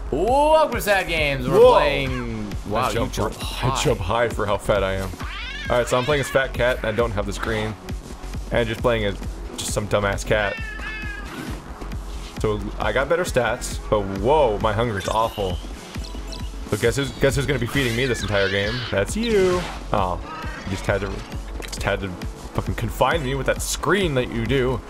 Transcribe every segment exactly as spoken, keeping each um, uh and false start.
welcome to Sad Games. We're Whoa. playing. Wow, I jump, you jump high. I jump high for how fat I am. Alright, so I'm playing as Fat Cat, and I don't have the screen. And just playing as just some dumbass cat. So I got better stats, but whoa, my hunger's awful. So guess who's guess who's gonna be feeding me this entire game? That's you. Oh, you just had to just had to fucking confine me with that screen that you do.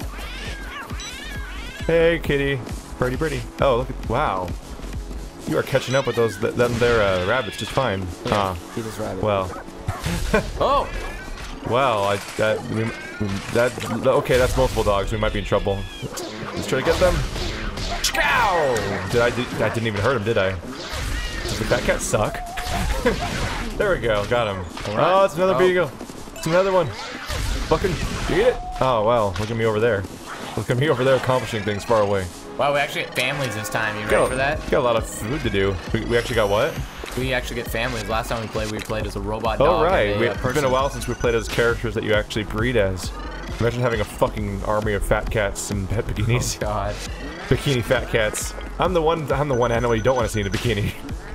Hey, kitty, birdie, birdie. Oh, look at wow. You are catching up with those th them there uh, rabbits just fine. Yeah, Huh. see this rabbit. Well. Oh. Well, I that we, that okay. That's multiple dogs. We might be in trouble. Let's try to get them. Chow! Did I? Did, I didn't even hurt him, did I? Does the Fat Cat suck? There we go. Got him. Right. Oh, it's another oh. beagle. It's another one. Fucking eat it. Oh well. Look at me over there. Look at me over there accomplishing things far away. Wow, we actually get families this time. You ready got, for that? Got a lot of food to do. We, we actually got what? We actually get families. Last time we played, we played as a robot dog. Oh right. And a, we, uh, it's been a while since we played as characters that you actually breed as. Imagine having a fucking army of fat cats and pet bikinis. Oh god. Bikini fat cats. I'm the one. I'm the one animal you don't want to see in a bikini.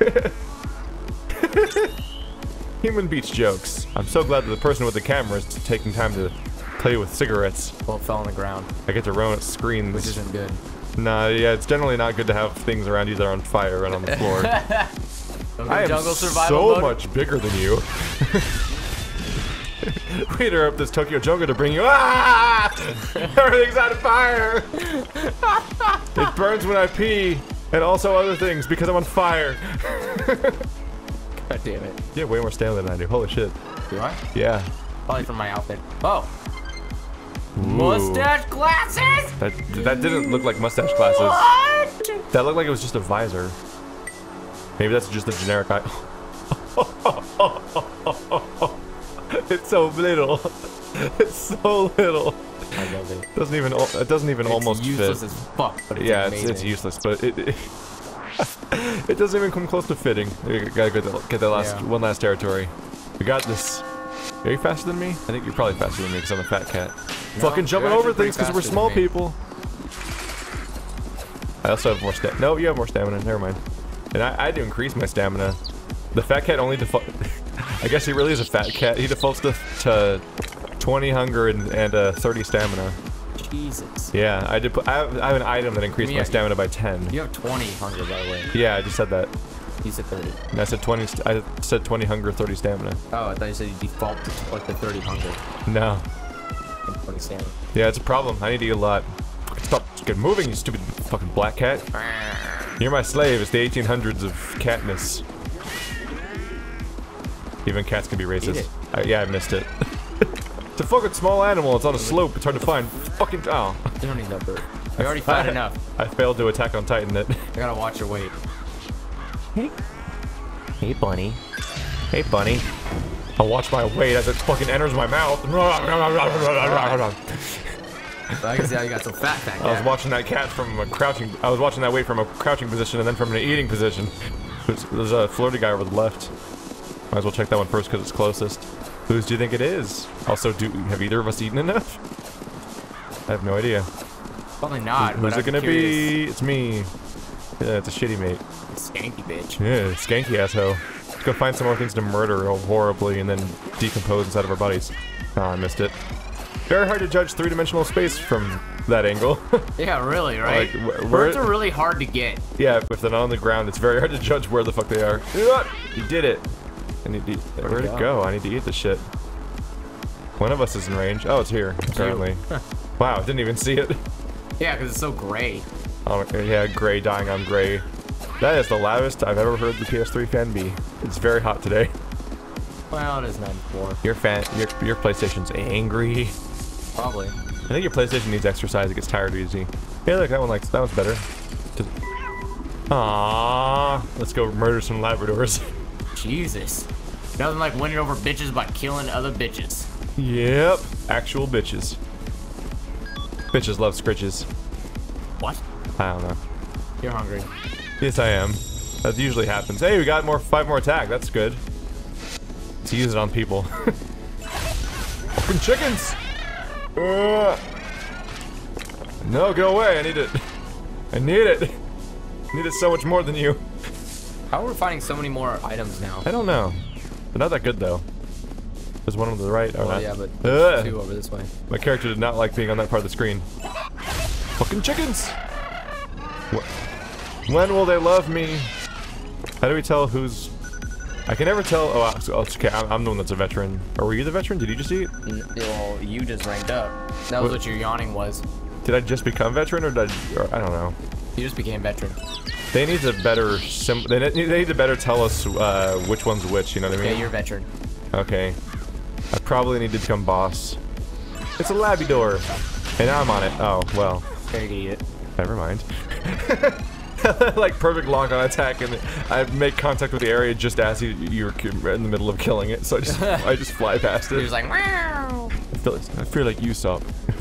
Human beach jokes. I'm so glad that the person with the camera is taking time to play with cigarettes. Well, it fell on the ground. I get to run at screens. Which isn't good. Nah, yeah, it's generally not good to have things around you that are on fire and on the floor. I am jungle survival so mode? much bigger than you. We interrupt this Tokyo jungle to bring you. Ah! Everything's on fire. It burns when I pee, and also other things because I'm on fire. God damn it. You have way more stamina than I do. Holy shit. Do I? Yeah. Probably from my outfit. Oh. Ooh. Mustache glasses? That that didn't look like mustache glasses. What? That looked like it was just a visor. Maybe that's just a generic eye. It's so little. It's so little. I love it. Doesn't even. It doesn't even It's almost useless fit. as fuck, but it's yeah, amazing. it's, it's useless, but it. It, it doesn't even come close to fitting. We gotta get the, get the last Yeah. one last territory. We got this. Are you faster than me? I think you're probably faster than me because I'm a fat cat. No, Fucking jumping you're over actually things because pretty we're faster small than me. people. I also have more stamina. No, you have more stamina. Never mind. And I, I had to increase my stamina. The fat cat only default. I guess he really is a fat cat. He defaults to, to twenty hunger and, and uh, thirty stamina. Jesus. Yeah, I did. Put, I, have, I have an item that increased Yeah, my stamina by ten. You have twenty hunger, by the way. Yeah, I just said that. You said thirty. And I said twenty. st- I said twenty hunger, thirty stamina. Oh, I thought you said you default to like the thirty hunger No. and twenty stamina. Yeah, it's a problem. I need to eat a lot. Stop get moving, you stupid fucking black cat. You're my slave. It's the eighteen hundreds of catness. Even cats can be racist. I, yeah, I missed it. It's a fucking small animal. It's on a slope. It's hard to find. Fucking oh. You don't need that bird. We already fought enough. I failed to attack on Titan it. You gotta watch your weight. Hey. Hey, bunny. Hey, bunny. I'll watch my weight as it fucking enters my mouth. I can see how you got so fat back there. I was watching that cat from a crouching. I was watching that weight from a crouching position and then from an eating position. There's, there's a Florida guy over the left. Might as well check that one first because it's closest. Whose do you think it is? Also, do have either of us eaten enough? I have no idea. Probably not. Who's but it gonna I'm curious. be? It's me. Yeah, it's a shitty mate. Skanky bitch. Yeah, skanky asshole. Let's go find some more things to murder horribly and then decompose inside of our bodies. Oh, I missed it. Very hard to judge three-dimensional space from that angle. Yeah, really, right? Like, wh- Birds where- are really hard to get. Yeah, if they're not on the ground, it's very hard to judge where the fuck they are. You did it. I need to eat. Where'd it go? I need to eat this shit. One of us is in range. Oh, it's here, apparently. Wow, I didn't even see it. Yeah, because it's so gray. Oh, yeah, gray dying on gray. That is the loudest I've ever heard the P S three fan be. It's very hot today. Well, it is ninety-four. Your fan, your, your PlayStation's angry. Probably. I think your PlayStation needs exercise. It gets tired easy. Hey, look, that one likes that one's better. Just... Aww. Let's go murder some Labradors. Jesus. Nothing like winning over bitches by killing other bitches. Yep. Actual bitches. Bitches love scritches. What? I don't know. You're hungry. Yes, I am. That usually happens. Hey, we got more five more attack. That's good. Let's use it on people. Fucking chickens! Uh, no, go away. I need it. I need it. Needed so much more than you. How are we finding so many more items now? I don't know. They're not that good though. There's one on the right. Oh, not. yeah, but Ugh. two over this way. My character did not like being on that part of the screen. Fucking chickens! Wh when will they love me? How do we tell who's... I can never tell... Oh, okay, I'm, I'm the one that's a veteran. Or were you the veteran? Did you just eat? Well, you just ranked up. That was what, what your yawning was. Did I just become veteran, or did I... Or, I don't know. You just became veteran. They need to better... Sim they, need, they need to better tell us uh, which one's which, you know what I mean? Yeah, you're veteran. Okay. I probably need to become boss. It's a labrador. And now I'm on it. Oh, well. Very good, eat it. Never mind. Like perfect lock on attack, and I make contact with the area just as you, you're in the middle of killing it, so I just I just fly past it. You're just like, wow. I feel, I feel like Usopp.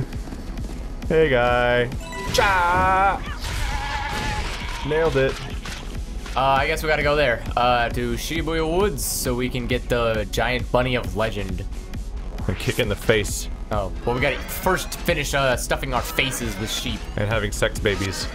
Hey guy. Cha! Nailed it. Uh, I guess we gotta go there, uh, to Shibuya Woods, so we can get the giant bunny of legend. And kick in the face. Oh, well, we gotta first finish uh, stuffing our faces with sheep. And having sex babies.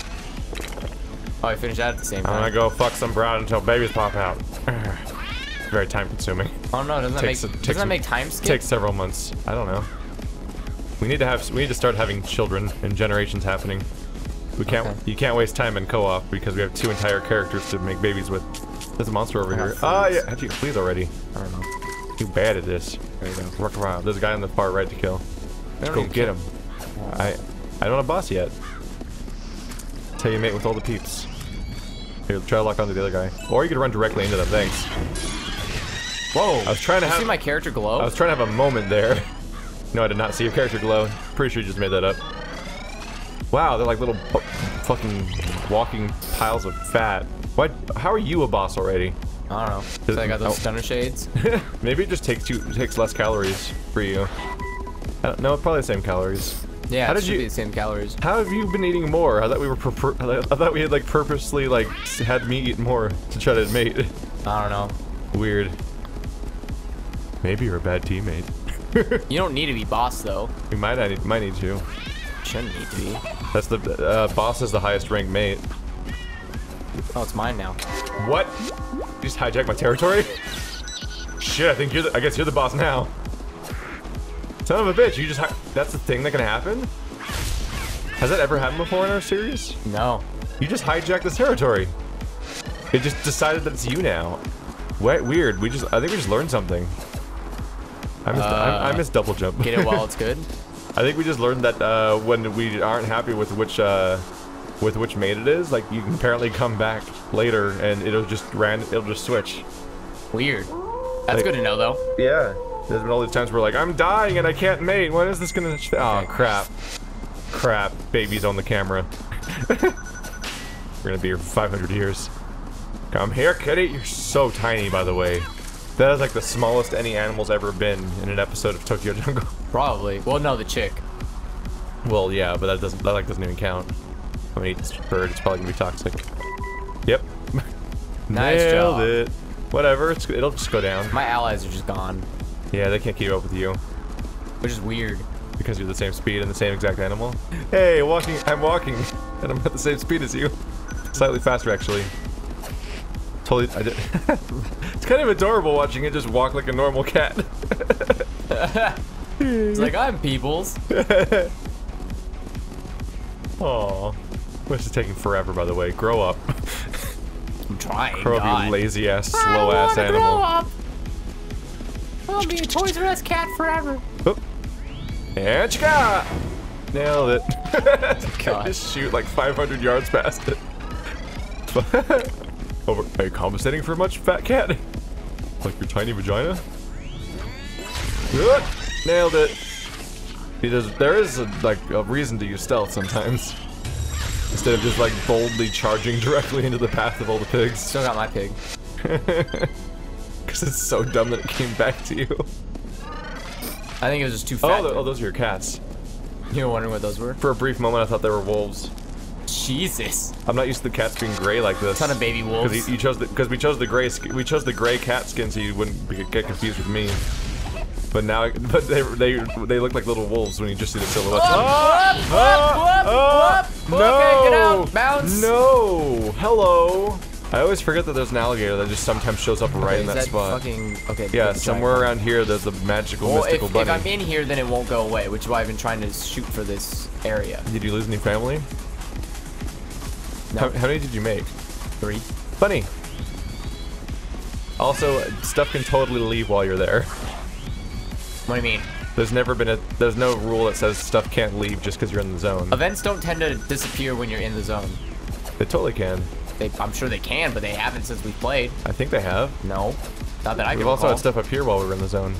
Oh, I finished that at the same time. I'm gonna go fuck some brown until babies pop out. Very time consuming. Oh no, doesn't that takes, make, takes, doesn't that make time skip? Takes several months. I don't know. We need to have, we need to start having children and generations happening. We can't, okay. You can't waste time in co-op because we have two entire characters to make babies with. There's a monster over here. Ah, yeah, how'd you get fleas already? I don't know. Too bad at this. There you go. Work around. There's a guy on the far right to kill. Let's go get him. I, I don't have a boss yet. Tell you mate with all the peeps. Here, try to lock onto the other guy. Or you could run directly into them, thanks. Whoa! I was trying to Did have- you see my character glow? I was trying to have a moment there. No, I did not see your character glow. Pretty sure you just made that up. Wow, they're like little fucking walking piles of fat. What? How are you a boss already? I don't know. Cause I got those oh. stunner shades. Maybe it just takes you it takes less calories for you. I don't, no, probably the same calories. Yeah, how it did should you, be the same calories. How have you been eating more? I thought we were I thought we had like purposely like had me eat more to try to mate. I don't know. Weird. Maybe you're a bad teammate. You don't need to be boss though. You might I need, might need to. Shouldn't need to be. That's the uh, boss is the highest ranked mate. Oh, it's mine now. What? You just hijacked my territory? Shit, I think you're the, I guess you're the boss now. Son of a bitch, you just hi that's the thing that can happen? Has that ever happened before in our series? No. You just hijacked this territory. It just decided that it's you now. What? Weird. We just I think we just learned something. I missed, uh, I, I missed double jump. Get it while it's good? I think we just learned that uh, when we aren't happy with which uh, with which mate it is, like you can apparently come back later and it'll just ran it'll just switch. Weird. That's like, good to know though. Yeah. There's been all these times where like I'm dying and I can't mate. When is this gonna? Oh crap! Crap! Baby's on the camera. We're gonna be here for five hundred years. Come here, kitty. You're so tiny, by the way. That is like the smallest any animal's ever been in an episode of Tokyo Jungle. Probably. Well, no, the chick. Well, yeah, but that doesn't that like doesn't even count. I'm gonna eat this bird. It's probably gonna be toxic. Yep. Nice Nailed job. it. Whatever. It's it'll just go down. My allies are just gone. Yeah, they can't keep up with you. Which is weird. Because you're the same speed and the same exact animal. Hey, walking. I'm walking, and I'm at the same speed as you. Slightly faster, actually. Totally. I did. It's kind of adorable watching it just walk like a normal cat. It's like I'm Peoples. Aw. This is taking forever, by the way. Grow up. I'm trying. Grow up, you lazy ass, slow ass animal. Grow up. I'll be a Toys R Us cat forever. Oh. And chika! Nailed it. God. I just shoot like five hundred yards past it. Over. Are you compensating for much, fat cat? Like your tiny vagina? Good. Nailed it. Because there is a, like a reason to use stealth sometimes, instead of just like boldly charging directly into the path of all the pigs. Still got my pig. Because it's so dumb that it came back to you. I think it was just too fat. Oh, oh, those are your cats. You were wondering what those were? For a brief moment, I thought they were wolves. Jesus. I'm not used to the cats being gray like this. Ton of baby wolves. Because you chose the because we chose the gray we chose the gray cat skin so you wouldn't be, get confused with me. But now, but they they they look like little wolves when you just see the silhouettes. Whoop, Ah! whoop, Ah! whoop, Ah! whoop, No! whoop. Okay, get out, bounce. No! Hello! I always forget that there's an alligator that just sometimes shows up right Okay, in is that, spot. Fucking, okay, Yeah, the somewhere giant around here there's the magical well, mystical if, bunny. if I'm in here, then it won't go away, which is why I've been trying to shoot for this area. Did you lose any family? No. How, how many did you make? Three. Bunny. Also, stuff can totally leave while you're there. What do you mean? There's never been a, there's no rule that says stuff can't leave just because you're in the zone. Events don't tend to disappear when you're in the zone. They totally can. They, I'm sure they can, but they haven't since we played. I think they have. No. Not that I We've can also recall. had stuff up here while we were in the zone.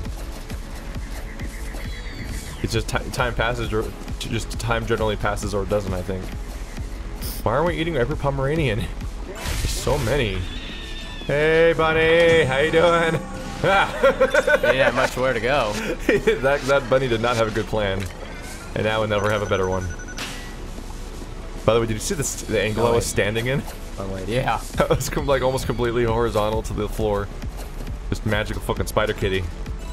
It's just time passes, or just time generally passes or doesn't, I think. Why aren't we eating every Pomeranian? There's so many. Hey, bunny, how you doing? They didn't have much where to go. that that bunny did not have a good plan, and now we'll never have a better one. By the way, did you see this, the angle Oh, I was wait. standing in? Oh wait, yeah. That was com like almost completely horizontal to the floor. Just magical fucking spider kitty.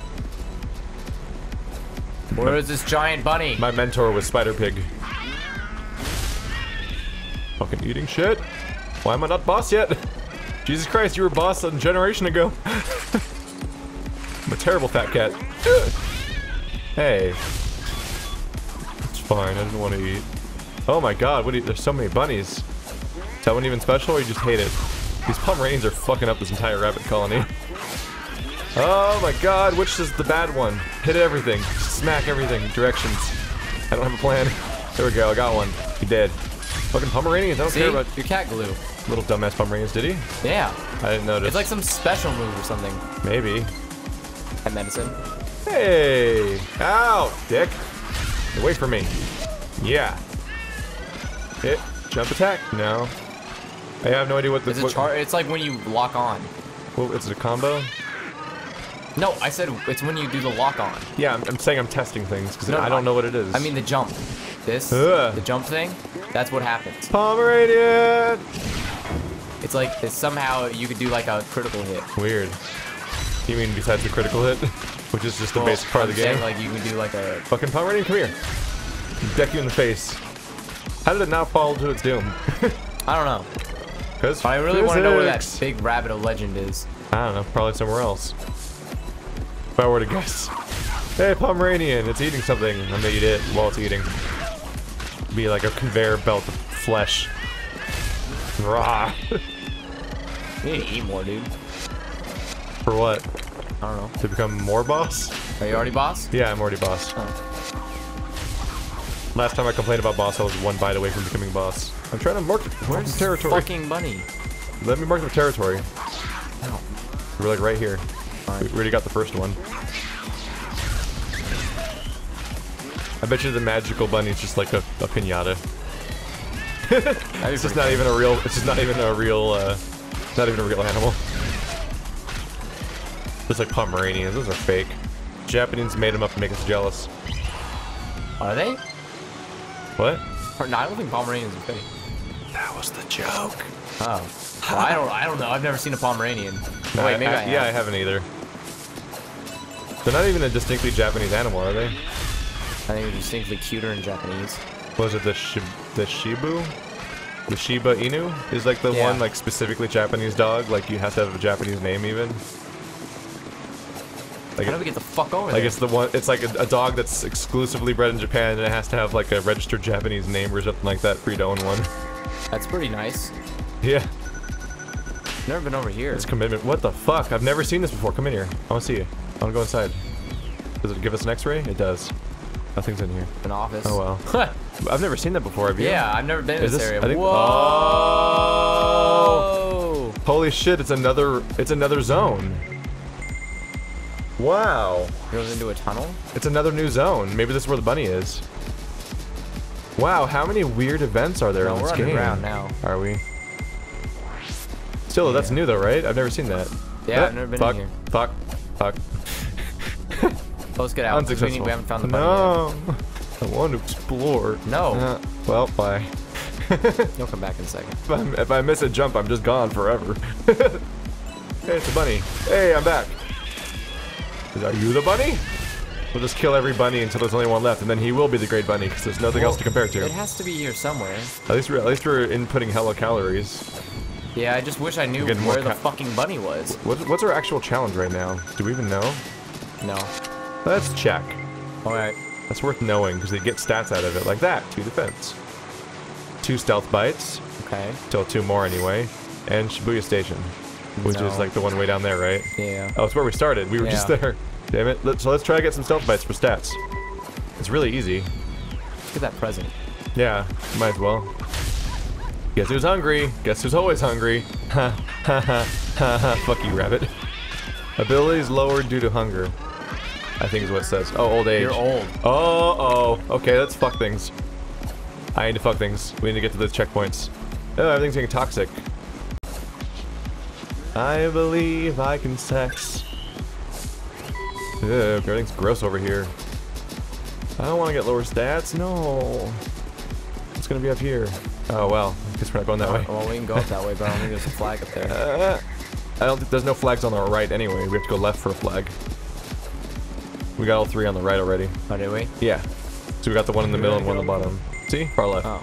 Where is this giant bunny? My mentor was Spider Pig. Fucking eating shit. Why am I not boss yet? Jesus Christ, you were boss a generation ago. I'm a terrible fat cat. Hey. It's fine, I didn't want to eat. Oh my god, what do you, there's so many bunnies. Is that one even special or you just hate it? These Pomeranians are fucking up this entire rabbit colony. Oh my god, which is the bad one? Hit everything. Smack everything. Directions. I don't have a plan. There we go, I got one. He dead. Fucking Pomeranians, I don't See? care about Your cat glue. little dumbass Pomeranians, did he? Yeah. I didn't notice. It's like some special move or something. Maybe. At medicine. Hey! Ow! Dick! Get away from me. Yeah. Hit. Jump attack? No. I have no idea what the... It's a what, char- It's like when you lock on. Well, it's a combo? No, I said it's when you do the lock on. Yeah, I'm, I'm saying I'm testing things, because No, I don't I- know what it is. I mean the jump. This, Ugh. the jump thing, that's what happens. Pomeranian! It's like it's somehow you could do like a critical hit. Weird. You mean besides the critical hit? Which is just the Well, basic part I'm of the game? saying, like you can do like a. Fucking Pomeranian, come here. Deck you in the face. How did it not fall to its doom? I don't know. Because But I really want to know where that big rabbit of legend is. I don't know, probably somewhere else. If I were to guess. Hey, Pomeranian, it's eating something. I'm gonna eat it while it's eating. Be like a conveyor belt of flesh. Rah. You need to eat more, dude. For what? I don't know. To become more boss? Are you already boss? Yeah, I'm already boss. Oh. Last time I complained about boss, I was one bite away from becoming boss. I'm trying to mark the Where's fucking territory. fucking bunny? Let me mark the territory. No. We're like right here. Fine. We already got the first one. I bet you the magical bunny's just like a, a pinata. It's just not even a real. It's just not even a real. Uh, not even a real animal. Just like Pomeranians, those are fake. Japanese made them up to make us jealous. Are they? What? Or, no, I don't think Pomeranians are fake. That was the joke. Oh. Well, I don't. I don't know. I've never seen a Pomeranian. No, Wait, maybe I, I, have. yeah, I haven't either. They're not even a distinctly Japanese animal, are they? I think they're distinctly cuter in Japanese. Was it the shi the Shibu? The Shiba Inu is like the Yeah. one like specifically Japanese dog. Like you have to have a Japanese name even. Like How do it, we get the fuck over like there? it's the one. It's like a, a dog that's exclusively bred in Japan and it has to have like a registered Japanese name or something like that for you to own one. That's pretty nice. Yeah, Never been over here. it's commitment. What the fuck? I've never seen this before. Come in here. I want to see you. I want to go inside. Does it give us an X-ray? It does. Nothing's in here. An office. Oh well. I've never seen that before. Have you? Yeah, I've never been in Is this, this- area. I think- Whoa! Oh! Holy shit! It's another. It's another zone. Wow. Goes into a tunnel. It's another new zone. Maybe this is where the bunny is. Wow, how many weird events are there No, in we're this game? underground now. Are we? Still, that's new though, right? I've never seen that. Yeah, Ah, I've never been fuck, in here. Fuck. Fuck. Let's get out. 'cause We, Unsuccessful. need, we haven't found the bunny yet. No. I want to explore. No. Uh, well, bye. You'll come back in a second. If, I'm, if I miss a jump, I'm just gone forever. Hey, it's a bunny. Hey, I'm back. Are you the bunny? We'll just kill every bunny until there's only one left, and then he will be the great bunny, because there's nothing well, else to compare to. It has to be here somewhere. At least we're, at least we're inputting hella calories. Yeah, I just wish I knew Getting more where the ca- fucking bunny was. What, what's our actual challenge right now? Do we even know? No. Let's check. Alright. That's worth knowing, because they get stats out of it, like that. Two defense. Two stealth bites. Okay. Till two more anyway. And Shibuya Station. Which No. is like the one way down there, right? Yeah. Oh, it's where we started. We were Yeah. just there. Damn it. Let, so let's try to get some stealth bites for stats. It's really easy. Look at that present. Yeah, might as well. Guess who's hungry? Guess who's always hungry? Ha ha ha ha ha. Fuck you, rabbit. Abilities lowered due to hunger. I think is what it says. Oh, old age. You're old. Oh, oh. Okay, let's fuck things. I need to fuck things. We need to get to those checkpoints. Oh, everything's getting toxic. I believe I can sex. Ugh, everything's gross over here. I don't want to get lower stats. No. It's gonna be up here. Oh well. I guess we're not going that way. Well, we can go up that way, but I don't think there's a flag up there. Uh, I don't think there's no flags on the right anyway. We have to go left for a flag. We got all three on the right already. Oh, did we? Yeah. So we got the one in the middle and one on the bottom. See? Far left. Oh.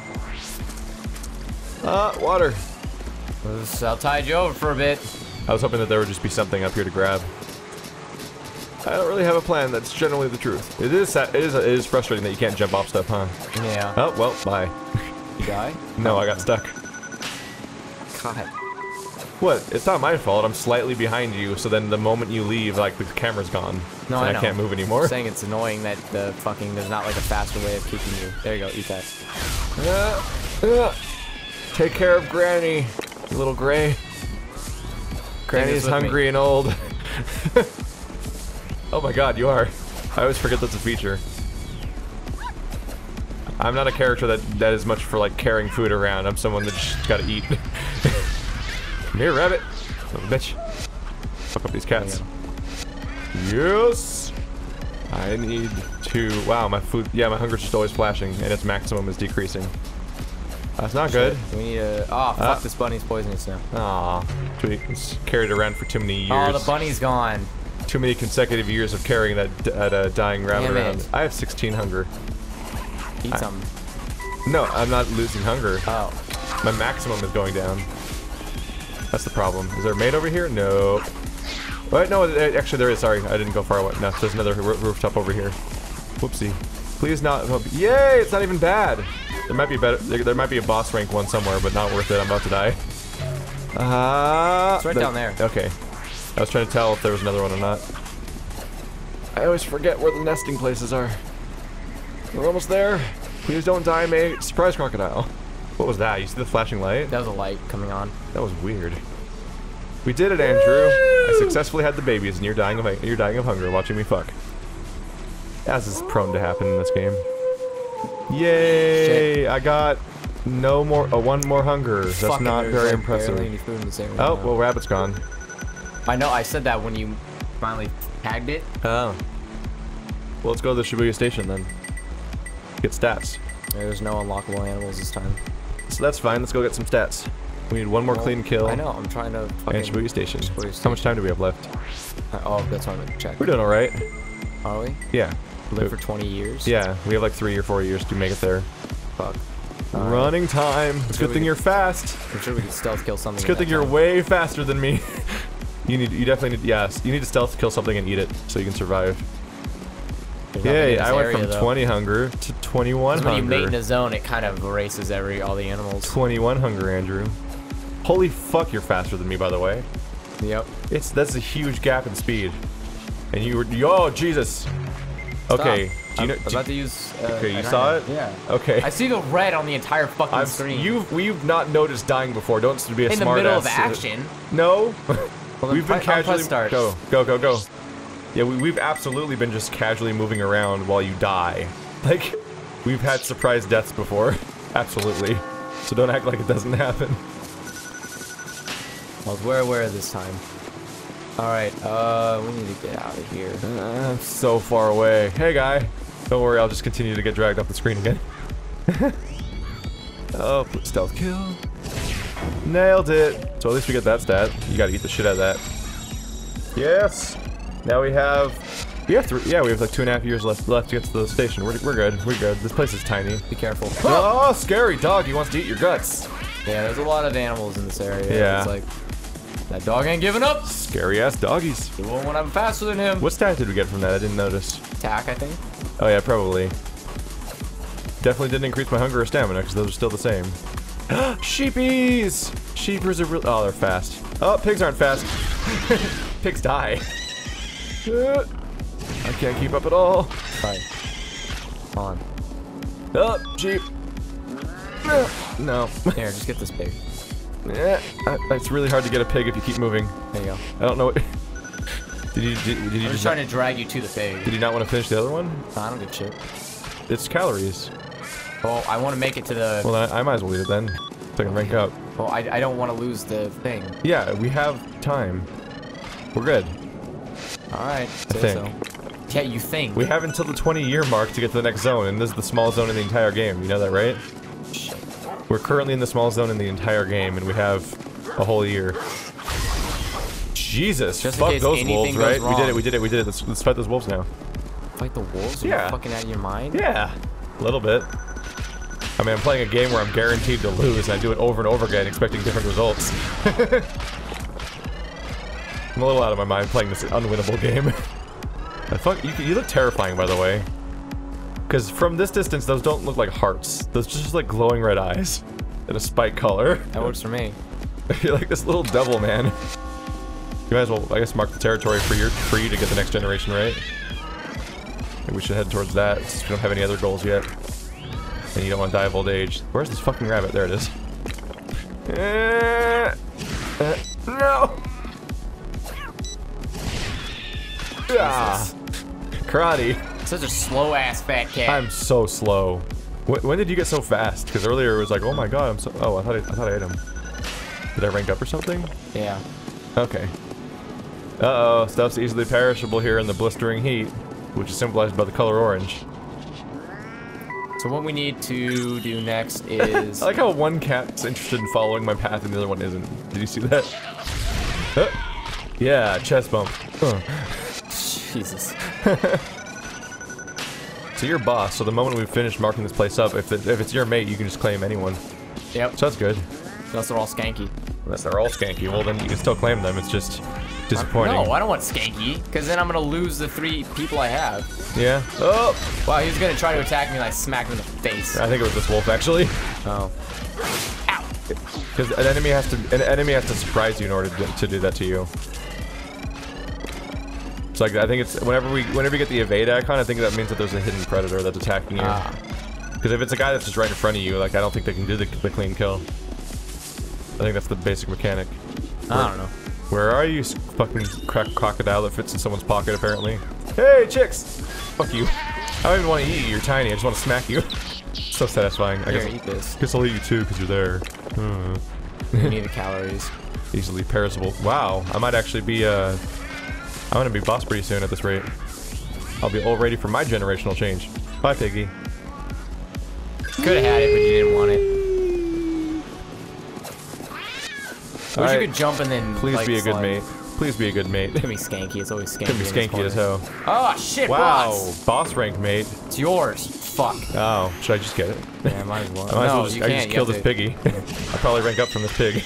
Uh, water. I'll tide you over for a bit. I was hoping that there would just be something up here to grab. I don't really have a plan. That's generally the truth. It is it is it is frustrating that you can't jump off stuff, huh? Yeah. Oh well, bye. You die? No, I got stuck. God. What? It's not my fault. I'm slightly behind you, so then the moment you leave, like the camera's gone. No, and I I, know. can't move anymore. I'm saying it's annoying that the fucking there's not like a faster way of keeping you. There you go. Eat that. Uh, uh, take care of Granny, little Gray. Granny's with hungry me. and old. Oh my god, you are. I always forget that's a feature. I'm not a character that, that is much for like carrying food around. I'm someone that just gotta eat. Come here, rabbit. Little bitch. Fuck up these cats. Yes! I need to... Wow, my food... Yeah, my hunger's just always flashing, and its maximum is decreasing. That's not good. We need to... Oh, fuck, Uh, this bunny's poisonous now. Aw. It's carried around for too many years. Oh, the bunny's gone. Too many consecutive years of carrying that, that uh, dying rabbit Damn around. it. I have sixteen hunger. Eat I- something. No, I'm not losing hunger. Oh. My maximum is going down. That's the problem. Is there a maid over here? No. Wait, no, uh, actually there is. Sorry, I didn't go far away. No, there's another roo- rooftop over here. Whoopsie. Please not. Oh, yay! It's not even bad. There might be better. There, there might be a boss rank one somewhere, but not worth it. I'm about to die. Uh, It's right the- down there. Okay. I was trying to tell if there was another one or not. I always forget where the nesting places are. We're almost there. Please don't die, mate. Surprise crocodile. What was that? You see the flashing light? That was a light coming on. That was weird. We did it, Andrew. I successfully had the babies, and you're dying of you're dying of hunger watching me fuck. As is prone to happen in this game. Yay! Shit. I got no more. Uh, one more hunger. That's Fucking not there's, very like, impressive. barely any food in this area Oh now. well, rabbit's gone. I know. I said that when you finally tagged it. Oh. Well, let's go to the Shibuya station then. Get stats. There's no unlockable animals this time. So that's fine. Let's go get some stats. We need one more Well, clean kill. I know. I'm trying to. And fucking- Shibuya station. Shibuya How much time do we have left? Uh, oh, that's what I'm gonna check. We're doing all right. Are we? Yeah. Live for twenty years. Yeah, we have like three or four years to make it there. Fuck. Alright. Running time. It's a sure good we thing can- you're fast. I'm sure we can stealth kill something. It's a good in thing that you're time. way faster than me. You need, you definitely need, yes, you need to stealth kill something and eat it so you can survive. There's nothing in Yay, this I went area, from though. twenty hunger to twenty-one 'Cause when you mate in hunger. a zone, it kind of erases every all the animals. twenty-one hunger, Andrew. Holy fuck, you're faster than me, by the way. Yep. It's that's a huge gap in speed. And you were, oh Jesus. Okay, Stop. do you know? I'm do- about to use. Uh, okay, you an saw iron. it? Yeah. Okay. I see the red on the entire fucking I've, screen. you've we've not noticed dying before. Don't be a in the smart middle ass. of action. No. Well, We've been then press- I'll casually press start. go go go go. Yeah, we, we've absolutely been just casually moving around while you die. Like, we've had surprise deaths before. Absolutely. So don't act like it doesn't happen. I was way aware this time. All right. Uh, we need to get out of here. Uh, I'm so far away. Hey, guy. Don't worry, I'll just continue to get dragged off the screen again. Oh, stealth kill. Nailed it. So at least we get that stat. You gotta eat the shit out of that. Yes. Now we have We have three. Yeah, we have like two and a half years left left to get to the station. We're we're good. We're good. This place is tiny. Be careful. Oh, scary dog! He wants to eat your guts. Yeah, there's a lot of animals in this area. Yeah. It's like that dog ain't giving up. Scary ass doggies. He won't when I'm faster than him. What stat did we get from that? I didn't notice. Attack, I think. Oh yeah, probably. Definitely didn't increase my hunger or stamina because those are still the same. Sheepies! Sheepers are real. Oh, they're fast. Oh, pigs aren't fast. Pigs die. I can't keep up at all. Fine. Come on. Oh, sheep. No. Here, just get this pig. Yeah, I, it's really hard to get a pig if you keep moving. There you go. I don't know what. Did you? Did, did you I'm just just trying not, to drag you to the pig. Did you not want to finish the other one? I don't give a shit. It's calories. Well, I want to make it to the. Well, I, I might as well eat it then, so I can rank up. Well, I, I don't want to lose the thing. Yeah, we have time. We're good. All right. I think. So. Yeah, you think. We have until the twenty year mark to get to the next zone, and this is the smallest zone in the entire game. You know that, right? Shit. We're currently in the smallest zone in the entire game, and we have a whole year. Jesus, Just fuck in case those anything wolves, goes right? We did wrong. it, we did it, we did it. Let's, let's fight those wolves now. Fight the wolves? Are Yeah. you fucking out of your mind? Yeah, a little bit. I mean, I'm playing a game where I'm guaranteed to lose, and I do it over and over again, expecting different results. I'm a little out of my mind playing this unwinnable game. I fuck, you, you look terrifying, by the way. Because from this distance, those don't look like hearts. Those just like glowing red eyes in a spike color. That works for me. You're like this little devil, man. You might as well, I guess, mark the territory for your for you to get the next generation, right? Maybe we should head towards that since we don't have any other goals yet. And you don't want to die of old age. Where's this fucking rabbit? There it is. Uh, uh, no! Ah, karate. Such a slow ass fat cat. I'm so slow. When, when did you get so fast? Because earlier it was like, oh my god, I'm so. Oh, I thought I, I thought I hit him. Did I rank up or something? Yeah. Okay. Uh oh, stuff's easily perishable here in the blistering heat, which is symbolized by the color orange. So what we need to do next is. I like how one cat's interested in following my path and the other one isn't. Did you see that? Uh, yeah, chest bump. Uh. Jesus. So you're boss, so the moment we finish marking this place up, if, it, if it's your mate, you can just claim anyone. Yep. So that's good. Unless they're all skanky. Unless they're all skanky, well then you can still claim them, it's just disappointing. No, I don't want skanky, because then I'm going to lose the three people I have. Yeah. Oh! Wow, he was going to try to attack me and I smacked him in the face. I think it was this wolf, actually. Oh. Ow! Because an enemy has to an enemy has to surprise you in order to, to do that to you. It's like, I think it's, whenever we whenever you get the evade icon, I think that means that there's a hidden predator that's attacking you. Ah. Because if it's a guy that's just right in front of you, like, I don't think they can do the, the clean kill. I think that's the basic mechanic. I don't know. Where are you, fucking crack crocodile that fits in someone's pocket, apparently? Hey, chicks! Fuck you. I don't even want to eat you, you're tiny, I just want to smack you. So satisfying. I Here, guess, eat this. guess I'll eat you too, because you're there. Hmm. You need the calories. Easily perishable. Wow, I might actually be, uh... I'm gonna be boss pretty soon at this rate. I'll be all ready for my generational change. Bye, piggy. Could have had it, but you didn't want it. I wish Right. you could jump and then. Please like, be a good slide. mate. Please be a good mate. It's gonna be skanky. It's always skanky. Gonna be in this skanky as corner. hell. Oh shit! Wow, Boss. boss rank, mate. It's yours. Fuck. Oh, should I just get it? Yeah, might as well. I might as no, well just, you I can't. just You kill have this to- piggy. I'll probably rank up from this pig.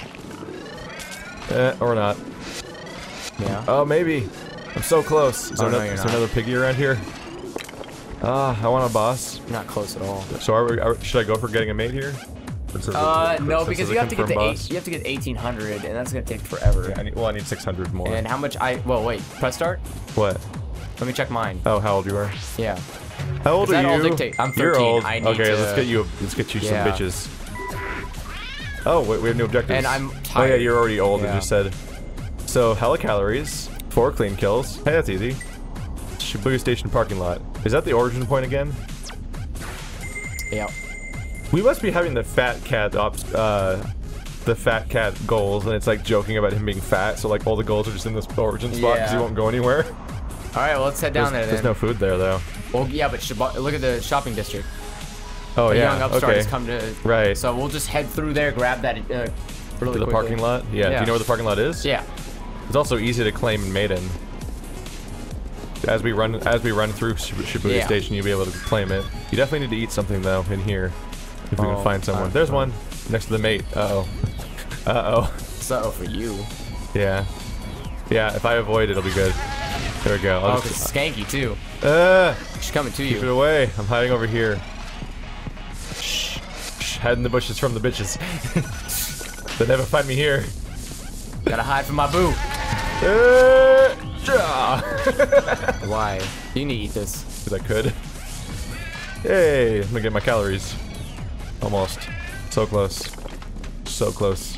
Eh, or not. Yeah. Oh, maybe. I'm so close. Is there, Oh, no, another, you're is there not. another piggy around here? Ah, I want a boss. You're not close at all. So are we, are, should I go for getting a mate here? Since it's a- Uh, since no, it's because a you have to get the confirmed eight, boss. you have to get eighteen hundred, and that's gonna take forever. Yeah, I need, well, I need six hundred more. And how much I? Well, wait. Press start. What? Let me check mine. Oh, how old you are? Yeah. How old Does are that all you? dictate? I'm You're thirteen. old. I need okay, to- let's get you. Let's get you Yeah. some bitches. Oh, wait, we have new objectives. And I'm Oh yeah, tired. you're already old. I Yeah. just said. So hella calories, four clean kills. Hey, that's easy. Shibuya Station parking lot. Is that the origin point again? Yeah. We must be having the fat cat ops, uh, the fat cat goals, and it's like joking about him being fat. So like all the goals are just in this origin spot because he Yeah. won't go anywhere. All right. Well, let's head down there's, there there's then. no food there though. Well, yeah, but Shib- look at the shopping district. Oh The yeah. young upstart Okay. has come to. Right. So we'll just head through there, grab that uh, really To the quickly. parking lot. Yeah. Do Yeah. you know where the parking lot is? Yeah. It's also easy to claim in Maiden. as we run as we run through Shibuya Yeah. Station, you'll be able to claim it. You definitely need to eat something though in here if we Oh, can find someone. uh, There's one next to the mate. Uh oh. Uh oh. So for you. Yeah. Yeah. If I avoid, it'll be good. There we go. I'll Oh, just, it's skanky too. uh, She's coming to keep it you. away. I'm hiding over here. Shh. Shh. Hide in the bushes from the bitches. They'll never find me here. Gotta hide from my boo. Uh, ja. Why? You need to eat this. Because I could. Hey, I'm gonna get my calories. Almost. So close. So close.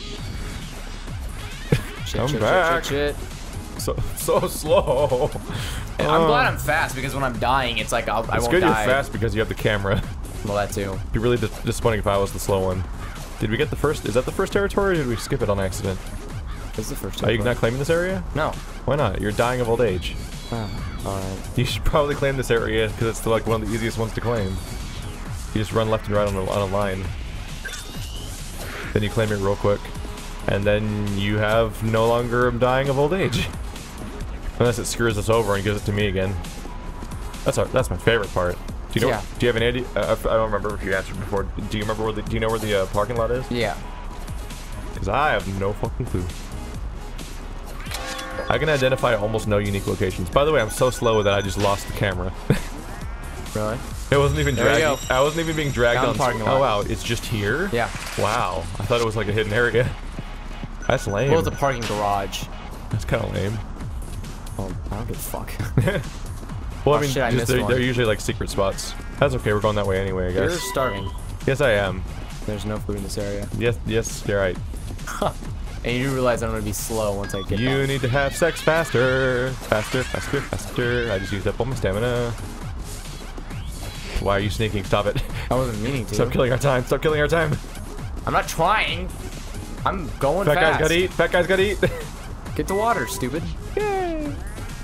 Shit, I'm shit, back. Shit, shit, shit. So so slow. I'm Oh. glad I'm fast because when I'm dying, it's like I'll, I It's won't good die. you're fast because you have the camera. Well, that too. It'd be really dis disappointing if I was the slow one. Did we get the first? Is that the first territory, or did we skip it on accident? This is the first Are you time. not claiming this area? No. Why not? You're dying of old age. Oh, alright. You should probably claim this area because it's like one of the easiest ones to claim. You just run left and right on a, on a line. Then you claim it real quick, and then you have no longer dying of old age. Unless it screws us over and gives it to me again. That's our, that's my favorite part. Do you know? Yeah. Do you have an idea? Uh, I don't remember if you answered before. Do you remember where the? Do you know where the uh, parking lot is? Yeah. Because I have no fucking clue. I can identify almost no unique locations. By the way, I'm so slow that I just lost the camera. Really? It wasn't even There you dragging. I wasn't even being dragged Down on. the parking Oh lot. wow, it's just here. Yeah. Wow, I thought it was like a hidden area. That's lame. Well, it's a parking garage. That's kind of lame. Oh, I don't give a fuck. Well, Oh, I mean, shit, I just missed they're, one. they're usually like secret spots. That's okay. We're going that way anyway, I You're guess. starving. Yes, I am. There's no food in this area. Yes, yes, you're right. And you do realize I'm gonna be slow once I get You back. need to have sex faster, faster, faster, faster. I just used up all my stamina. Why are you sneaking? Stop it. I wasn't meaning to. Stop killing our time. Stop killing our time. I'm not trying. I'm going Fat fast. guys gotta eat. Fat guys gotta eat. Get the water, stupid. Yay.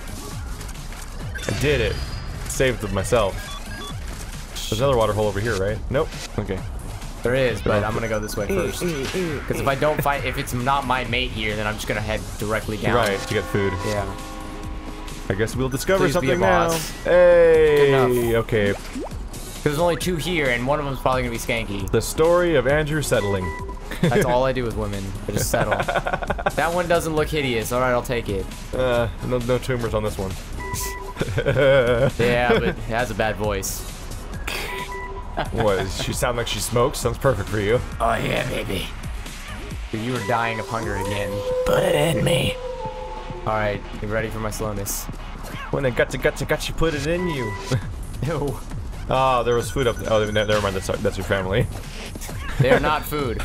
I did it. Saved myself. There's another water hole over here, right? Nope. Okay. There is, but I'm gonna go this way first. Because if I don't find, if it's not my mate here, then I'm just gonna head directly down. Right, to get food. Yeah. I guess we'll discover Please be a something now. boss. Hey. Good Okay. Because there's only two here, and one of them's probably gonna be skanky. The story of Andrew settling. That's all I do with women. I just settle. That one doesn't look hideous. All right, I'll take it. Uh, no, no tumors on this one. Yeah, but it has a bad voice. What? Does she sound like she smokes? Sounds perfect for you. Oh yeah, baby. Dude, you were dying of hunger again. Put it in me. All right, you ready for my slowness? When it got to got to got you, put it in you. Ew. Oh, there was food up there. Oh, ne- never mind. That's that's your family. They are not food.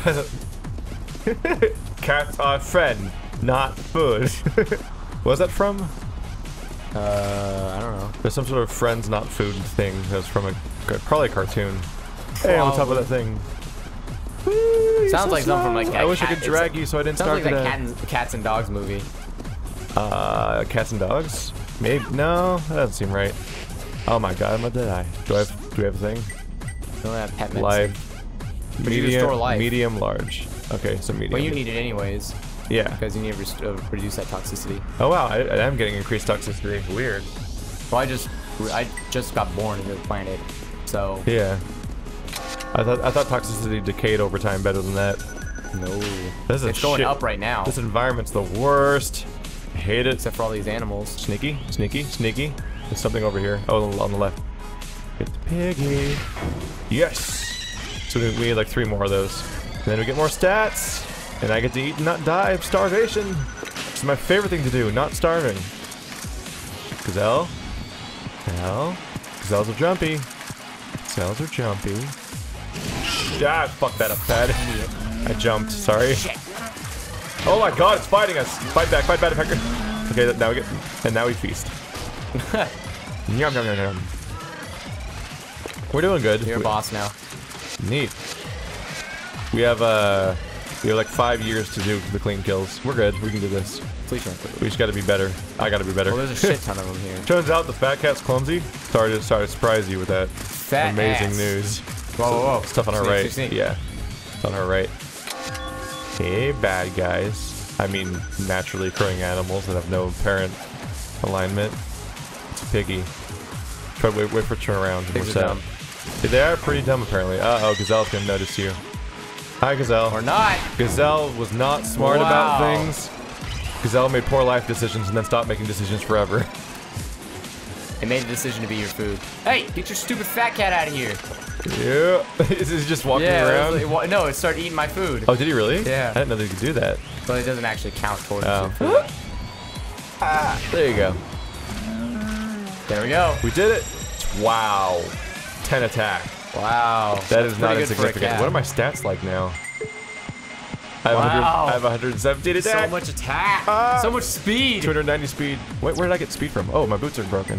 Cats are friend, not food. What's that from? Uh, I don't know. There's some sort of friends, not food thing. That's from a probably a cartoon. Hey, on top of that thing. Woo, you're Sounds so like something from, like, slow. that I wish I cat- could drag it's- you so I didn't Sounds start like that today. cat and, cats and dogs movie. Uh, cats and dogs? Maybe. No, that doesn't seem right. Oh my god, what did I? Do I have? Do we have a thing? We don't have pet medicine. Life. But you can store Medium. life. Medium, large. Okay, so medium. Well, you need it anyways, Yeah. because you need to rest- uh, reduce that toxicity. Oh wow, I, I am getting increased toxicity. Weird. Well, I just, I just got born into the planet, so Yeah. I thought I thought toxicity decayed over time better than that. no. This is It's going shit. up right now, This environment's the worst. I hate it. except for all these animals. Sneaky, sneaky, sneaky. There's something over here. Oh, on the left. Get the piggy. Yes. So we need like three more of those. And then we get more stats. And I get to eat and not die of starvation. It's my favorite thing to do, not starving. Gazelle. Gazelle. Gazelles are jumpy. Gazelles are jumpy. Ah, fuck that up, bad. I jumped, sorry. Shit. Oh my god, it's fighting us. Fight back, fight back, Pecker. Okay, now we get, and now we feast. Yum, yum, yum, yum. We're doing good. You're a We- boss now. Neat. We have, uh, we have like five years to do the clean kills. We're good. We can do this. Please don't quit. We just gotta be better. I gotta be better. Well, there's a shit ton of them here. Turns out the fat cat's clumsy. Sorry to, sorry to surprise you with that Fat amazing ass. news. Whoa, whoa, whoa. Stuff on our Sneak, right. sneak, sneak. Yeah. It's on our right. Hey, bad guys. I mean, naturally occurring animals that have no apparent alignment. It's a piggy. Try to wait, wait for it to turn around. Pigs are dumb. They are pretty dumb, apparently. Uh-oh, Gazelle's gonna notice you. Hi, Gazelle. Or not. Gazelle was not smart Wow. about things. Gazelle made poor life decisions and then stopped making decisions forever. It made the decision to be your food. Hey, get your stupid fat cat out of here. Yeah. Is he just walking yeah, around? It was, it, no, it started eating my food. Oh, did he really? Yeah. I didn't know that he could do that. But it doesn't actually count towards Oh. your food. Ah, there you go. There we go. We did it. Wow. ten attack. Wow. That That's is not pretty good for a insignificant. cat. What are my stats like now? I have, Wow. one hundred, I have one hundred seventeen attack. So much attack. Ah. So much speed. two hundred ninety speed. Wait, where did I get speed from? Oh, my boots are broken.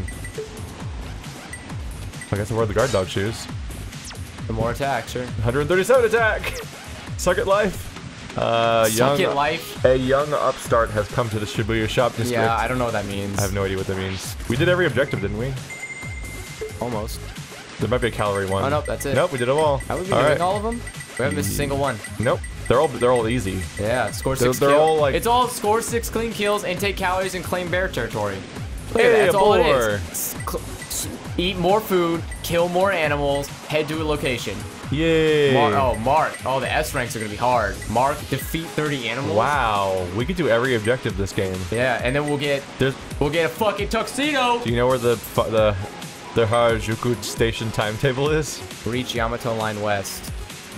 I guess I wore the guard dog shoes. The more attack, sure. one hundred thirty-seven attack. Suck it life. Uh, Suck young, it life. A young upstart has come to the Shibuya shop district. Yeah, I don't know what that means. I have no idea what that means. We did every objective, didn't we? Almost. There might be a calorie one. Oh, nope, that's it. Nope, we did them all. Have we been all doing right. all of them? We haven't missed a single one. Nope. They're all they're all easy. Yeah, score They're- six they're kill- all like- It's all score six clean kills and take calories and claim bear territory. Look Hey, at that, that's a all it boar. is. S- cl- s- Eat more food, kill more animals, head to a location. Yay. Mar oh, Mark. Oh, the S ranks are gonna be hard. Mark, defeat thirty animals. Wow. We could do every objective this game. Yeah, and then we'll get There's. we'll get a fucking tuxedo. Do you know where the fu- the the Harajuku station timetable is? Reach Yamato Line West.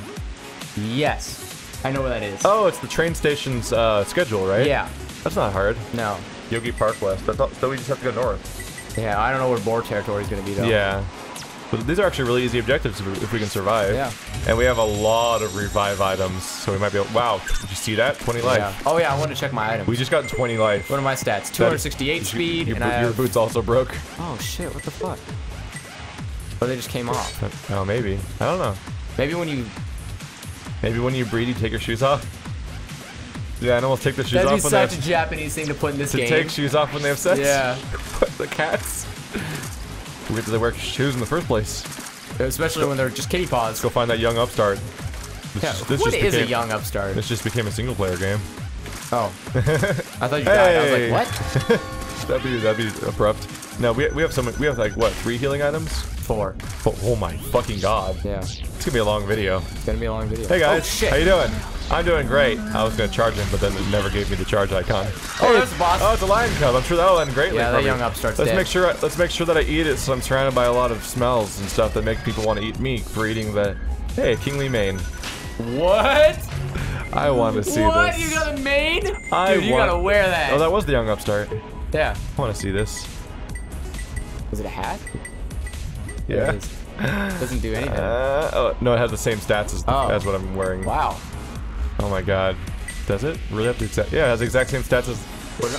Yes, I know where that is. Oh, it's the train station's uh, schedule, right? Yeah. That's not hard. No. Yogi Park West. That's all, so we just have to go north. Yeah, I don't know where boar territory is gonna be though. Yeah. But these are actually really easy objectives if we, if we can survive. Yeah. And we have a lot of revive items, so we might be able. Wow, did you see that? twenty life. Yeah. Oh yeah, I want to check my items. We just got twenty life. What are my stats? two hundred sixty-eight speed, Your, and your, I your have... boots also broke. Oh shit! What the fuck? Or they just came off. Oh, maybe. I don't know. Maybe when you... Maybe when you breed, you take your shoes off. The animals take their shoes That'd be off when such they a have, Japanese thing to put in this to game. take shoes off when they have sex. Yeah. the cats. Weird that they wear shoes in the first place. Especially when they're just kitty paws. Let's go find that young upstart. This, Yeah, just- this what just is became, a young upstart? This just became a single player game. Oh. I thought you died. I was Hey. like, what? that'd be that'd be abrupt. No, we we have some we have like what three healing items? Four. Oh, oh my fucking god! Yeah. It's gonna be a long video. It's gonna be a long video. Hey guys, Oh shit. how you doing? I'm doing great. I was gonna charge him, but then it never gave me the charge icon. Oh, there's the boss. Oh, it's a lion cub. I'm sure that'll end greatly. Yeah, for that me. young upstart's Let's dead. make sure. Let's make sure that I eat it, so I'm surrounded by a lot of smells and stuff that make people want to eat me for eating the. Hey, kingly mane. What? I want to see what? this. You got a mane? I Dude, you want- gotta wear that. Oh, that was the young upstart. Yeah. I want to see this. Was it a hat? Yeah. It is. Doesn't do anything. Uh, oh, no, it has the same stats as, Oh. as what I'm wearing. Wow. Oh my god. Does it? Really have the exact? Yeah, it has the exact same stats as.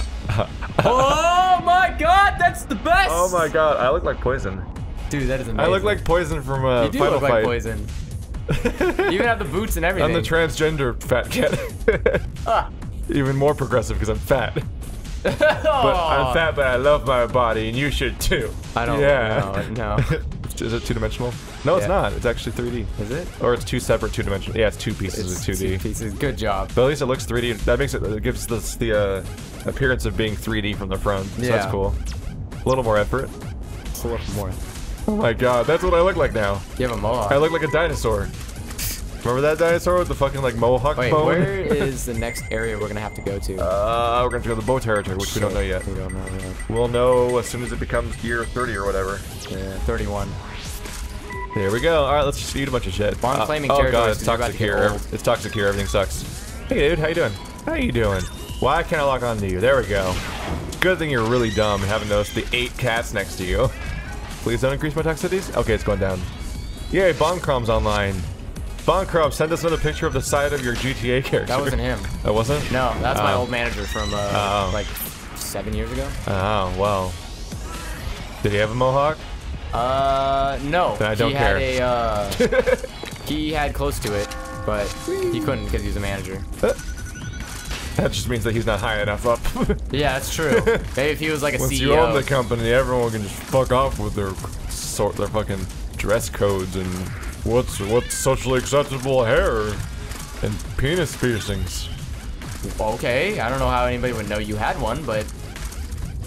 Oh my god, that's the best! Oh my god, I look like Poison. Dude, that is amazing. I look like Poison from uh, You do Final look like Fight. Poison. You even have the boots and everything. I'm the transgender fat cat. Ah. Even more progressive because I'm fat. Oh. But I'm fat, but I love my body, and you should too. I don't Yeah. know. No. Is it two dimensional? No, it's Yeah. not. It's actually three D. Is it? Or it's two separate two dimensional. Yeah, it's two pieces It's of two D. two pieces. Good job. But at least it looks three D. That makes it. It gives this the uh, appearance of being three D from the front. So Yeah. that's cool. A little more effort. A little more. Oh my god, that's what I look like now. You have a mohawk. I look like a dinosaur. Remember that dinosaur with the fucking like mohawk Wait, bone? where is the next area we're gonna have to go to? Uh, we're gonna go to the bow territory, which we don't know yet. We don't know yet. We'll know as soon as it becomes year thirty or whatever. Yeah, thirty-one. There we go. All right, let's just eat a bunch of shit. Well, I'm Uh, claiming oh god, territories it's 'cause you're about toxic to get here. old. It's toxic here. Everything sucks. Hey dude, how you doing? How you doing? Why can't I lock onto you? There we go. Good thing you're really dumb and haven't noticed the eight cats next to you. Please don't increase my toxicities. Okay, it's going down. Yay, Boncrom's online. Boncrom, send us another picture of the side of your G T A character. That wasn't him. That wasn't? No, that's my Oh. old manager from uh, Oh. like seven years ago. Oh, well. Did he have a mohawk? Uh, no. Then I don't he care. had a, uh, he had close to it, but he couldn't because he was a manager. That just means that he's not high enough up. Yeah, that's true. Maybe if he was like a Once C E O. you own the company, everyone can just fuck off with their sort, their fucking dress codes and what's what's socially acceptable hair and penis piercings. Okay, I don't know how anybody would know you had one, but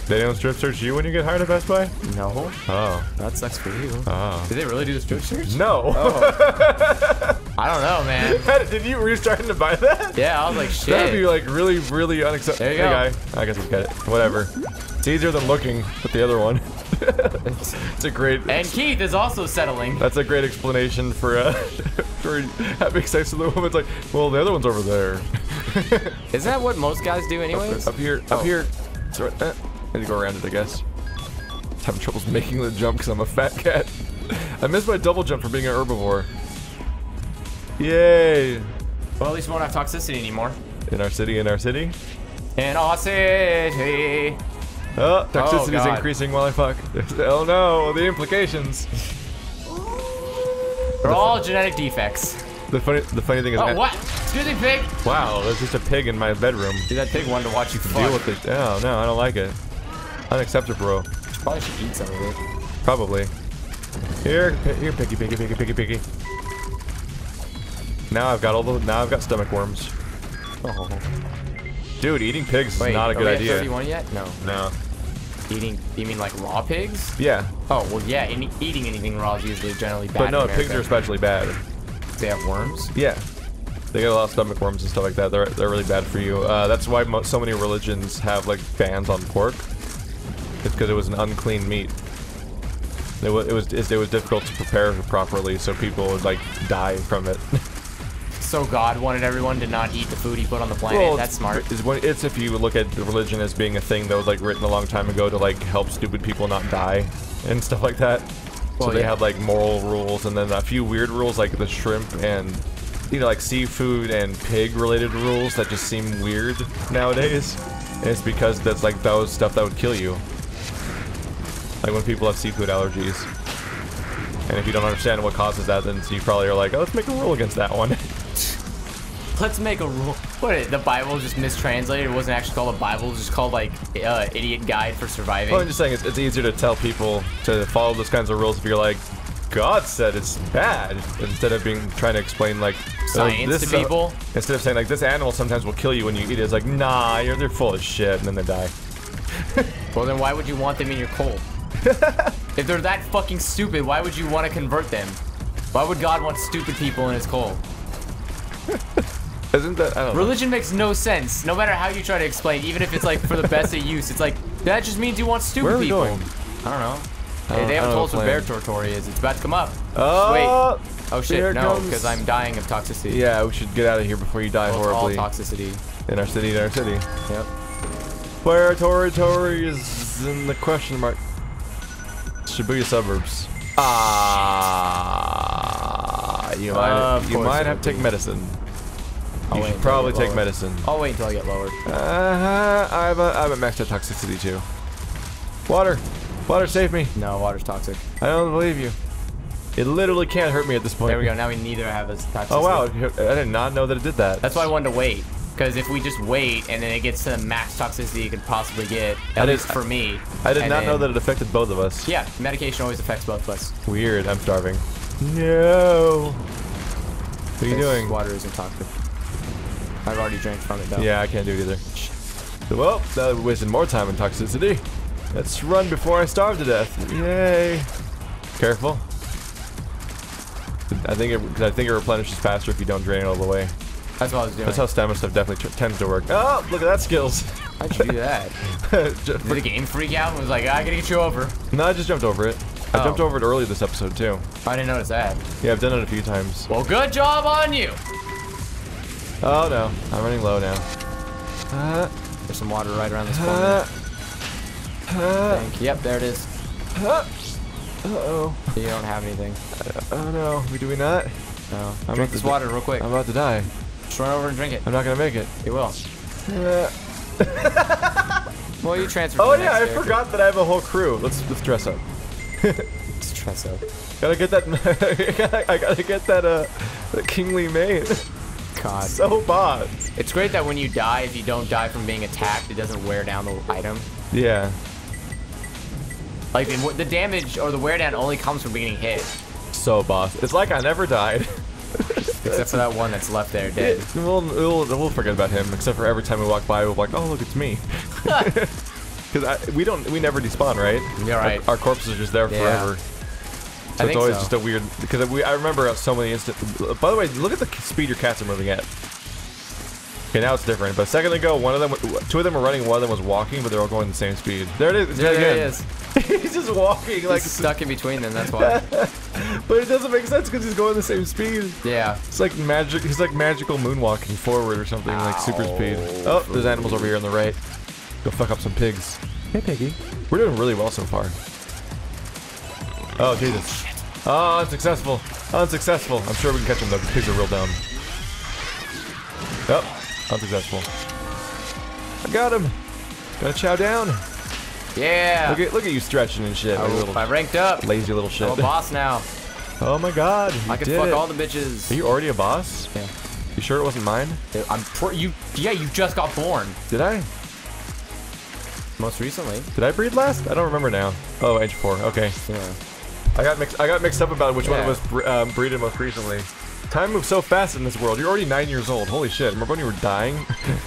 They don't strip search you when you get hired at Best Buy? No. Oh. That sucks for you. Oh. Did they really do the strip search? No. Oh. I don't know, man. Did you, were you starting to buy that? Yeah, I was like, shit. That'd be like really, really unacceptable. There you hey, go. Guy. I guess we get it. Whatever. It's easier than looking at the other one. it's, it's a great. And Keith is also settling. That's a great explanation for uh, for having sex with a woman. It's like, well, the other one's over there. Isn't that what most guys do, anyways? Up, up here, oh. up here. Sorry, uh, I need to go around it, I guess. Having troubles making the jump because I'm a fat cat. I missed my double jump for being an herbivore. Yay! Well, at least we won't have toxicity anymore. In our city, in our city. In our city. Oh, toxicity is oh, increasing while I fuck. Oh no, the implications. They're all genetic defects. The funny, the funny thing is. Oh, what? Excuse me, pig. Wow, there's just a pig in my bedroom. Dude, that pig wanted to watch you fuck. Deal with it. Oh no, I don't like it. Unacceptable, bro. Probably should eat some of it. Probably. Here, here, piggy, piggy, piggy, piggy, piggy. Now I've got all the. Now I've got stomach worms. Oh. Dude, eating pigs Wait, is not a are good we at idea. thirty-one yet? No. No. Eating? You mean like raw pigs? Yeah. Oh well, yeah. Any, eating anything raw is usually generally bad. But no, in pigs are especially bad. They have worms. Yeah. They get a lot of stomach worms and stuff like that. They're they're really bad for you. Uh, that's why mo so many religions have like bans on pork. It's because it was an unclean meat. It was it was it was difficult to prepare properly, so people would like die from it. So God wanted everyone to not eat the food he put on the planet. Well, That's smart. It's, when, it's if you look at the religion as being a thing that was like written a long time ago to like help stupid people not die and stuff like that. Well, so they yeah. have like moral rules and then a few weird rules like the shrimp and you know like seafood and pig related rules that just seem weird nowadays. And it's because that's like those stuff that would kill you. Like when people have seafood allergies. And if you don't understand what causes that, then you probably are like, oh, let's make a rule against that one. Let's make a rule. What, the Bible just mistranslated? It wasn't actually called a Bible. It was just called like uh, Idiot Guide for Surviving. Well, I'm just saying it's, it's easier to tell people to follow those kinds of rules if you're like, God said it's bad, instead of being trying to explain like science this, to people. Instead of saying like this animal sometimes will kill you when you eat it, it's like nah, you're they're full of shit, and then they die. Well, then why would you want them in your cold? If they're that fucking stupid, why would you want to convert them? Why would God want stupid people in his cold? Isn't that, I don't know. Religion makes no sense, no matter how you try to explain, even if it's like for the best of use. It's like, that just means you want stupid Where are we people. going? I don't know. I Hey, don't- they I haven't don't told us know what the bear plan. territory is. It's about to come up. Oh, Wait. Oh shit, here no, comes- because I'm dying of toxicity. Yeah, we should get out of here before you die Well, horribly. All toxicity. In our city, in our city. Yep. Where territory is in the question mark. Shibuya suburbs. Ah, you might Uh, of you course might it have would to take be. medicine. I'll You wait should until I probably get take lower. medicine. I'll wait until I get lowered. Uh, I'm a, I'm at max toxicity too. Water, water, save me! No, water's toxic. I don't believe you. It literally can't hurt me at this point. There we go. Now we neither have this toxicity. Oh wow, I did not know that it did that. That's why I wanted to wait. Because if we just wait and then it gets to the max toxicity it could possibly get, I at did- least for me. I did and not know then- that it affected both of us. Yeah, medication always affects both of us. Weird. I'm starving. No. What are you This doing? Water isn't toxic. I've already drank from it though. Yeah, I can't do it either. Well, that wasted more time in toxicity. Let's run before I starve to death. Yay! Careful. I think it, cause I think it replenishes faster if you don't drain it all the way. That's what I was doing. That's how stamina stuff definitely tends to work. Oh, look at that skills. How'd you do that? Just Did for- the game freak out and was like, I gotta get you over? no, I just jumped over it. I Oh. jumped over it early this episode too. I didn't notice that. Yeah, I've done it a few times. Well, good job on you! Oh no, I'm running low now. Uh, There's some water right around this corner. uh, uh, Thank- Yep, there it is. uh, uh-oh. You don't have anything. Oh no, we do we not? No. I'm Drink about this to- water real quick. I'm about to die. Just run over and drink it. I'm not gonna make it. You will. Uh, Well, you transfer. oh to the yeah, next I character. forgot that I have a whole crew. Let's let's dress up. It's Tresso. Gotta get that. I gotta get that uh, that kingly mane. God. So boss. It's great that when you die, if you don't die from being attacked, it doesn't wear down the item. Yeah. Like, the, the damage or the wear down only comes from getting hit. So boss. It's like I never died. Except for that one that's left there dead. We'll, we'll, we'll forget about him, except for every time we walk by, we'll be like, oh, look, it's me. Because we don't, we never despawn, right? Yeah, right. Our, our corpses are just there Yeah. forever. So I it's always so. just a weird. Because we, I remember so many instant. By the way, look at the speed your cats are moving at. Okay, now it's different. But a second ago, one of them, two of them were running, one of them was walking, but they're all going the same speed. There it is. It's There, there there again. it is. He's just walking like He's stuck in between them. That's why. But it doesn't make sense because he's going the same speed. Yeah. It's like magic. He's like magical moonwalking forward or something, Ow. like super speed. Oh, there's animals over here on the right. Go fuck up some pigs. Hey, piggy. We're doing really well so far. Oh, Jesus. Oh, unsuccessful. Unsuccessful. I'm sure we can catch them though. The pigs are real dumb. Oh, unsuccessful. I got him. Gotta chow down. Yeah. Look at look at you stretching and shit. Like a I, little I ranked up. lazy little shit. I'm a boss now. Oh my God. You I can did fuck it. all the bitches. Are you already a boss? Yeah. You sure it wasn't mine? I'm pr you. Yeah, you just got born. Did I? Most recently. Did I breed last? I don't remember now. Oh, age four. Okay. Yeah. I got mixed. I got mixed up about which Yeah. one was bre um, breeded most recently. Time moves so fast in this world. You're already nine years old. Holy shit! Remember when you were dying?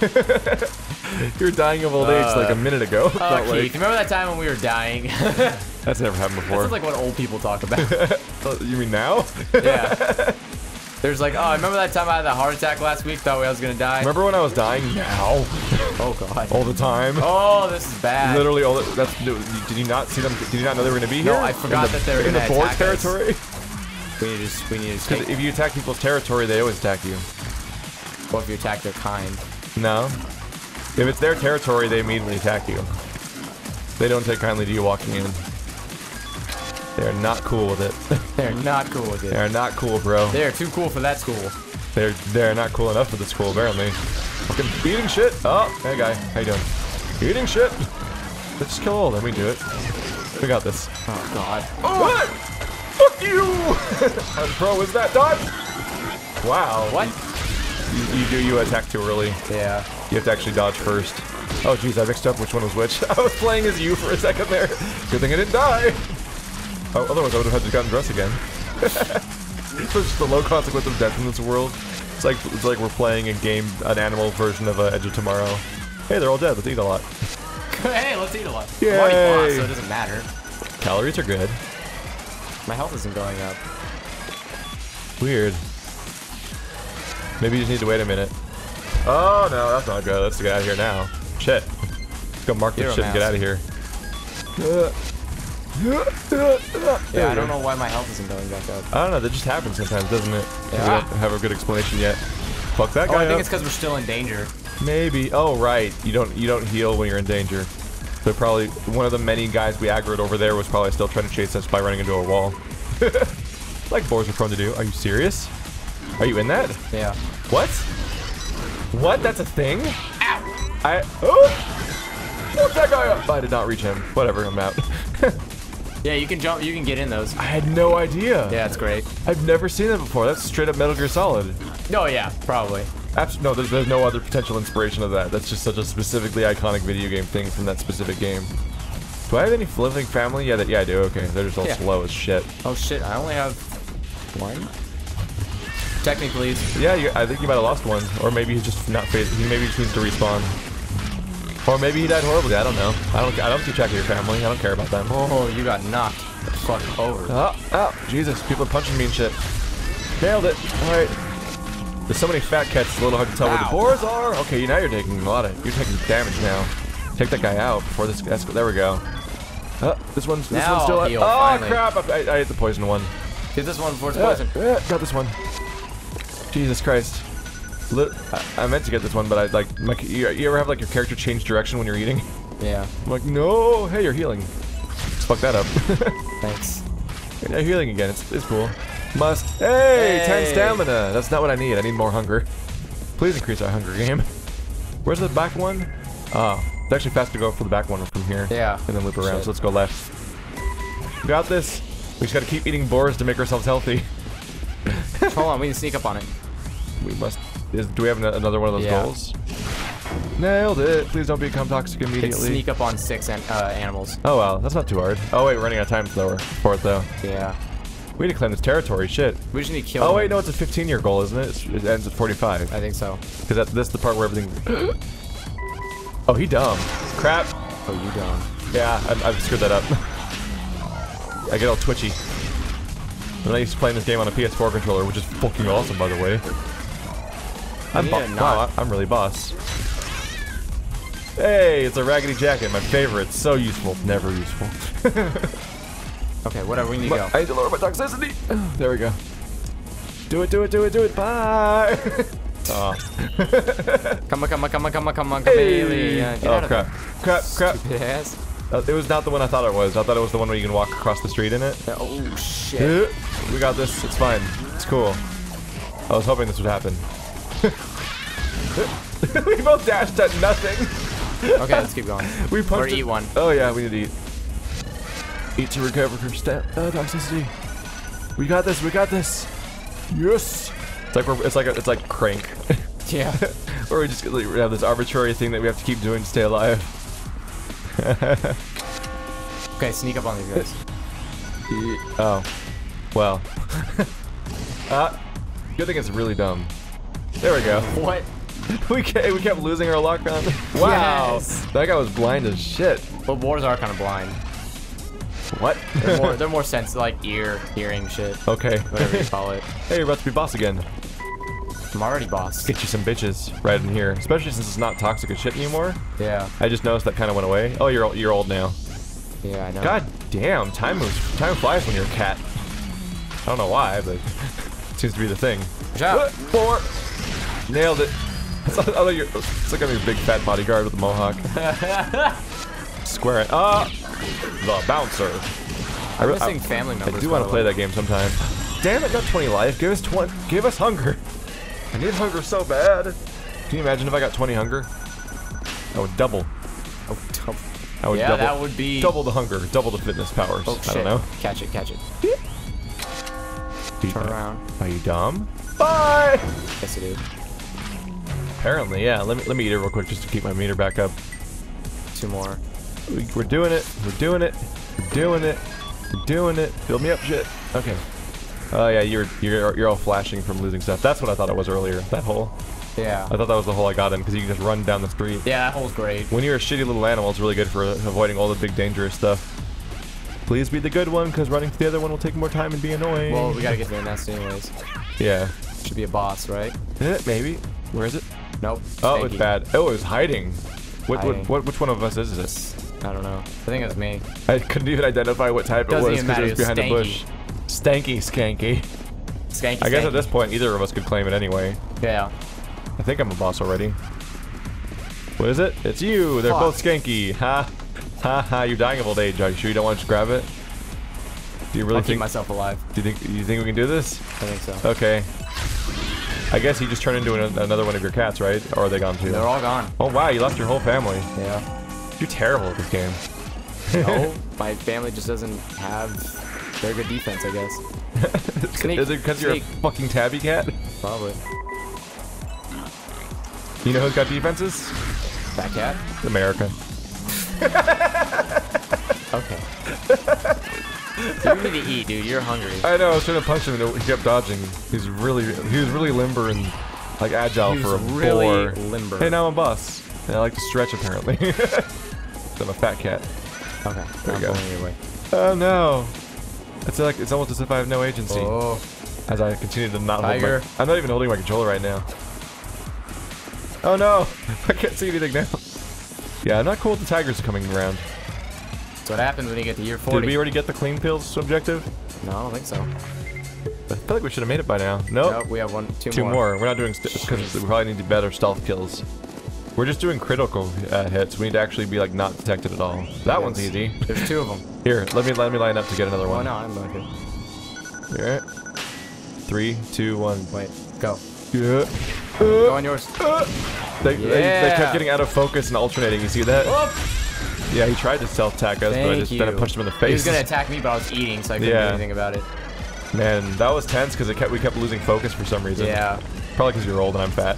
You were dying of old age Uh, like a minute ago. Oh, Felt Keith, like. remember that time when we were dying? That's never happened before. That's like what old people talk about. Oh, you mean now? Yeah. There's like, oh, I remember that time I had that heart attack last week, thought I was gonna die. Remember when I was dying? Now. Oh god. All the time. Oh, this is bad. Literally all the, that's. Did you not see them? Did you not know they were gonna be here? No, I forgot in the, that they were in the gonna board attack us. territory. We need to just, we need to Because take. if you attack people's territory, they always attack you. What if you attack their kind? No. If it's their territory, they immediately attack you. They don't take kindly to you walking in. They're not cool with it. They're not cool with it. They're not cool, bro. They're too cool for that school. They're they're not cool enough for the school, apparently. Fucking eating shit. Oh, hey guy, how you doing? Eating shit. Let's just kill all of them. We do it. We got this. Oh god. What? Fuck you! How pro is that, dodge? Wow. What? You, you do you attack too early. Yeah. You have to actually dodge first. Oh jeez, I mixed up which one was which. I was playing as you for a second there. Good thing I didn't die. Oh, otherwise I would have had to gotten dressed again. It's just the low consequence of death in this world. It's like it's like we're playing a game, an animal version of uh, Edge of Tomorrow. Hey, they're all dead. Let's eat a lot. Hey, let's eat a lot. Yay. I'm already boss, so it doesn't matter. Calories are good. My health isn't going up. Weird. Maybe you just need to wait a minute. Oh no, that's not good. Let's get out of here now. Shit. Let's go mark this Hero shit and get out of here. Yeah, I don't know why my health isn't going back up. I don't know. That just happens sometimes, doesn't it? Yeah. We don't have a good explanation yet. Fuck that Oh, guy I think up. it's because we're still in danger. Maybe. Oh right. You don't you don't heal when you're in danger. So probably one of the many guys we aggroed over there was probably still trying to chase us by running into a wall. Like boars are prone to do. Are you serious? Are you in that? Yeah. What? What? That's a thing? Ow! I oh! Fuck that guy up! I did not reach him. Whatever. I'm out. Yeah, you can jump. You can get in those. I had no idea. Yeah, it's great. I've never seen that before. That's straight up Metal Gear Solid. Oh yeah, probably. Abs no, there's, there's no other potential inspiration of that. That's just such a specifically iconic video game thing from that specific game. Do I have any living family? Yeah, that, yeah, I do. Okay, they're just all Yeah. slow as shit. Oh shit, I only have one. Technically. Yeah, you, I think you might have lost one, or maybe he's just not phased. He maybe just needs to respawn, or maybe he died horribly. I don't know. I don't. I don't keep track of your family. I don't care about them. Oh, you got knocked the fuck over. Oh, oh, Jesus! People are punching me and shit. Nailed it. All right. There's so many fat cats. It's a little hard to tell where the Ow. boars are. Okay, now you're taking a lot of. You're taking damage now. Take that guy out before this. That's, there we go. Oh, this one's. This Now one's still. I'll Up. heal, Oh finally. crap! I, I, I hit the poison one. Get this one before it's Yeah, poison. yeah, got this one. Jesus Christ. Lit I, I meant to get this one, but I like. My, you, you ever have like your character change direction when you're eating? Yeah. I'm like, no. Hey, you're healing. Let's fuck that up. Thanks. Yeah, healing again. It's, it's cool. Must. Hey, Hey. ten stamina. That's not what I need. I need more hunger. Please increase our hunger game. Where's the back one? Oh, it's actually faster to go for the back one from here. Yeah. And then loop around. Shit. So let's go left. We got this. We just gotta keep eating boars to make ourselves healthy. Hold on, we can sneak up on it. We must. Is, do we have an, another one of those Yeah. goals? Nailed it. Please don't become toxic Can immediately. sneak up on six an uh, animals. Oh well, that's not too hard. Oh wait, we're running out of time slower for it though. Yeah. We need to claim this territory. Shit. We just need to kill Oh them. wait, no, it's a fifteen year goal, isn't it? It's, it ends at forty-five. I think so. Because that this is the part where everything. Oh, he dumb. Crap. Oh, you don't. Yeah, I, I've screwed that up. I get all twitchy. When I used to play this game on a P S four controller, which is fucking awesome, by the way. I'm bo wow, I'm really boss. Hey, it's a raggedy jacket, my favorite. So useful, never useful. Okay, whatever, we need to go. I need to lower my toxicity. There we go. Do it, do it, do it, do it. Bye. Oh. Come on, come on, come on, come on, come on, Hey. uh, get Oh out of crap, there. crap, crap. Stupid ass. Uh, it was not the one I thought it was. I thought it was the one where you can walk across the street in it. Oh shit. We got this. It's fine. It's cool. I was hoping this would happen. We both dashed at nothing. Okay, let's keep going. We punched or it. eat one. Oh yeah, we need to eat. Eat to recover from stat uh, toxicity. We got this. We got this. Yes. It's like we're, it's like a, it's like Crank. Yeah. Or we just we have this arbitrary thing that we have to keep doing to stay alive. Okay, sneak up on these guys. Oh, well. uh, good thing it's really dumb. There we go. What? We kept, we kept losing our luck on. Wow, Yes. That guy was blind as shit. But wars are kind of blind. What? They're more, they're more sense like ear, hearing shit. Okay. Whatever you call it. Hey, you're about to be boss again. I'm already boss. Get you some bitches right in here, especially since it's not toxic as shit anymore. Yeah. I just noticed that kind of went away. Oh, you're you're old now. Yeah, I know. God damn, time moves. Time flies when you're a cat. I don't know why, but it seems to be the thing. Watch out. Four. Nailed it. It's like, oh, you're, it's like I'm your big fat bodyguard with a mohawk. Square it. Ah, the bouncer. I'm I, missing I, family members. I do want to play that game sometime. Damn it, got twenty life. Give us twenty. Give us hunger. I need hunger so bad. Can you imagine if I got twenty hunger? I would double. Oh, double. I would yeah, double, that would be double the hunger, double the fitness powers. Oh, I shit. don't know. Catch it, catch it. Turn around. Are you dumb? Bye. Yes, it is. Apparently, yeah. Let me let me eat it real quick just to keep my meter back up. Two more. We, we're doing it. We're doing it. We're doing it. We're doing it. Build me up, shit. Okay. Oh yeah, you're you're you're all flashing from losing stuff. That's what I thought it was earlier. That hole. Yeah. I thought that was the hole I got in because you can just run down the street. Yeah, that hole's great. When you're a shitty little animal, it's really good for avoiding all the big dangerous stuff. Please be the good one, because running to the other one will take more time and be annoying. Well, we gotta get to the nest anyways. Yeah. Should be a boss, right? Eh, maybe. Where is it? Nope. Oh, Stanky. it's bad. Oh, it's hiding. What, Hiding. what, what, which one of us is this? I don't know. I think it was me. I couldn't even identify what type Doesn't it was even because it was matter, behind a it was bush. Stanky, skanky. Skanky, I guess stanky. at this point, either of us could claim it anyway. Yeah. I think I'm a boss already. What is it? It's you. They're Fuck. both skanky. Ha. Ha ha. You're dying of old age. Are you sure you don't want to just grab it? Do you really I'll think? keep myself alive. Do you think? You think we can do this? I think so. Okay. I guess you just turned into an, another one of your cats, right? Or are they gone too? They're all gone. Oh wow, you left your whole family. Yeah. You're terrible at this game. No, my family just doesn't have very good defense, I guess. Sneak, Is it because you're a sneak. fucking tabby cat? Probably. You know who's got defenses? Fat cat? America. Okay. You need to eat, dude. You're hungry. I know. I was trying to punch him, and he kept dodging. He's really, he was really limber and like agile He for a was really boar. limber. Hey, now I'm a boss. And I like to stretch apparently. I'm a fat cat. Okay. There I'm you go. going your way. Oh no! It's like it's almost as if I have no agency. Oh. As I continue to not Tiger. hold my, I'm not even holding my controller right now. Oh no! I can't see anything now. Yeah, I'm not cool with the tigers coming around. That's what happens when you get to year forty. Did we already get the clean pills objective? No, I don't think so. I feel like we should have made it by now. Nope. Nope, we have one, two, Two more. more. We're not doing because we probably need to do better stealth kills. We're just doing critical uh, hits. We need to actually be like not detected at all. That one's easy. There's two of them. Here, let me let me line up to get another Oh one. no, I'm okay. Here. Three, two, one. Wait, go. Yeah. Go on yours. They, they, they Yeah. kept getting out of focus and alternating. You see that? Whoop. Yeah, he tried to stealth attack us, Thank but I just you. then I punched him in the face. He was gonna attack me, but I was eating, so I couldn't Yeah. do anything about it. Man, that was tense because it kept we kept losing focus for some reason. Yeah. Probably because you're old and I'm fat.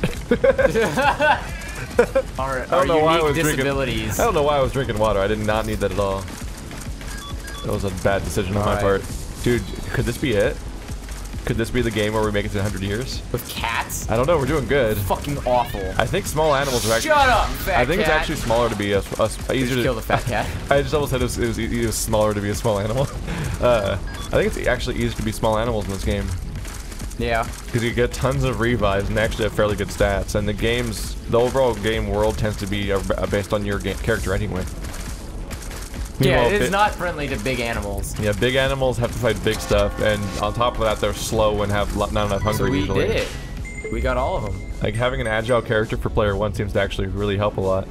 Our, I don't our know why I unique was drinking. disabilities. I don't know why I was drinking water. I did not need that at all. That was a bad decision on my Alright. part. Dude, could this be it? Could this be the game where we make it to one hundred years? With cats? I don't know. We're doing good. Fucking awful. I think small animals are actually. Shut up, fat I think cat. it's actually smaller to be a, a, a easier to kill the fat cat. I just almost said it was, it was, it was smaller to be a small animal. Uh, I think it's actually easier to be small animals in this game. Yeah. Because you get tons of revives and actually have fairly good stats. And the game's, the overall game world tends to be uh, based on your game, character anyway. Yeah, Meanwhile, it is bi- not friendly to big animals. Yeah, big animals have to fight big stuff, and on top of that, they're slow and have lo- not enough hunger So we usually. did it. We got all of them. Like, having an agile character for player one seems to actually really help a lot.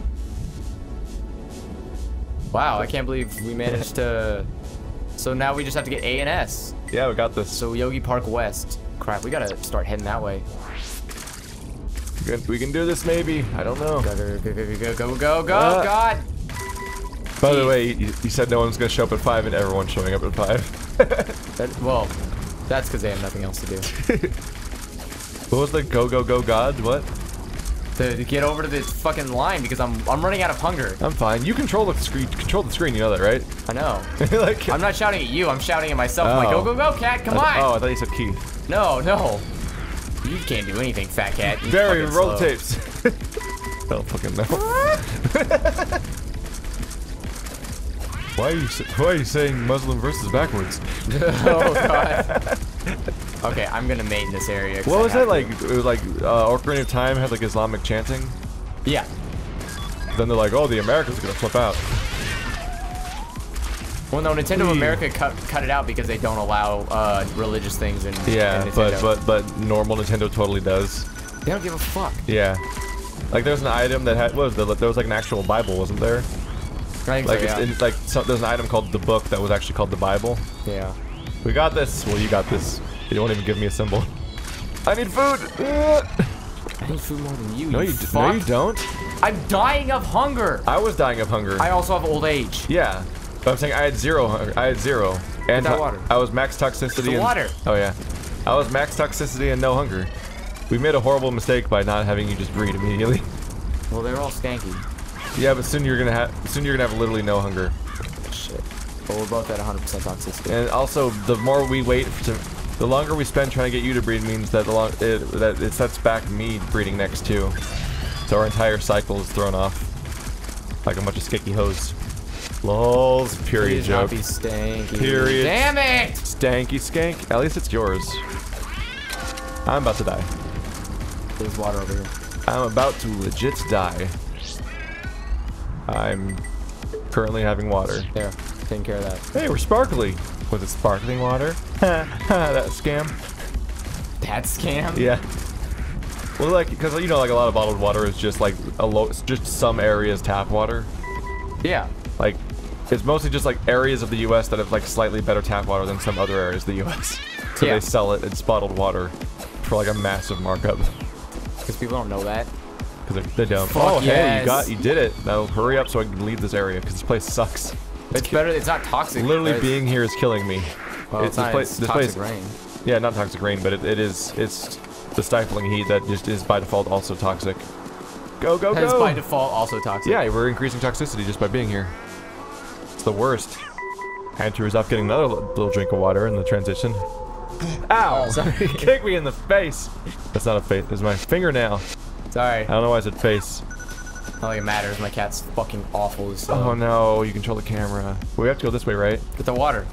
Wow, I can't believe we managed to... So now we just have to get A and S. Yeah, we got this. So Yogi Park West. Crap, we gotta start heading that way. We can, we can do this, maybe. I don't know. Go, go, go, go, go, go, go, go, Uh, God! By the way, you, you said no one's gonna show up at five, and everyone's showing up at five. That, well, that's because they have nothing else to do. What was the go go go God? What? To, to get over to this fucking line because I'm I'm running out of hunger. I'm fine. You control the screen. Control the screen. You know that, right? I know. Like, I'm not shouting at you. I'm shouting at myself. I'm like, Oh. go, go, go, cat, come I, on! oh, I thought you said Keith. No, no. You can't do anything, fat cat. You're Barry, fucking roll the slow. tapes. I don't fucking know. Why are you sa- Why are you saying Muslim versus backwards? Oh god. Okay, I'm gonna mate in this area. 'cause What I was have it like? to. It was like uh, Ocarina of Time had like Islamic chanting. Yeah. Then they're like, oh, the Americans are gonna flip out. Well, no, Nintendo Ooh. America cut cut it out because they don't allow uh, religious things in. Yeah, in but Nintendo. but but normal Nintendo totally does. They don't give a fuck. Yeah. Like there's an item that had what was there? There was like an actual Bible, wasn't there? I think Like so, it's yeah. in, like so, there's an item called the book that was actually called the Bible. Yeah. We got this. Well, you got this. You don't even give me a symbol. I need food. I need food more than you. No, you, you d- fuck. no, you don't. I'm dying of hunger. I was dying of hunger. I also have old age. Yeah, but I'm saying I had zero hunger. I had zero. And that to- water. I was max toxicity. The and, water. Oh yeah, I was max toxicity and no hunger. We made a horrible mistake by not having you just breed immediately. Well, they're all stanky. Yeah, but soon you're gonna have soon you're gonna have literally no hunger. Shit. But we're both at one hundred percent toxicity. And also, the more we wait to, the longer we spend trying to get you to breed means that the long it, that it sets back me breeding next too. So our entire cycle is thrown off like a bunch of skicky hoes. Lols. Period Please joke. not be stanky. Period. Damn it! Stanky skank. At least it's yours. I'm about to die. There's water over here. I'm about to legit die. I'm currently having water. There. Taking care of that. Hey, we're sparkly. Was it sparkling water? Ha ha, that scam. That scam? Yeah. Well, like, because you know, like a lot of bottled water is just like a low, it's just some areas tap water. Yeah. Like, it's mostly just like areas of the U S that have like slightly better tap water than some other areas of the U S So Yeah. they sell it as bottled water for like a massive markup. Because people don't know that. Because they don't. Fuck Oh, hey, yes. you got, you did it. Now hurry up so I can leave this area because this place sucks. It's better. It's not toxic. Literally It's- being here is killing me. Well, it's, this not, place, it's this toxic place, rain. yeah, not toxic rain, but it, it is. It's the stifling heat that just is by default also toxic. Go go That's go! by default also toxic. Yeah, we're increasing toxicity just by being here. It's the worst. Andrew is off getting another li- little drink of water in the transition. Ow! Oh, sorry. Kick me in the face. That's not a face. It's my fingernail. Sorry. I don't know why I said face. Not like it matters. My cat's fucking awful. So. Oh no! You control the camera. We have to go this way, right? Get the water.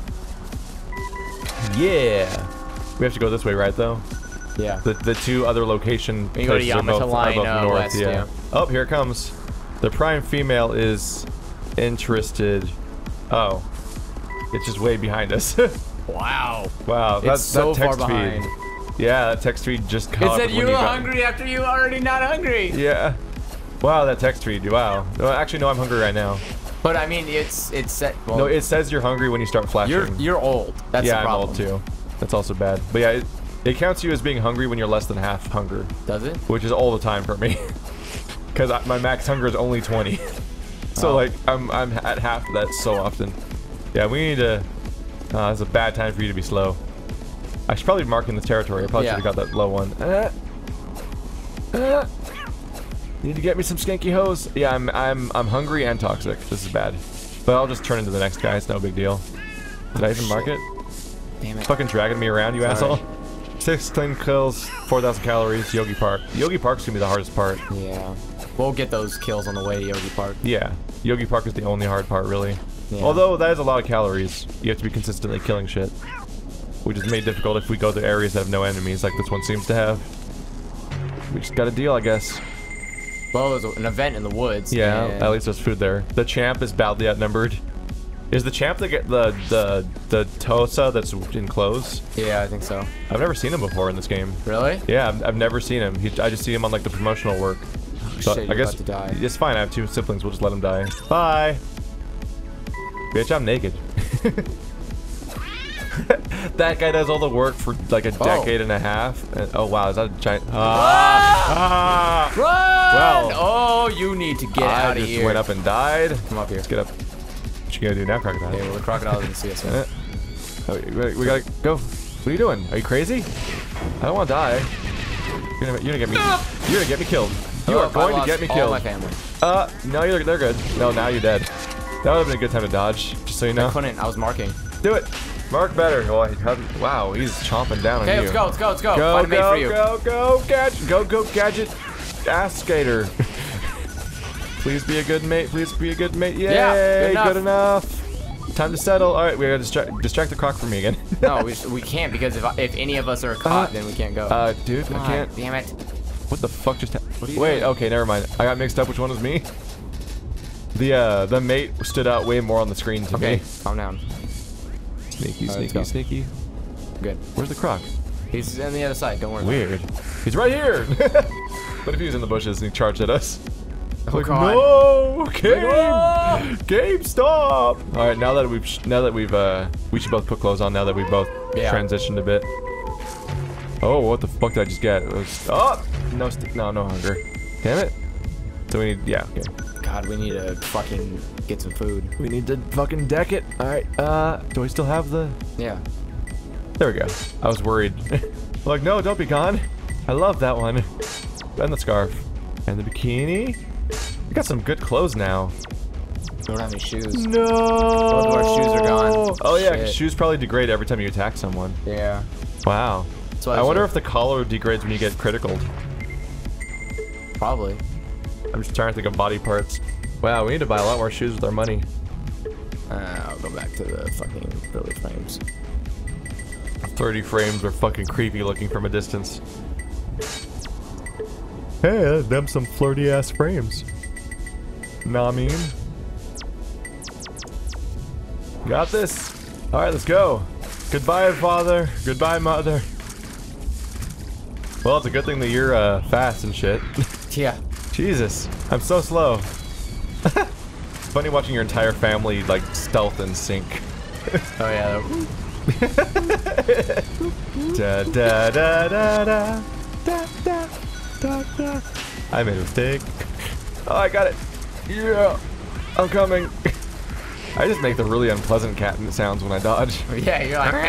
Yeah. We have to go this way, right? Though. Yeah. The the two other location We go to places are both, Yamata are Line, both uh, north. west, yeah. yeah. Oh, here it comes. The prime female is interested. Oh, it's just way behind us. Wow. Wow, It's that's so that text far behind. feed. Yeah, that text feed just It caught said up you when were got- hungry after you were already not hungry. Yeah. Wow, that text feed. Wow. No, actually, no, I'm hungry right now. But I mean, it's it's set. Well, No, it says you're hungry when you start flashing. you're you're old. That's yeah, the I'm problem. old too. That's also bad. But yeah, it, it counts you as being hungry when you're less than half hunger, Does it? which is all the time for me. Because my max hunger is only twenty. So Oh. like I'm I'm at half of that so often. Yeah, we need to. Uh, it's a bad time for you to be slow. I should probably be marking this territory. I probably Yeah. should have got that low one. Uh, uh, need to get me some skanky hose. Yeah, I'm I'm I'm hungry and toxic. This is bad. But I'll just turn into the next guy. It's no big deal. Did I even mark it? Damn it. Fucking dragging me around, you Sorry. asshole. Six clean kills, four thousand calories, Yogi Park. Yogi Park's gonna be the hardest part. Yeah. We'll get those kills on the way to Yogi Park. Yeah. Yogi Park is the only hard part, really. Yeah. Although, that is a lot of calories. You have to be consistently killing shit. Which is made difficult if we go to areas that have no enemies, like this one seems to have. We just got a deal, I guess. Well, there's an event in the woods. Yeah, and... at least there's food there. The champ is badly outnumbered. Is the champ the the the the Tosa that's in clothes? Yeah, I think so. I've never seen him before in this game. Really? Yeah, I've, I've never seen him. He, I just see him on like the promotional work. Oh, So shit, I you're guess about to die. It's fine. I have two siblings. We'll just let them die. Bye. Bitch, I'm naked. That guy does all the work for like a decade oh. and a half. And, oh wow, is that a giant? Ah! Run! ah! Run! Well, oh, you need to get I out of just here. went up and died. Come up here. Let's get up. What you gonna do now, crocodile? Okay, well, the crocodile doesn't see us, man. Oh, we, we gotta go. What are you doing? Are you crazy? I don't want to die. You're gonna, you're gonna get me. You're gonna get me killed. You oh, are going to get me all killed. my family. Uh, no, you're, they're good. No, now you're dead. That would have been a good time to dodge, just so you know. I couldn't. I was marking. Do it. Mark better. Oh, he hasn't- wow, he's chomping down Okay, on you. let's go. Let's go. Let's go. Go, Find a mate go, for you. go, go, gadget. Go, go, gadget. Ass skater. Please be a good mate. Please be a good mate. Yay, Yeah, good enough. good enough. Time to settle. All right, we gotta distract, distract the croc from me again. No, we, we can't because if if any of us are caught, Uh, then we can't go. Uh, dude, Come I on, can't. Damn it. What the fuck just happened? What are you Wait, doing? okay, never mind. I got mixed up. Which one was me? The uh, the mate stood out way more on the screen to Okay, me. calm down. Sneaky, All right, let's sneaky, go. sneaky. Good. Where's the croc? He's on the other side. Don't worry. Weird. He's right here. What if he was in the bushes and he charged at us? Oh, Like, God. no, game, No! game, stop! All right, now that we've, sh now that we've, uh, we should both put clothes on. Now that we've both Yeah. transitioned a bit. Oh, what the fuck did I just get? It was, oh, no, st no, no hunger. Damn it. So we need, yeah, okay. God, we need to fucking get some food. We need to fucking deck it. All right, uh, do I still have the? Yeah. There we go. I was worried. Like, no, don't be gone. I love that one. And the scarf. And the bikini. We got some good clothes now. We don't have any shoes. No. Both of our shoes are gone. Oh yeah, 'cause Shit. shoes probably degrade every time you attack someone. Yeah. Wow. why I wonder so- if the collar degrades when you get criticaled. Probably. I'm just trying to think of body parts. Wow, we need to buy a lot more shoes with our money. Uh, I'll go back to the fucking Billy frames. thirty frames are fucking creepy looking from a distance. Hey, them some flirty ass frames. Know what I mean? Got this. Alright, let's go. Goodbye, father. Goodbye, mother. Well, it's a good thing that you're uh, fast and shit. Yeah. Jesus, I'm so slow. Funny watching your entire family like stealth and sync. Oh yeah. Da da da da da da da da da. I made a mistake. Oh, I got it. Yeah, I'm coming. I just make the really unpleasant cat sounds when I dodge. Yeah, you're like.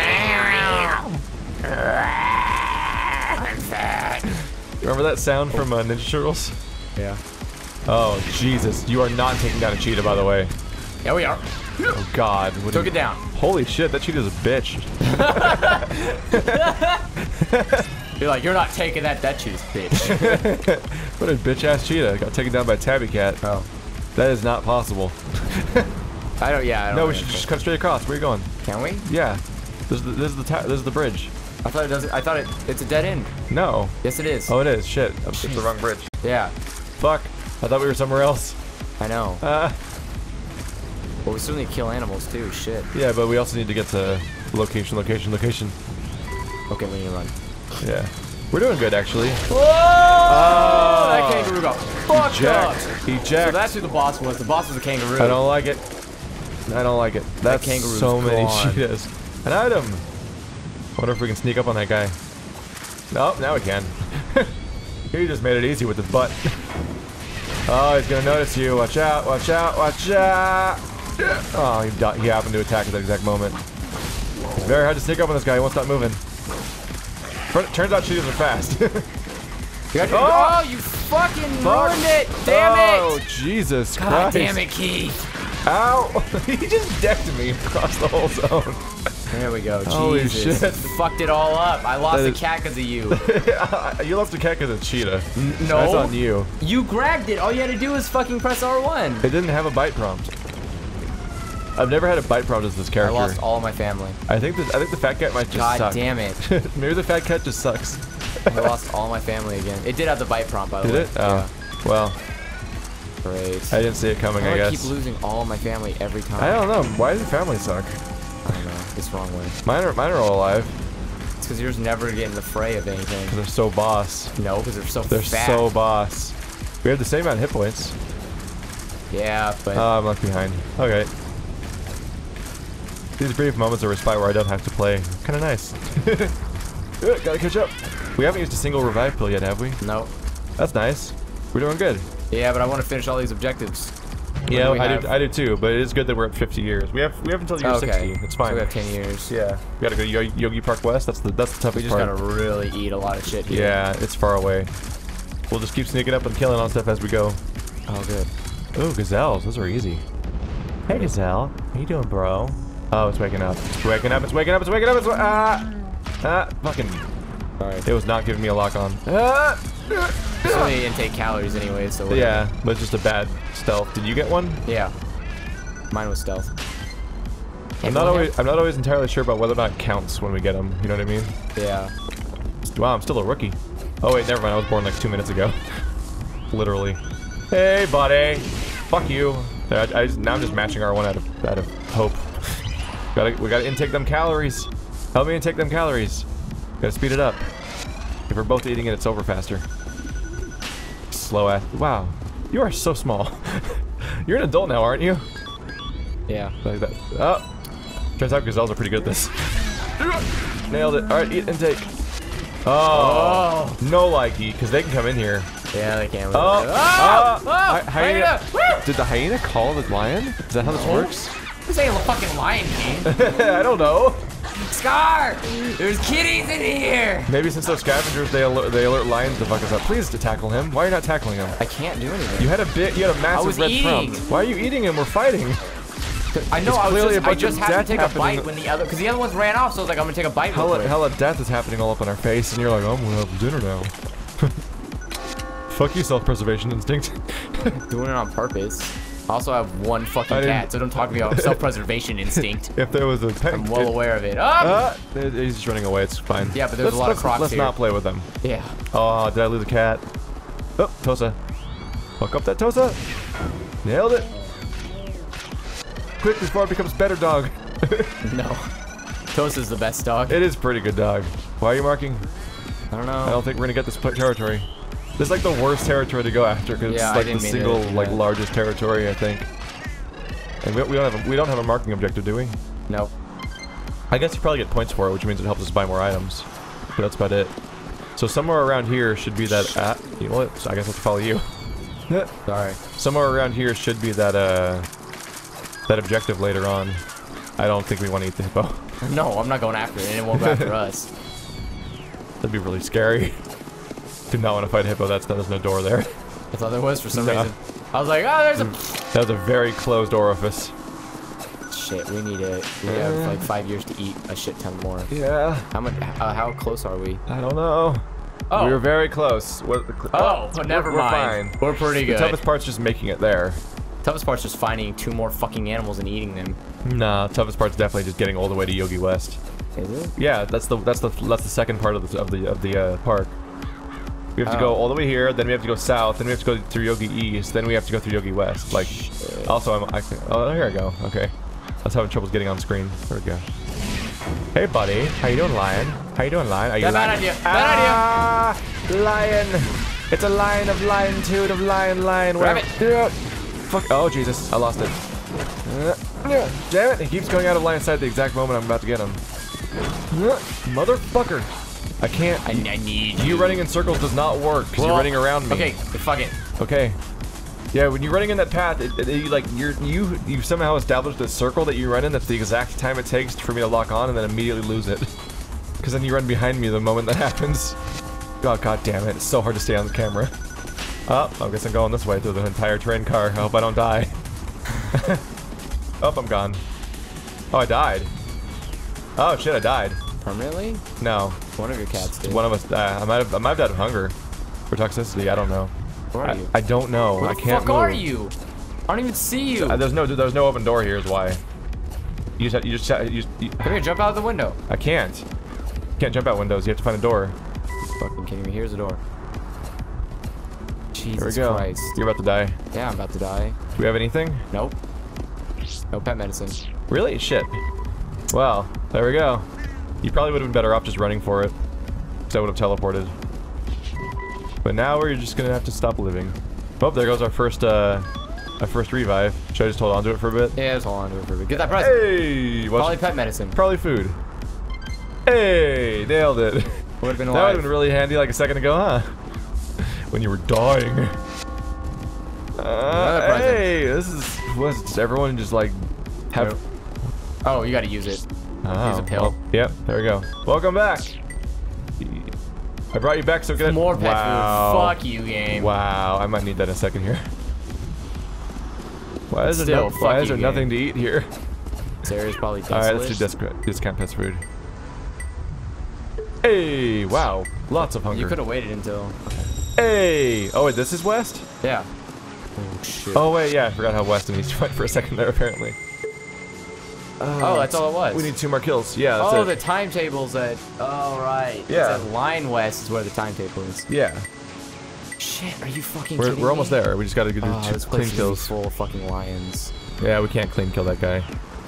I'm fat. Remember that sound from uh, Ninja Turtles? Yeah. Oh Jesus, you are not taking down a cheetah, by the way. Yeah, we are. Oh God, what Took did- it down. Holy shit, that cheetah's a bitch. You're like, you're not taking that. That cheese, bitch. What a bitch ass cheetah. Got taken down by a tabby cat. Oh. That is not possible. I don't. Yeah. I don't No, we really should think- just cut straight across. Where are you going? Can we? Yeah. This is the this is the ta this is the bridge. I thought it does. I thought it. It's a dead end. No. Yes, it is. Oh, it is. Shit. It's the wrong bridge. Yeah. Fuck. I thought we were somewhere else. I know. Uh, But we still need to kill animals too. Shit. yeah, but we also need to get to location, location, location. Okay, we need to run. Yeah. We're doing good, actually. Whoa! That kangaroo got fucked up. Eject. So Eject. that's who the boss was. The boss was a kangaroo. I don't like it. I don't like it. That's kangaroo's so many gone. cheetahs. An item. Wonder if we can sneak up on that guy. Nope, now we can. He just made it easy with his butt. Oh, he's gonna notice you. Watch out, watch out, watch out. Oh, he, di- he happened to attack at that exact moment. It's very hard to sneak up on this guy. He won't stop moving. Fr- Turns out cheetahs are fast. You got your- Oh! oh, you fucking Fuck. ruined it! Damn Oh, it! Jesus God Christ. damn it, Keith! Ow! He just decked me across the whole zone. There we go. Holy Jesus. shit. Fucked it all up. I lost That a is- cat because of you. You lost a cat because of cheetah. No. That's on you. You grabbed it. All you had to do was fucking press R one. It didn't have a bite prompt. I've never had a bite prompt as this I character. lost all my family. I think that I think the fat cat might just God suck. damn it. Maybe the fat cat just sucks. I lost all my family again. It did have the bite prompt, by the Did way. it? Oh, well. Great. I didn't see it coming, Why I do I guess. keep losing all my family every time? I don't know. Why does your family suck? I don't know. It's the wrong way. Mine are, mine are all alive. It's because yours never get in the fray of anything. Because they're so boss. No, because they're so They're fat. so boss. We have the same amount of hit points. Yeah, but... Oh, I'm left behind. Okay. These brief moments of respite where I don't have to play. Kind of nice. Gotta catch up. We haven't used a single revive pill yet, have we? no. That's nice. We're doing good. Yeah, but I want to finish all these objectives. What Yeah, do we I have? do, I do too, but it is good that we're at fifty years. We have we have until year Okay. sixty. It's fine. So we have ten years. Yeah. We gotta go Yo Yogi Park West. That's the that's the toughest We just part. gotta really eat a lot of shit here. Yeah, it's far away. We'll just keep sneaking up and killing on stuff as we go. Oh, good. Ooh, gazelles. Those are easy. Hey, gazelle. How you doing, bro? Oh, it's waking up. It's waking up. It's waking up. It's waking up. It's wa ah ah. Fucking. Sorry. It was not giving me a lock on. Ah. It's only intake calories anyway, so whatever. Yeah, but it's just a bad stealth. Did you get one? Yeah. Mine was stealth. I'm not always I'm not always entirely sure about whether or not it counts when we get them. You know what I mean? Yeah. Wow, I'm still a rookie. Oh wait, never mind. I was born like two minutes ago. Literally. Hey, buddy. Fuck you. I, I just, now I'm just matching R one out of out of hope. Gotta we gotta intake them calories. Help me intake them calories. Gotta speed it up. If we're both eating it, it's over faster. Slow ass. Wow, you are so small. You're an adult now, aren't you? Yeah. Like that. Oh, turns out gazelles are pretty good at this. Nailed it. All right, eat intake. Oh, Oh. no likey, because they can come in here. Yeah, they can. Oh, Oh! oh, Oh! Hy- hyena. Hyena! Woo! Did the hyena call the lion? Is that how this No. works? This ain't a fucking Lion King. I don't know. Scar! There's kitties in here! Maybe since they're scavengers, they alert, they alert lions to fuck us up. Please to tackle him. Why are you not tackling him? I can't do anything. You had a bit. You had a massive was red eating. prompt. Why are you eating him? We're fighting. I know, It's I was clearly just, a bunch I just of had to death take a bite happening. when the other, because the other ones ran off, so I was like, I'm gonna take a bite real Hella, quick. hella death is happening all up in our face, and you're like, oh, I'm gonna have dinner now. Fuck you, self-preservation instinct. Doing it on purpose. I also have one I fucking didn't- cat, so don't talk to me about self-preservation instinct. If there was a pet, I'm well it- aware of it. Oh! Ah, it- he's just running away. It's fine. Yeah, but there's let's, a lot of let's- crocs Let's here. not play with them. Yeah. Oh, did I lose a cat? Oh, Tosa. Fuck up that Tosa. Nailed it. Quick before it becomes better dog. No. Tosa's the best dog. It is pretty good dog. Why are you marking? I don't know. I don't think we're gonna get this pl- territory. This is like the worst territory to go after because Yeah, it's I like the didn't mean to single do like that. largest territory I think. And we, we don't have a, we don't have a marking objective, do we? Nope. I guess you probably get points for it, which means it helps us buy more items. But that's about it. So somewhere around here should be that. Uh, you know what? So I guess I have to follow you. Sorry. Somewhere around here should be that uh that objective later on. I don't think we want to eat the hippo. No, I'm not going after it, and it won't go after us. That'd be really scary. Do not want to fight a hippo. That's there's no door there. I thought there was for some No. reason. I was like, oh, there's a... That was a very closed orifice. Shit, we need it. We have like five years to eat a shit ton more. Yeah. How much? Uh, how close are we? I don't know. Oh. We were very close. What, Oh, but never we're, we're mind. fine. We're pretty The good. toughest part's just making it there. Toughest part's just finding two more fucking animals and eating them. Nah, toughest part's definitely just getting all the way to Yogi West. Is it? Yeah, that's the that's the that's the second part of the of the of the uh, park. We have to Oh. go all the way here, then we have to go south, then we have to go through Yogi East, then we have to go through Yogi West. Like, Shit. also I'm I, oh here I go. Okay, I was having trouble getting on screen. There we go. Hey buddy, how you doing, lion? How you doing, lion? Are you Bad lion? idea. Bad ah, lion. It's a lion of lionitude of lion lion. Grab Where- it. Fuck. Oh Jesus, I lost it. Uh, Damn it! He keeps going out of line of sight at the exact moment I'm about to get him. Uh, Motherfucker! I can't. I, I need You running in circles does not work because you're Well, running around me. Okay, fuck it. Okay. Yeah, when you're running in that path, it, it, you, like you're you you somehow established a circle that you run in. That's the exact time it takes for me to lock on, and then immediately lose it. Because then you run behind me the moment that happens. Oh god damn it! It's so hard to stay on the camera. Oh, I guess I'm going this way through the entire train car. I hope I don't die. Oh, I'm gone. Oh, I died. Oh shit, I died. Permanently? No. One of your cats did. One of us. Uh, I might have. I might have died of hunger, or toxicity. I don't know. Where are I, you? I don't know. Where I the can't fuck move. are you? I don't even see you. Uh, there's no. There's no open door here. Is why. You just. You just. You just you, Come here, jump out of the window. I can't. You can't jump out windows. You have to find a door. Fucking kidding me. Here's a door. Jesus Here we go. Christ. You're about to die. Yeah, I'm about to die. Do we have anything? Nope. No pet medicine. Really? Shit. Well, there we go. You probably would have been better off just running for it. Because I would have teleported. But now we're just gonna have to stop living. Oh, there goes our first, uh, our first revive. Should I just hold on to it for a bit? Yeah, just hold on to it for a bit. Get that present. Hey! What's Probably pet medicine. Probably food. Hey! Nailed it. Would have been That alive. would have been really handy like a second ago, huh? When you were dying. Uh, present. hey! This is... What, does everyone just like... have... Oh, you gotta use it. Oh, Use a pill. well, yep, there we go. Welcome back. I brought you back so good. More pet wow. food. Fuck you, game. Wow, I might need that in a second here. Why is there, Still, no, fuck why is you, there nothing to eat here? This area's probably desolate. Alright, let's do discount, discount pets food. Hey, wow. Lots of hunger. You could have waited until... Hey! Oh, wait, this is west? Yeah. Oh, shit. Oh, wait, yeah, I forgot how west and east went for a second there, apparently. Oh, that's all it was. We need two more kills. Yeah, that's Oh, it. the timetable's at... Oh, right. Yeah. It's at line west is where the timetable is. Yeah. Shit, are you fucking We're, kidding we're almost me? there. We just gotta do Oh, two this clean place is kills. full of fucking lions. Yeah, we can't clean kill that guy.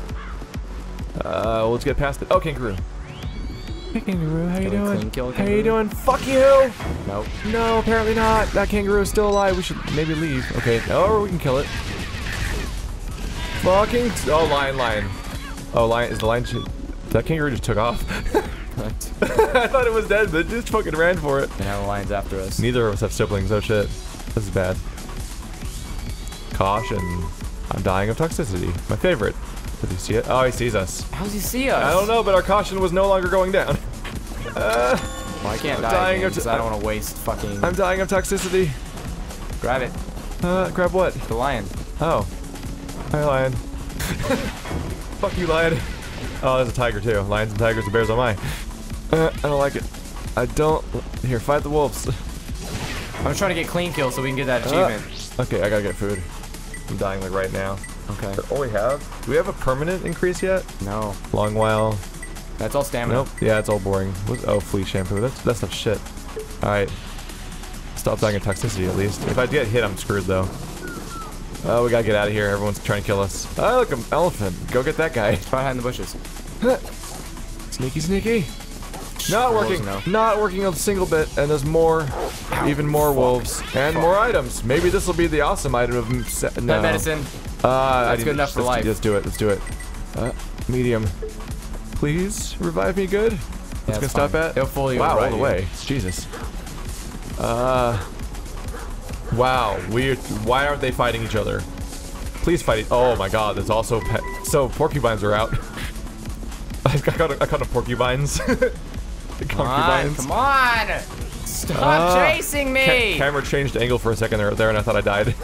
Uh, let's get past it. Oh, kangaroo. Hey, kangaroo, how you Can we doing? clean kill a How you kangaroo? doing? Fuck you! Nope. No, apparently not. That kangaroo is still alive. We should maybe leave. Okay, or we can kill it. Fucking... Oh, lion, lion. Oh, lion, is the lion... That kangaroo just took off. What? I thought it was dead, but it just fucking ran for it. And now the lion's after us. Neither of us have siblings. Oh, shit. This is bad. Caution. I'm dying of toxicity. My favorite. Does he see it? Oh, he sees us. How does he see us? I don't know, but our caution was no longer going down. Uh, Well, I can't I'm die dying again of because I don't want to waste fucking... I'm dying of toxicity. Grab it. Uh, grab what? The lion. Oh. Hi, lion. Fuck you, lion. Oh, there's a tiger, too. Lions and tigers and bears on my. Uh, I don't like it. I don't... Here, fight the wolves. I'm trying to get clean kill so we can get that Uh, achievement. okay, I gotta get food. I'm dying, like, right now. Okay. Oh, we have? Do we have a permanent increase yet? No. Long while. That's all stamina. Nope. Yeah, it's all boring. What's, oh, flea shampoo. That's that's not shit. All right. Stop dying of toxicity at least. If I get hit, I'm screwed though. Oh, we gotta get out of here. Everyone's trying to kill us. Oh, look, an elephant. Go get that guy. Try hide in the bushes. Sneaky, sneaky. Not Wolves, working. no. Not working a single bit. And there's more, even more Fuck. wolves and Fuck. more items. Maybe this will be the awesome item of m- se- no. Pet medicine. Uh, I That's need- good enough for let's, life. Let's do it. Let's do it. Uh, medium. Please revive me good. What's Yeah, gonna it's stop fine. at? It'll fully wow, all revive the you. way. Jesus. Uh. Wow. Weird. Why aren't they fighting each other? Please fight it. Oh my God. There's also pet. So porcupines are out. I caught a, I caught a porcupines. Come on, come on! Stop Ah. chasing me! Ca camera changed angle for a second there, there, and I thought I died.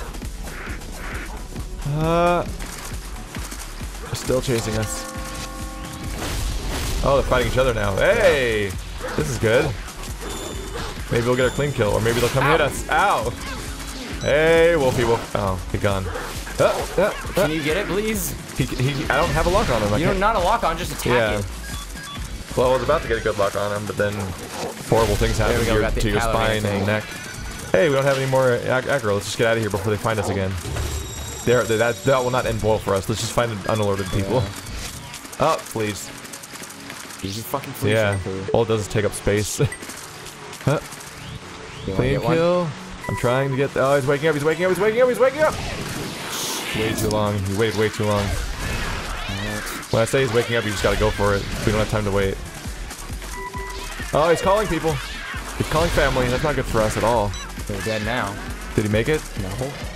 Uh. They're still chasing us. Oh, they're fighting each other now. Hey! This is good. Maybe we'll get a clean kill, or maybe they'll come Ow. hit us. Ow! Hey, Wolfie Wolf. Oh, he's gone. Uh, uh, uh. Can you get it, please? He, he, I don't have a lock on him. I You can't. don't not a lock on, just attack Yeah. it. Well, I was about to get a good lock on him, but then horrible things happen we to go, your, got the to your calorie spine thing. and neck. Hey, we don't have any more ag aggro. Let's just get out of here before they find us again. There, that that will not end well for us. Let's just find unalerted people. Yeah. Oh, please. He's just fucking flea Yeah. shampoo. All it does is take up space. Huh. You wanna Clean get one? kill. I'm trying to get. Oh, he's waking up. He's waking up. He's waking up. He's waking up. Way too long. He waited way too long. When I say he's waking up, you just gotta go for it. We don't have time to wait. Oh, he's calling people. He's calling family. That's not good for us at all. They're dead now. Did he make it? No.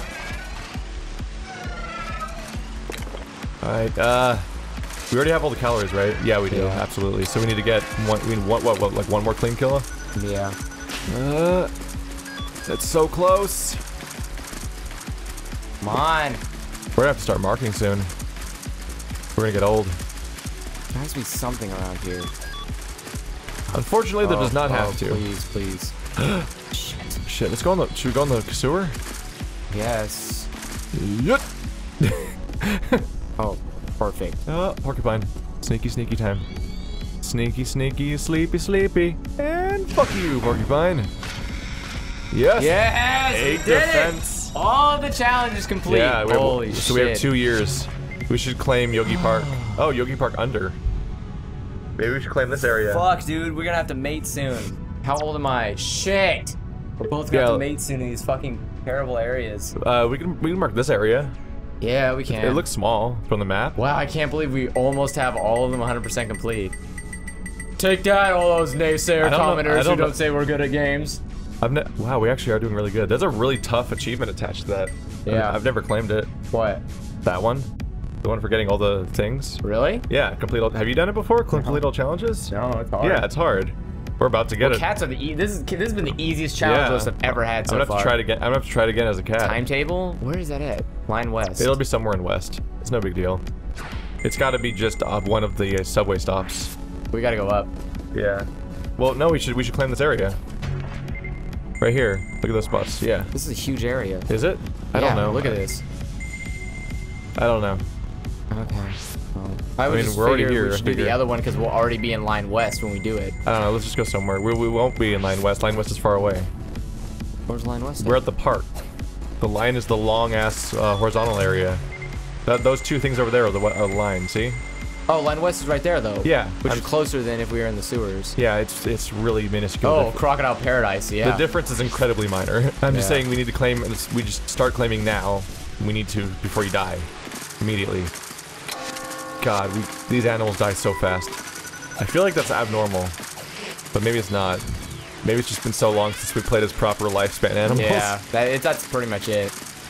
Alright, uh... we already have all the calories, right? Yeah, we do. Yeah. Absolutely. So we need to get one, we need what, what, what, like one more clean kill? Yeah. Uh... That's so close. Come on. We're gonna have to start marking soon. We're gonna get old. There has to be something around here. Unfortunately, oh, there does not oh, have to. Please, please. Shit. Shit, let's go on the, should we go in the sewer? Yes. Yep. Oh, perfect. Oh, porcupine. Sneaky, sneaky time. Sneaky, sneaky, sleepy, sleepy. And fuck you, porcupine. Yes! Yes! Eight we did defense. It! All the challenges complete. Yeah, we have, Holy so shit. we have two years. We should claim Yogi Park. Oh, Yogi Park under. Maybe we should claim this area. Fuck, dude. We're gonna have to mate soon. How old am I? Shit! We're both gonna Yeah. have to mate soon in these fucking terrible areas. Uh, we can we can mark this area. Yeah, we can. It looks small from the map. Wow, I can't believe we almost have all of them one hundred percent complete. Take that, all those naysayer I don't know- I commenters who don't know- don't say we're good at games. I've ne wow, we actually are doing really good. There's a really tough achievement attached to that. Yeah. I've, I've never claimed it. What? That one? The one for getting all the things? Really? Yeah, complete all- have you done it before? Complete all challenges? No, it's hard. Yeah, it's hard. We're about to get well, it. cats are the e this is this has been the easiest challenge Yeah. list I've ever had so I'm gonna far. have to try it again. I'm gonna have to try it again as a cat. Timetable? Where is that at? Line West. It'll be somewhere in West. It's no big deal. It's got to be just uh, one of the uh, subway stops. We gotta go up. Yeah. Well, no, we should we should claim this area. Right here. Look at those spots. Yeah. This is a huge area. Is it? I Yeah, don't know. Look at this. I don't know. Okay. Well, I would mean, just we're already figure here, we I should do the figure. other one because we'll already be in line west when we do it. I don't know. Let's just go somewhere. We, we won't be in Line West. Line West is far away. Where's line west? We're at the park. The line is the long-ass uh, horizontal area. That, those two things over there are the, are the line, see? Oh, line west is right there though. Yeah. Which I'm- is closer than if we were in the sewers. Yeah, it's it's really minuscule. Oh, The- Crocodile Paradise, yeah. The difference is incredibly minor. I'm just Yeah. saying we need to claim, we just start claiming now. We need to before you die. Immediately. God, we, these animals die so fast. I feel like that's abnormal. But maybe it's not. Maybe it's just been so long since we played as proper lifespan animals. Yeah, that, it, that's pretty much it.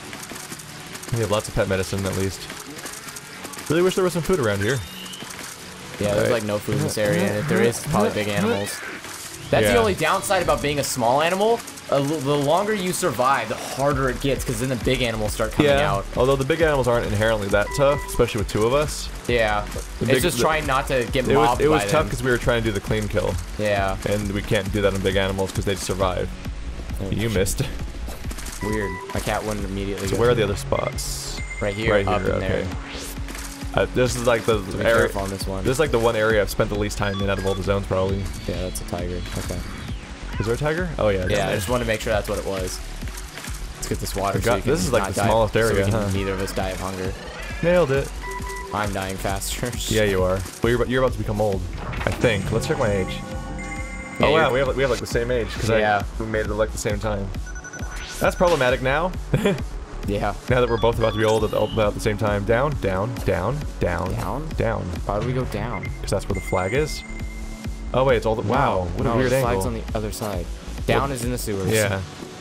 We have lots of pet medicine at least. Really wish there was some food around here. Yeah, there's Right. like no food in this area, and if there is, it's probably big animals. That's the Yeah. only downside about being a small animal. Uh, l- the longer you survive, the harder it gets, because then the big animals start coming Yeah, out. although the big animals aren't inherently that tough, especially with two of us. Yeah, The it's big- just the- trying not to get It was, mobbed it was by tough them. because we were trying to do the clean kill. Yeah, And we can't do that on big animals because they'd survive. Oh, You missed. weird. My cat wouldn't immediately. So go where are through. the other spots? Right here, Right up here, in there. okay. Uh, this is like the So be area. careful on this one. This is like the one area I've spent the least time in out of all the zones, probably. Yeah, that's a tiger. Okay. Is there a tiger? Oh yeah. down Yeah, I there. just wanted to make sure that's what it was. Let's get this water. God, so you can this is like not the die- smallest area, So we can huh? neither of us die of hunger. Nailed it. I'm dying faster. Yeah, you are. Well, you're, about- you're about to become old. I think. Let's check my age. Yeah, Oh wow, you're- we have we have like the same age because Yeah. I we made it at like the same time. That's problematic now. Yeah. Now that we're both about to be old at the, about the same time. Down, down, down, down, Down? down. Why do we go down? Because that's where the flag is. Oh wait, it's all the wow. What no, a weird the angle. flag's on the other side. Down is in the sewers. Yeah.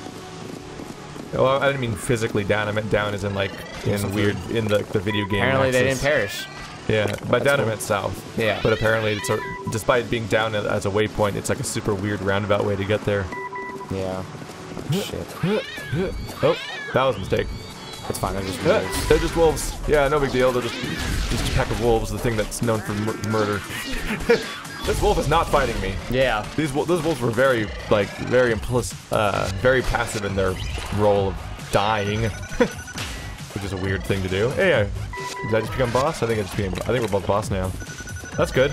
Well, I didn't mean physically down. I meant down as in like in Some weird in the the video game. Apparently they didn't axis. perish. Yeah, by That's down I cool. meant south. Yeah. But apparently, it's a, despite being down as a waypoint, it's like a super weird roundabout way to get there. Yeah. Shit. Oh, that was a mistake. It's fine. They're just Yeah, wolves. they're just wolves. Yeah, no big deal. They're just just a pack of wolves, the thing that's known for mur murder. This wolf is not fighting me. Yeah. These wo those wolves were very like very implicit, uh, very passive in their role of dying, which is a weird thing to do. Hey, uh, did I just become boss? I think I just became. I think we're both boss now. That's good.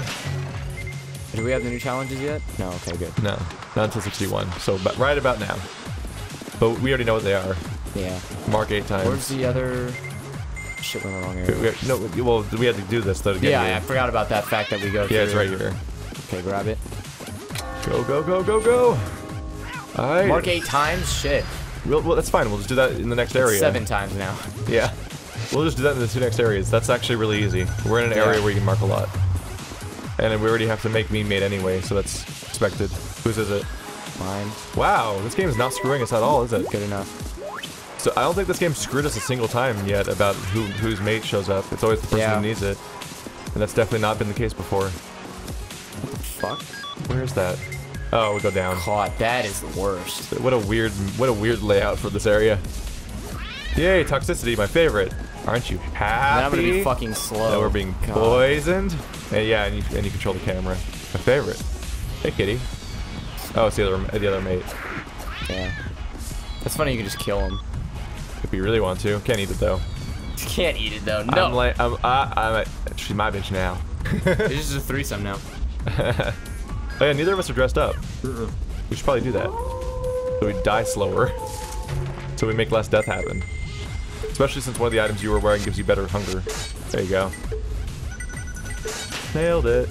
Do we have the new challenges yet? No. Okay. Good. No, not until sixty-one. So but right about now. But we already know what they are. Yeah. Mark eight times. Where's the other? Shit, we're in the wrong We- area. we- no, we- well, we had to do this though to get Yeah, here. I forgot about that fact that we go through. Yeah, it's right here. Okay, grab it. Go, go, go, go, go. All right. Mark eight times? Shit. We'll, well, that's fine. We'll just do that in the next area. Seven times now. Yeah. We'll just do that in the two next areas. That's actually really easy. We're in an area Yeah. where you can mark a lot. And we already have to make me mate anyway, so that's expected. Whose is it? Mine. Wow, this game is not screwing us at all, is it? Good enough. So I don't think this game screwed us a single time yet about who whose mate shows up. It's always the person Yeah. who needs it. And that's definitely not been the case before. What the fuck? Where is that? Oh, we go down. God, that is the worst. What a weird, what a weird layout for this area. Yay, toxicity, my favorite. Aren't you happy? And I'm gonna be fucking slow. That we're being God. poisoned? And yeah, and you, and you control the camera. My favorite. Hey, kitty. Oh, it's the other, the other mate. Yeah. That's funny, you can just kill him. If you really want to. Can't eat it, though. You can't eat it, though. No. I'm like, I'm, uh, I'm a, she's my bitch now. It's just a threesome now. Oh, yeah, neither of us are dressed up. Mm-mm. We should probably do that. So we die slower. So we make less death happen. Especially since one of the items you were wearing gives you better hunger. There you go. Nailed it.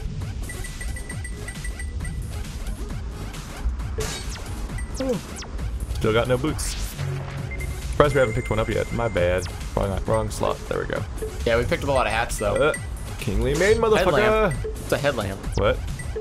Still got no boots. Surprised we haven't picked one up yet. My bad. Wrong, wrong slot. There we go. Yeah, we picked up a lot of hats, though. Uh, kingly made, motherfucker. Headlamp. It's a headlamp. What?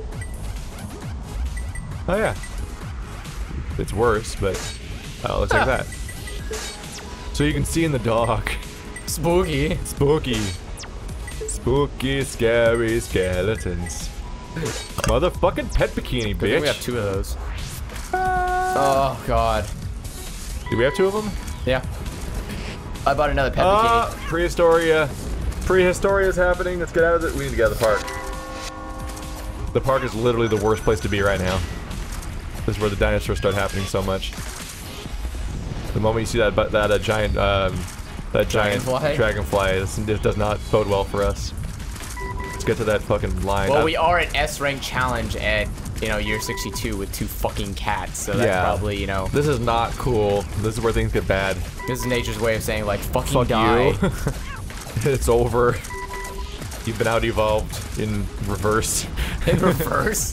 Oh, yeah. It's worse, but... Oh, looks like that. So you can see in the dark. Spooky. Spooky. Spooky, scary skeletons. Motherfucking pet bikini, bitch. I think we have two of those. Oh, God. Do we have two of them? Yeah. I bought another pet Uh, bikini. Prehistoria. Prehistoria is happening. Let's get out of it. We need to get out of the park. The park is literally the worst place to be right now. This is where the dinosaurs start happening so much. The moment you see that that uh, giant um, that giant Dragonfly? dragonfly, this, it does not bode well for us. Let's get to that fucking line. Well, Uh, we are at S rank challenge at, you know, year sixty-two with two fucking cats, so that's Yeah. probably, you know, This is not cool. This is where things get bad. this is nature's way of saying, like, fucking Fuck die. you. It's over. You've been out evolved in reverse. In reverse?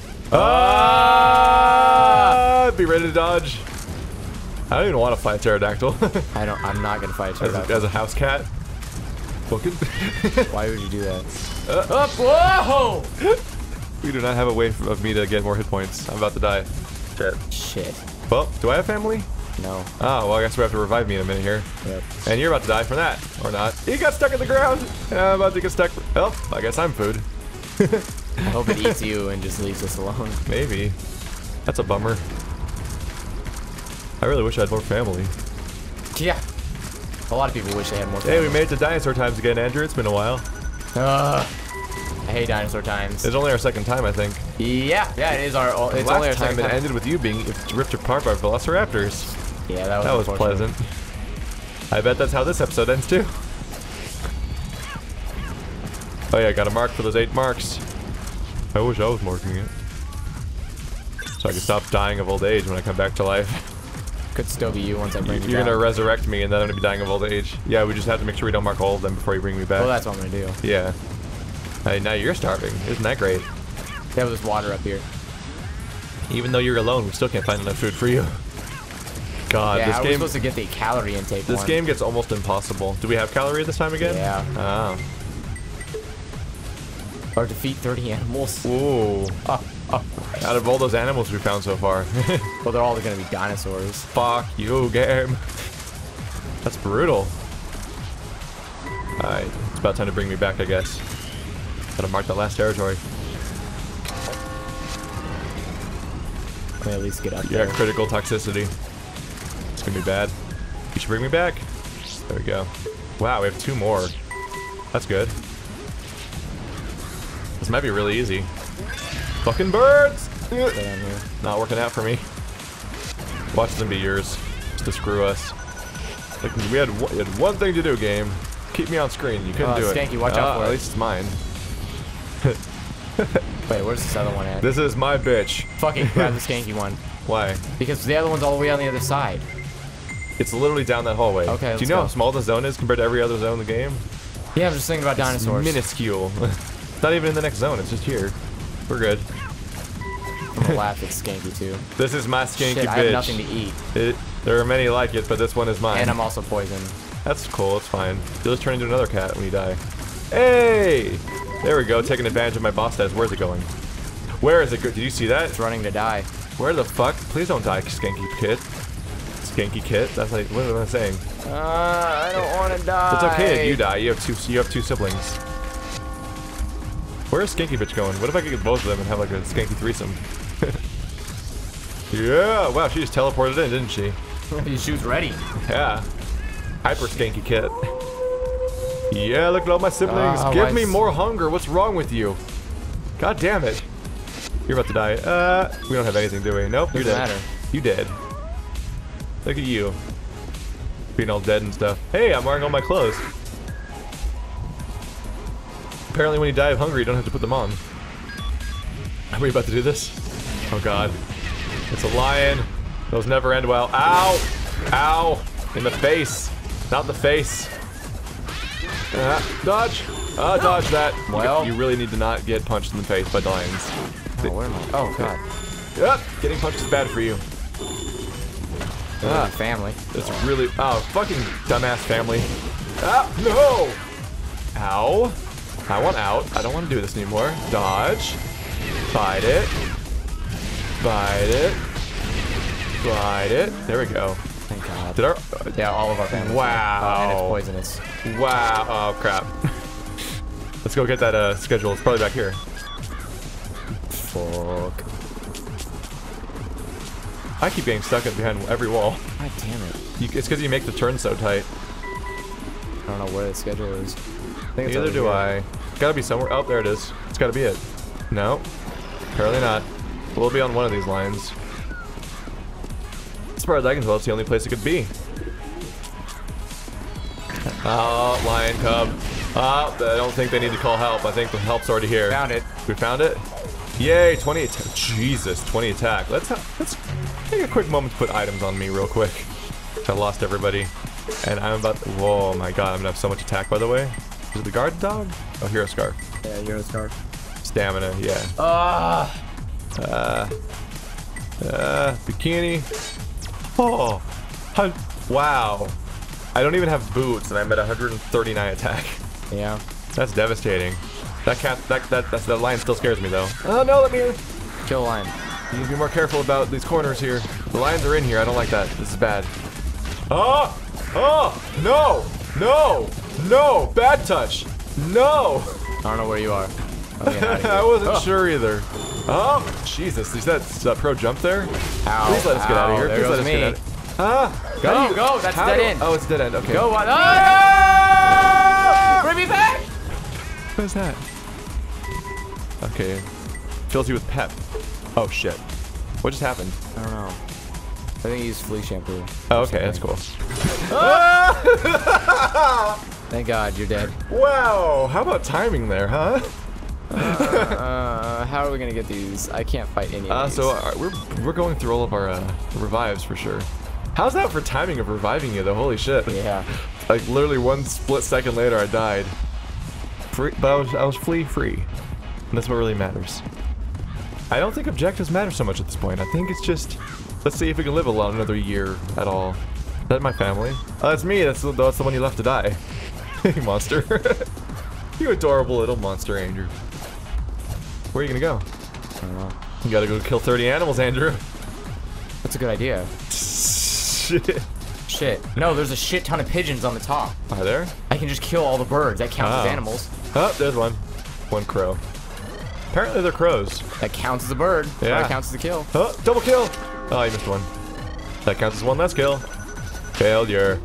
Ah! Be ready to dodge. I don't even want to fight pterodactyl. I don't, I'm not gonna fight as, a, pterodactyl. as a house cat. Fucking. Why would you do that? Uh, Up, whoa! we do not have a way f- of me to get more hit points. I'm about to die. Shit. Shit. Well, do I have family? No. Oh, well, I guess we have to revive me in a minute here. Yep. And you're about to die from that, or not. He got stuck in the ground. And I'm about to get stuck. Well, I guess I'm food. I hope it eats you and just leaves us alone. Maybe. That's a bummer. I really wish I had more family. Yeah. A lot of people wish they had more Hey, we family. made it to dinosaur times again, Andrew. It's been a while. Ugh. I hate dinosaur times. It's only our second time, I think. Yeah, yeah, it is our. It's Last only our time second it time. ended with you being ripped apart by velociraptors. Yeah, that was. That was unfortunate. pleasant. I bet that's how this episode ends too. Oh yeah, I got a mark for those eight marks. I wish I was marking it. So I can stop dying of old age when I come back to life. Could still be you once I bring you You're back. gonna resurrect me and then I'm gonna be dying of old age. Yeah, we just have to make sure we don't mark all of them before you bring me back. Well, that's what I'm gonna do. Yeah. Hey, now you're starving. Isn't that great? Yeah, there's water up here. Even though you're alone, we still can't find enough food for you. God, yeah, this how are we game supposed to get the calorie intake this one? game gets almost impossible. Do we have calorie this time again? Yeah. Oh. Or defeat thirty animals. Ooh. Oh, oh. Out of all those animals we found so far. Well, they're all gonna be dinosaurs. Fuck you, game. That's brutal. Alright, it's about time to bring me back, I guess. Gotta mark that last territory. Let me at least get up Yeah, there. critical toxicity. It's gonna be bad. You should bring me back. There we go. Wow, we have two more. That's good. This might be really easy. Fucking birds! Stay down here. Not working out for me. Watch them be yours. Just to screw us. Like, we had, one, we had one thing to do, game. Keep me on screen. You couldn't Uh, do it. Skanky, watch out Uh, for At it. least it's mine. Wait, where's this other one at? This is my bitch. Fucking grab the skanky one. Why? Because the other one's all the way on the other side. It's literally down that hallway. Okay, Do you let's know go. how small the zone is compared to every other zone in the game? Yeah, I'm just thinking about dinosaurs. It's minuscule. It's not even in the next zone. It's just here. We're good. I'm gonna laugh at skanky too. This is my skanky Shit, bitch. I have nothing to eat. It, there are many like it, but this one is mine. And I'm also poisoned. That's cool. It's fine. You'll just turn into another cat when you die. Hey! There we go. Taking advantage of my boss status. Where's it going? Where is it go- Did you see that? It's running to die. Where the fuck? Please don't die, skanky kid. Skanky kid? That's like, what am I saying? Uh, I don't want to die. It's okay if you die. You have two. You have two siblings. Where is Skanky bitch going? What if I could get both of them and have like a skanky threesome? Yeah. Wow. She just teleported in, didn't she? She was ready. Yeah. Hyper skanky kit. Yeah, look at all my siblings. Uh, Give my me s- more hunger. What's wrong with you? God damn it. You're about to die. Uh, we don't have anything, do we? Nope, you're Doesn't dead. matter. You dead. Look at you. Being all dead and stuff. Hey, I'm wearing all my clothes. Apparently when you die of hunger, you don't have to put them on. Are we about to do this? Oh god. It's a lion. Those never end well. Ow! Ow! In the face. Not the face. Uh, dodge! Uh, dodge that. Well. You, you really need to not get punched in the face by the lions. Oh, where am I? Oh, God. Yep, getting punched is bad for you. Ah, family. It's really... Oh, fucking dumbass family. Ah, no! Ow. I want out. I don't want to do this anymore. Dodge. Bite it. Bite it. Bite it. There we go. Thank God. Did our... Yeah, all of our families. Wow. Uh, and it's poisonous. Wow. Oh, crap. Let's go get that uh, schedule. It's probably back here. Fuck. I keep getting stuck in behind every wall. God damn it. You, it's because you make the turn so tight. I don't know where the schedule is. I think it's Neither over do here. I. It's gotta be somewhere. Oh, there it is. It's gotta be it. No. Apparently not. We'll be on one of these lines. As far as I can tell, it's the only place it could be. Oh, lion cub. Oh, I don't think they need to call help. I think the help's already here. Found it. We found it? Yay, twenty attack. Jesus, twenty attack. Let's, ha let's take a quick moment to put items on me real quick. I lost everybody. And I'm about to, whoa, my god, I'm gonna have so much attack, by the way. Is it the guard dog? Oh, hero scarf. Yeah, Euro Scarf. Stamina, yeah. Ah! Uh, uh, bikini. Oh, hun wow. I don't even have boots, and I'm at one hundred thirty-nine attack. Yeah. That's devastating. That cat, that that that's, that lion still scares me though. Oh no, let me. Kill lion. You need to be more careful about these corners here. The lions are in here. I don't like that. This is bad. Oh, oh, no, no, no, bad touch. No. I don't know where you are. I'm getting out of here. I wasn't Oh. sure either. Oh, Jesus. Is that, is that pro jump there? Ow, Please let us get out of ow, here. there Please goes let us me. get out of Ah, Go, how do you- go, that's how dead do- end. Oh, it's dead end. Okay. Go on. Ah! Bring me back! What is that? Okay. Fills you with pep. Oh, shit. What just happened? I don't know. I think he used flea shampoo. Oh, okay. That's cool. Thank God you're dead. Wow. How about timing there, huh? Uh, how are we gonna get these? I can't fight any of Uh, these. so uh, we're we're going through all of our uh, revives for sure. How's that for timing of reviving you though? Holy shit! Yeah. Like literally one split second later, I died. Free, but I was I was flea free. And that's what really matters. I don't think objectives matter so much at this point. I think it's just let's see if we can live a lot another year at all. Is that my family? Oh, that's me. That's the, that's the one you left to die. You monster. You adorable little monster, Andrew. Where are you gonna go? I don't know. You gotta go kill thirty animals, Andrew. That's a good idea. Shit. Shit. No, there's a shit ton of pigeons on the top. Are there? I can just kill all the birds. That counts as Oh. animals. Oh, there's one. One crow. Apparently they're crows. That counts as a bird. So Yeah. that counts as a kill. Oh, double kill! Oh, I missed one. That counts as one less kill. Failure.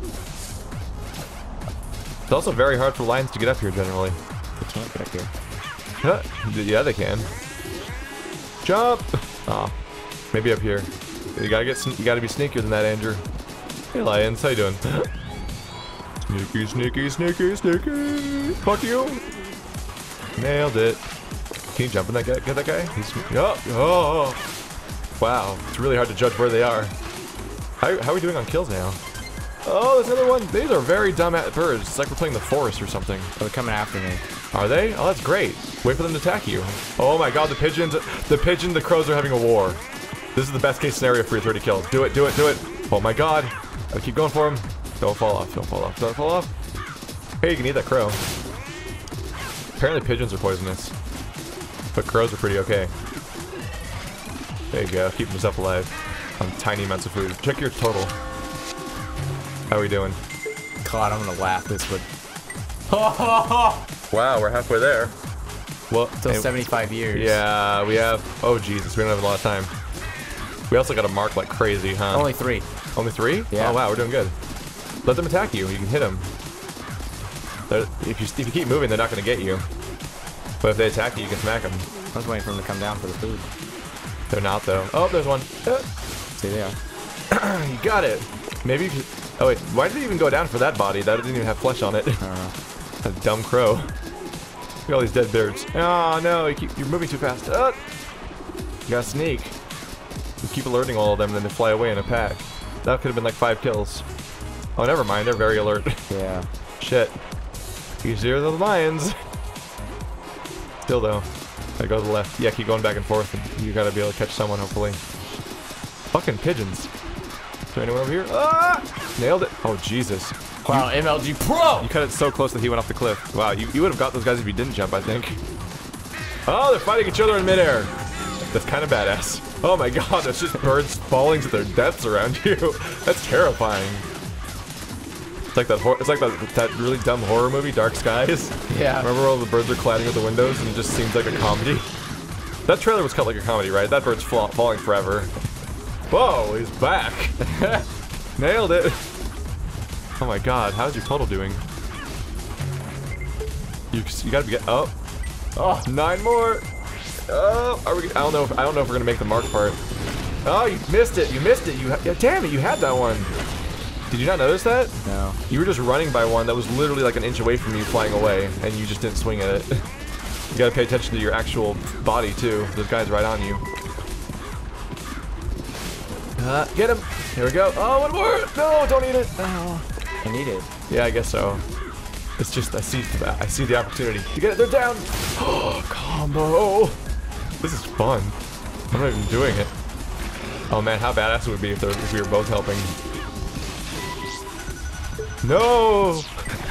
It's also very hard for lions to get up here generally. They can't get up here. Huh. Yeah, they can. Jump! Oh, maybe up here. You gotta get. You gotta be sneakier than that, Andrew. Hey, lions, how you doing? Sneaky, sneaky, sneaky, sneaky. Fuck you! Nailed it. Can you jump in that guy? Get that guy? He's. Oh, oh! Wow, it's really hard to judge where they are. How, how are we doing on kills now? Oh, there's another one. These are very dumb at birds. It's like we're playing the forest or something. Oh, they're coming after me. Are they? Oh, that's great. Wait for them to attack you. Oh my god, the pigeons, the pigeon, the crows are having a war. This is the best case scenario for your thirty kills. Do it, do it, do it. Oh my god. I'll keep going for him. Don't fall off, don't fall off, don't fall off. Hey, you can eat that crow. Apparently pigeons are poisonous. But crows are pretty okay. There you go, keeping yourself alive on tiny amounts of food. Check your total. How are we doing? God, I'm gonna laugh this would. Wow, we're halfway there. Well, Till and- seventy-five years. Yeah, we have. Oh Jesus, we don't have a lot of time. We also got to mark like crazy, huh? Only three. Only three? Yeah. Oh wow, we're doing good. Let them attack you. You can hit them. They're, if you if you keep moving, they're not gonna get you. But if they attack you, you can smack them. I was waiting for them to come down for the food. They're not though. Oh, there's one. Uh, See, they are. You got it. Maybe if you... Oh wait, why did it even go down for that body? That didn't even have flesh on it. I don't know. That dumb crow. Look at all these dead birds. Oh no, you keep, you're moving too fast. Uh, you gotta sneak. You keep alerting all of them, and then they fly away in a pack. That could have been like five kills. Oh, never mind. They're very alert. Yeah. Shit. Easier than the lions. Still though, I go to the left. Yeah, keep going back and forth. And you gotta be able to catch someone, hopefully. Fucking pigeons. Is there anyone over here? Ah! Nailed it. Oh, Jesus. Wow, M L G Pro! You cut it so close that he went off the cliff. Wow, you, you would have got those guys if you didn't jump, I think. Oh, they're fighting each other in midair. That's kind of badass. Oh my god, there's just birds falling to their deaths around you. That's terrifying. It's like that hor it's like that, that really dumb horror movie, Dark Skies. Yeah. Remember all the birds are colliding with the windows and it just seems like a comedy? That trailer was cut like a comedy, right? That bird's fall falling forever. Whoa, he's back. Nailed it. Oh my god, how's your total doing? You, you gotta be get oh. Oh, nine more. Oh, are we, I don't know if I don't know if we're gonna make the mark part. Oh, you missed it. You missed it. You yeah, damn it, you had that one. Did you not notice that? No. You were just running by one that was literally like an inch away from you flying away, and you just didn't swing at it. You gotta pay attention to your actual body too. Those guys right on you. Uh, get him! Here we go. Oh, one more! No, don't eat it! Oh. I need it. Yeah, I guess so. It's just, I see I see the opportunity. You get it, they're down! Oh, combo! This is fun. I'm not even doing it. Oh man, how badass it would be if, there, if we were both helping. No!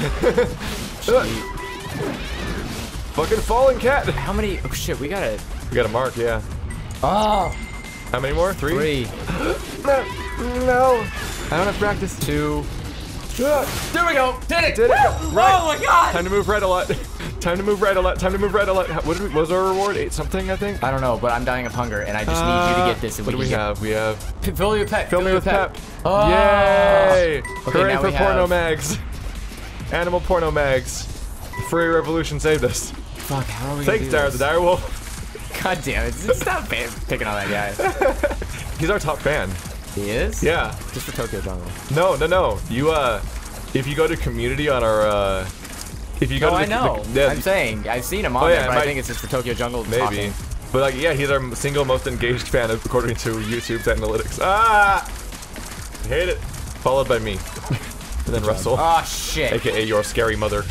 Fucking falling cat! How many? Oh shit, we got it. We got a mark, yeah. Oh! How many more? Three? Three. No! No! I don't have practice. Two. Uh, There we go! Did it! Did it! Woo! Right. Oh my god! Time to move right a lot. Time to move right a lot. Time to move right a lot. What, did we, what was our reward? Eight something, I think? I don't know, but I'm dying of hunger, and I just Uh, need you to get this. And what do we we can have? We have... Get... Fill me with pep. Fill me with pep. Oh. Yay! Okay, Hooray now for we porno have... mags. Animal porno mags. The furry revolution saved us. Fuck, how are we Thanks, gonna Dara do the this? direwolf. God damn it. Stop picking on that guy. He's our top fan. He is? Yeah. Just for Tokyo Jungle. No, no, no. You, uh... If you go to community on our, uh... If you go No, to I the, know. the, the, I'm saying. I've seen him on Oh, yeah, there, but my- I think it's just for Tokyo Jungle Maybe. talking. But like, yeah, he's our single most engaged fan according to YouTube's analytics. Ah! I hate it. Followed by me. And then Russell. Oh, shit. A K A your scary mother.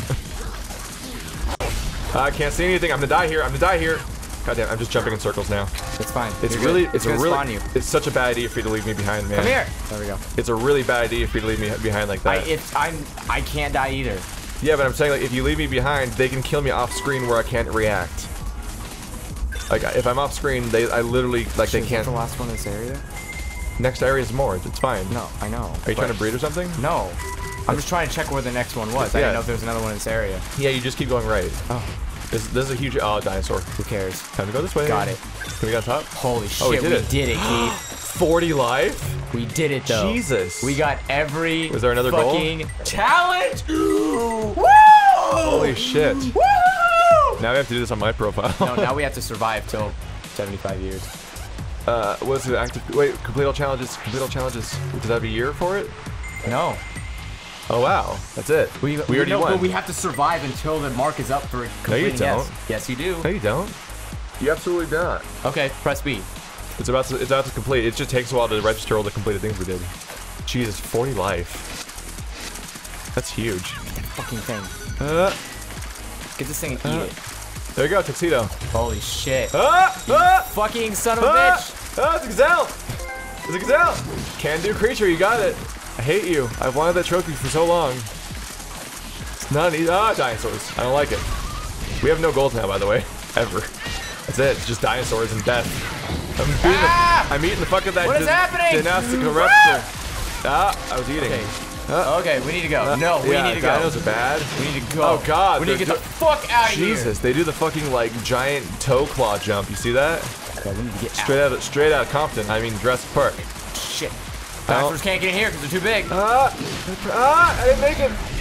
I can't see anything. I'm gonna die here. I'm gonna die here. God damn, I'm just jumping in circles now. It's fine. It's You're really, good. it's, it's a gonna really, spawn you. it's such a bad idea for you to leave me behind, man. Come here. There we go. It's a really bad idea for you to leave me behind like I, that. if I'm, I can't die either. Yeah, but I'm saying like if you leave me behind, they can kill me off screen where I can't react. Like if I'm off screen, they, I literally like Shit, they can't. the last one in this area? Next area is more. It's fine. No, I know. Are you trying to breed or something? No. I'm just trying to check where the next one was. I Yeah. didn't know if there was another one in this area. Yeah, you just keep going right. Oh. This, this is a huge oh dinosaur. Who cares? Time to go this way. Got it. Can we go on top? Holy shit, Oh, we did we it. did it, Keith. forty life? We did it, though. Jesus. We got every Was there another goal? fucking challenge. Woo! Holy shit. Woo! Now we have to do this on my profile. No, now we have to survive till seventy-five years. Uh, what's the active? Wait, complete all challenges. Complete all challenges. Does that have a year for it? No. Oh wow, that's it. We, we already no, won. But we have to survive until the mark is up for completing. don't. Yes. Yes, you do. No, you don't. You absolutely don't. Okay, press B. It's about to. It's about to complete. It just takes a while to register all the completed things we did. Jesus, forty life. That's huge. Fucking thing. Uh, Get this thing and Uh. eat it. there you go, tuxedo. Holy shit. Ah! You Ah! fucking son of a Ah! bitch. Ah, it's a gazelle! It's a gazelle! Can-do creature, you got it. I hate you. I've wanted that trophy for so long. It's not an easy. Ah, dinosaurs. I don't like it. We have no goals now, by the way. Ever. That's it. It's just dinosaurs and death. I'm beating Ah! the, I'm eating the fuck of that What is dy- happening? dynastic raptor. Ah, I was eating. Okay. Ah. Okay, we need to go. No, we yeah, need to go. dinos are bad. We need to go. Oh god. We need to they're get the fuck out of here. Jesus, they do the fucking like giant toe claw jump. You see that? Okay, we need to get Straight out. out of straight out of Compton. I mean Jurassic Park. Shit. Dinosaurs can't get in here because they're too big. Ah! Ah! I didn't make it.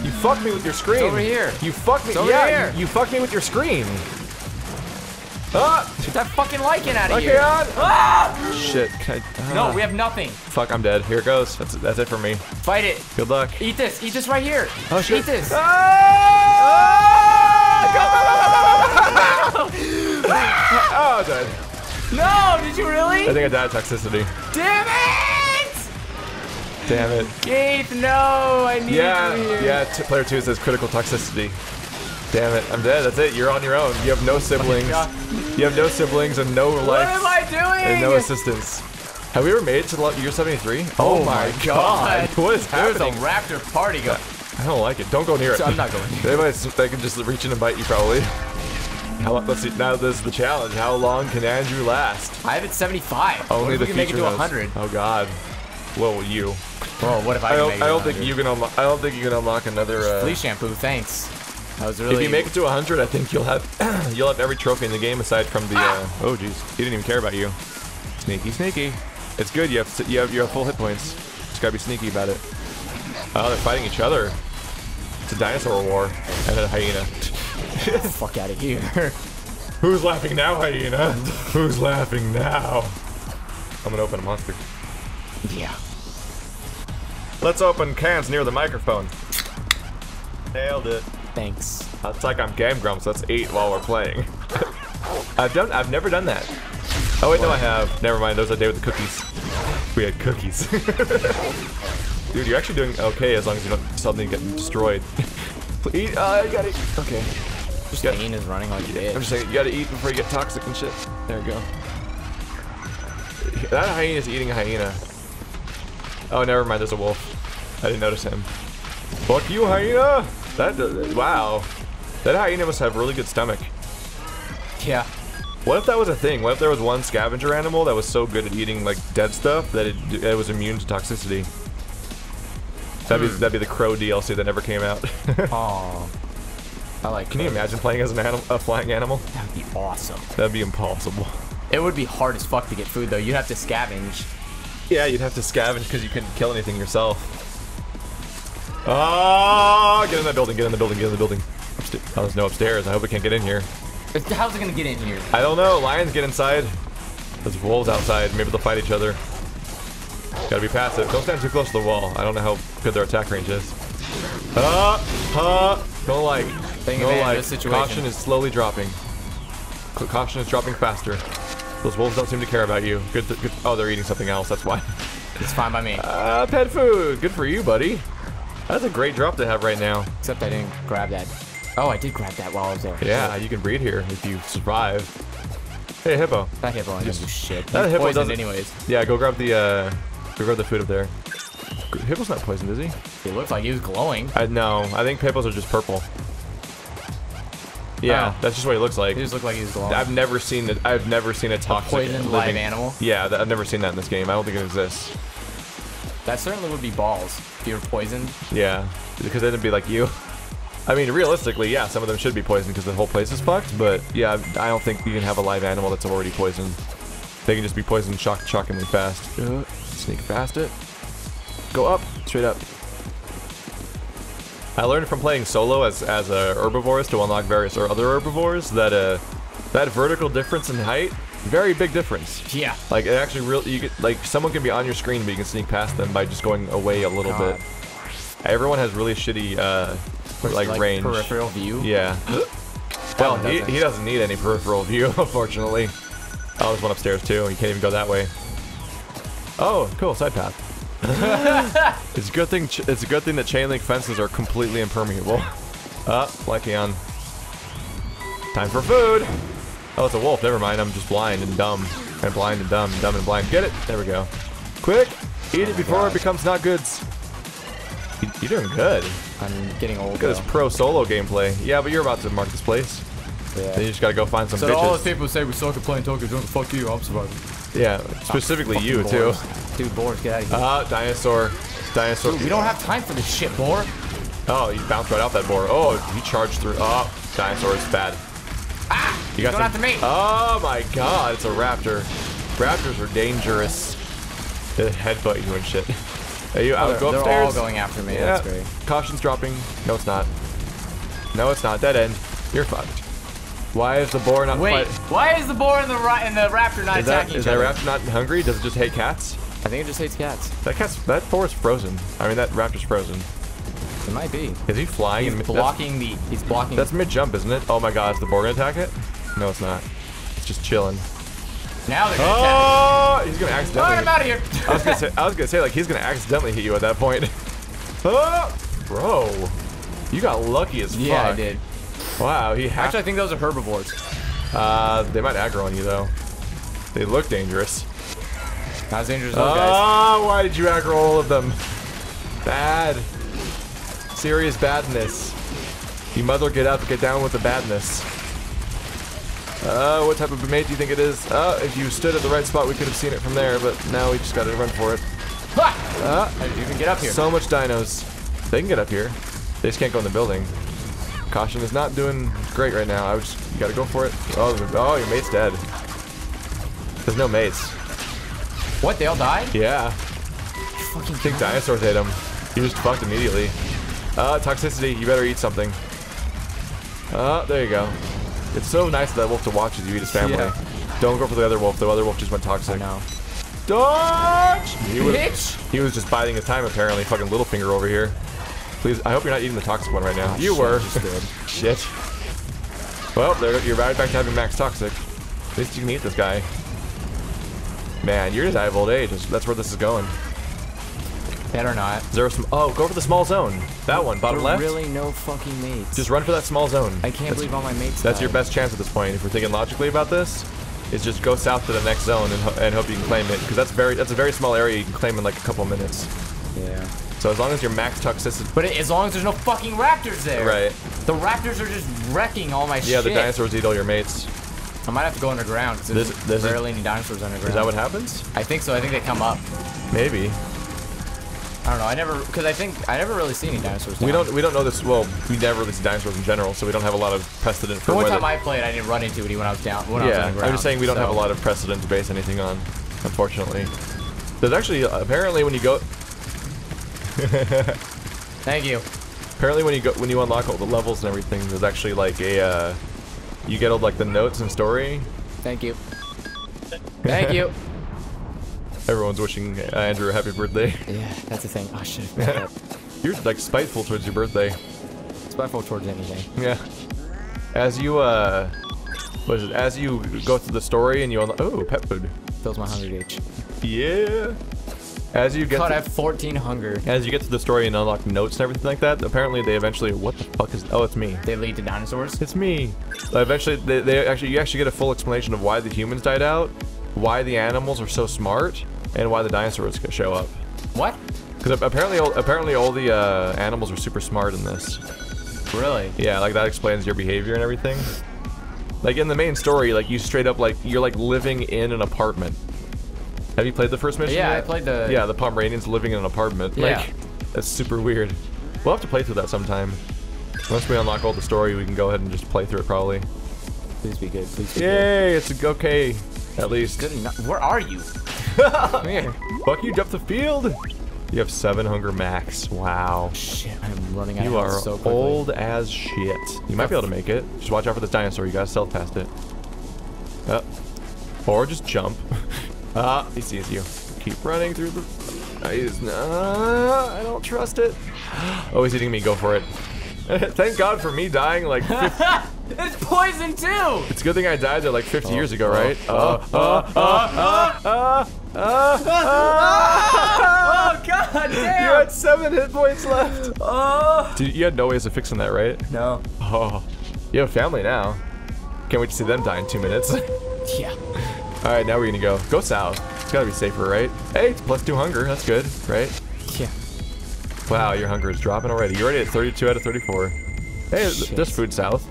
You fucked me with your screen. It's over here. You fucked me. It's over yeah, here. You, you fucked me with your screen. Ah! Get that fucking lichen out of Okay, here. on. Ah! Shit. Can I, ah. No, we have nothing. Fuck, I'm dead. Here it goes. That's that's it for me. Fight it. Good luck. Eat this. Eat this right here. Oh shit. Eat this. Ah! Oh, dead. No, did you really? I think I died of toxicity. Damn it! Damn it. Keith, no, I need Yeah, you here. yeah. T player two says critical toxicity. Damn it, I'm dead. That's it. You're on your own. You have no siblings. Oh You have no siblings and no life. What am I doing? And no assistance. Have we ever made it to year seventy-three? Oh, oh my god. What is There's happening? a raptor party going. I don't like it. Don't go near it. So I'm not going near it. They, might, they can just reach in and bite you probably. How, let's see. Now this is the challenge. How long can Andrew last? I have it seventy-five. Only what if the we can make it to knows. one hundred? Oh god. Whoa, you. Whoa, what if I, I can don't, make it I to don't one hundred? think you can unlock. I don't think you can unlock another. Uh, Flea shampoo, thanks. That was really. If you make it to one hundred, I think you'll have you'll have every trophy in the game aside from the. Uh, oh jeez, he didn't even care about you. Sneaky, sneaky. It's good. You have you have you have full hit points. Just gotta be sneaky about it. Oh, they're fighting each other. It's a dinosaur war and a hyena. Get the fuck out of here. Who's laughing now, hyena? Who's laughing now? I'm gonna open a monster. Yeah. Let's open cans near the microphone. Nailed it. Thanks. It's like I'm Game Grumps. That's eight while we're playing. I've done. I've never done that. Oh wait, no, I have. Never mind. There was a day with the cookies. We had cookies. Dude, you're actually doing okay as long as you don't suddenly get destroyed. Eat. Uh, you gotta eat. Okay. Just Yeah. Pain is running like it is. I'm just saying, you gotta eat before you get toxic and shit. There we go. That hyena is eating a hyena. Oh, never mind. There's a wolf. I didn't notice him. Fuck you, hyena! That uh, wow. That hyena must have really good stomach. Yeah. What if that was a thing? What if there was one scavenger animal that was so good at eating like dead stuff that it, it was immune to toxicity? That'd be that'd be the Crow D L C that never came out. Aww. I like. Can you crows. imagine playing as an animal, a flying animal? That'd be awesome. That'd be impossible. It would be hard as fuck to get food though. You'd have to scavenge. Yeah, you'd have to scavenge because you couldn't kill anything yourself. Oh, get in that building, get in the building, get in the building. Upsta oh, there's no upstairs. I hope it can't get in here. How's it gonna get in here? I don't know. Lions get inside. There's wolves outside. Maybe they'll fight each other. Gotta be passive. Don't stand too close to the wall. I don't know how good their attack range is. Uh, uh, don't like. Taking No advantage like. of the situation. Caution is slowly dropping. C caution is dropping faster. Those wolves don't seem to care about you. Good, th good. Oh, they're eating something else. That's why. It's fine by me. Uh, pet food. Good for you, buddy. That's a great drop to have right now. Except I didn't grab that. Oh, I did grab that while I was there. Yeah, you can breed here if you survive. Hey, hippo. That hippo ain't gonna do shit. That He's hippo poisoned doesn't- anyways. Yeah, go grab the uh, go grab the food up there. Hippo's not poisoned, is he? It looks like he was glowing. I no, I think hippos are just purple. Yeah, Oh. that's just what he looks like. He just looked like he was glowing. I've never seen it. I've never seen a toxic poisoned living, live animal? Yeah, that, I've never seen that in this game. I don't think it exists. That certainly would be balls if you were poisoned. Yeah, because then it'd be like you. I mean, realistically, yeah, some of them should be poisoned because the whole place is fucked. But yeah, I don't think you can have a live animal that's already poisoned. They can just be poisoned shock shockingly fast. Uh, sneak past it. Go up, straight up. I learned from playing solo as as a herbivores to unlock various or other herbivores that uh that vertical difference in height, very big difference. Yeah. Like it actually real you get like someone can be on your screen but you can sneak past them by just going away a little God. bit. Everyone has really shitty uh like, like range. peripheral view. Yeah. Well, one he, doesn't. he doesn't need any peripheral view, unfortunately. Oh, there's one upstairs too. You can't even go that way. Oh, cool side path. It's a good thing. Ch it's a good thing that chain link fences are completely impermeable. Uh, Lycaon. Time for food. Oh, it's a wolf. Never mind. I'm just blind and dumb, and blind and dumb, dumb and blind. Get it? There we go. Quick, eat it before it becomes not goods. You- You're doing good. I'm getting old. Look at this though. pro solo gameplay. Yeah, but you're about to mark this place. Yeah. Then you just gotta go find some So to all those bitches. people who say we suck at playing Tokyo Jungle, fuck you, I'm surviving. Yeah, specifically Fucking you too. boars. Dude, boars, get out of here. Ah, dinosaur, dinosaur. Dude, we don't have time for this shit, boar. Oh, you bounced right off that boar. Oh, he charged through. Oh, dinosaur is bad. Ah! You got Going some- after me. Oh my god, it's a raptor. Raptors are dangerous. They headbutt you and shit. Are you out? Oh, Go they're upstairs. all going after me. Yeah. That's great. Caution's dropping. No, it's not. No, it's not. Dead end. You're fucked. Why is the boar not Wait, fight? why is the boar and the ri and the raptor not Is that, attacking is each that other? raptor not hungry? Does it just hate cats? I think it just hates cats. That cat's that boar's frozen. I mean that raptor's frozen. It might be. Is he flying? He's in, blocking the. He's blocking. That's, that's mid jump, isn't it? Oh my god, is the boar gonna attack it? No, it's not. It's just chilling. Now they're gonna Oh, attack. he's gonna All accidentally. right, I'm out of here. I was gonna say, I was gonna say like he's gonna accidentally hit you at that point. Oh, bro, you got lucky as fuck. Yeah, I did. Wow, he ha Actually, I think those are herbivores. Uh, they might aggro on you though. They look dangerous. Not as dangerous as those Oh, guys. why did you aggro all of them? Bad. Serious badness. You mother get up, get down with the badness. Uh, what type of mate do you think it is? Uh, if you stood at the right spot, we could have seen it from there, but now we just gotta run for it. Ha! Uh, How did you even get up here? so much dinos. They can get up here. They just can't go in the building. Caution is not doing great right now. I would just, you gotta go for it. Oh, oh, your mate's dead. There's no mates. What? They all died? Yeah. Fucking I think dinosaurs ate him. He was fucked immediately. Uh, toxicity. You better eat something. Uh, there you go. It's so nice of that wolf to watch as you eat his family. Yeah. Don't go for the other wolf. The other wolf just went toxic. No. Dodge! He was, Bitch! he was just biding his time apparently. Fucking little finger over here. Please, I hope you're not eating the toxic one right now. Oh, you shit, were. just did. Shit. Well, there, you're right back to having max toxic. At least you can eat this guy. Man, you're just out of old age. That's where this is going. Better not. Is there some? Oh, go for the small zone. That one, bottom There left. really no fucking mates. Just run for that small zone. I can't that's, believe all my mates That's died. your best chance at this point. If we're thinking logically about this, is just go south to the next zone and, ho and hope you can claim it, because that's very that's a very small area you can claim in like a couple minutes. Yeah. So as long as you're max toxicity. But it, as long as there's no fucking raptors there. Right. The raptors are just wrecking all my shit. Yeah, the dinosaurs eat all your mates. I might have to go underground because there's This- this is- rarely any dinosaurs underground. Is that what happens? I think so. I think they come up. Maybe. I don't know. I never, because I think I never really see any dinosaurs. We down. don't we don't know this. Well, we never really see dinosaurs in general, so we don't have a lot of precedent for The one whether. time I played, I didn't run into any when I was down. When I was Yeah, underground. I'm just saying we don't so. have a lot of precedent to base anything on, unfortunately. There's actually apparently when you go. Thank you. Apparently, when you go when you unlock all the levels and everything, there's actually like a uh, you get all like the notes and story. Thank you. Thank you. Everyone's wishing uh, Andrew a happy birthday. Yeah, that's the thing. Oh shit. You're like spiteful towards your birthday. Spiteful towards anything. Yeah. As you uh, what is it? As you go through the story and you unlock oh pet food. Fills my hunger gauge. Yeah. As you get God, to, I have fourteen hunger. as you get to the story and unlock notes and everything like that, apparently they eventually what the fuck is oh it's me. They lead to dinosaurs. It's me. Uh, eventually, they, they actually you actually get a full explanation of why the humans died out, why the animals are so smart, and why the dinosaurs could show up. What? Because apparently, all, apparently all the uh, animals are super smart in this. Really? Yeah, like that explains your behavior and everything. Like in the main story, like you straight up like you're like living in an apartment. Have you played the first mission? Yeah, yet? I played the. Yeah, the Pomeranians living in an apartment. Yeah. Like, that's super weird. We'll have to play through that sometime. Once we unlock all the story, we can go ahead and just play through it probably. Please be good. Please be Yay, it's okay. At least. good. Good enough. Where are you? Come here. Fuck you, jump the field. You have seven hunger max. Wow. Shit, I'm running out You of are health so quickly. old as shit. You might be able to make it. Just watch out for this dinosaur. You gotta stealth past it. Uh, or just jump. Ah, he sees you. Keep running through the... He's nah, I don't trust it. Oh, he's eating me. Go for it. Thank God for me dying like fifty... It's poison too! It's a good thing I died there like fifty Oh, years ago, oh, right? oh, Uh, uh, uh, uh, uh, uh, Oh god You damn! had seven hit points left. Oh! Dude, you had no ways of fixing that, right? No. Oh, you have a family now. Can't wait to see them die in two minutes. Yeah. All right, now we're gonna go. Go south. It's gotta be safer, right? Hey, it's plus two hunger. That's good, right? Yeah. Wow, your hunger is dropping already. You're already at thirty-two out of thirty-four. Hey, th- Shit. there's food south.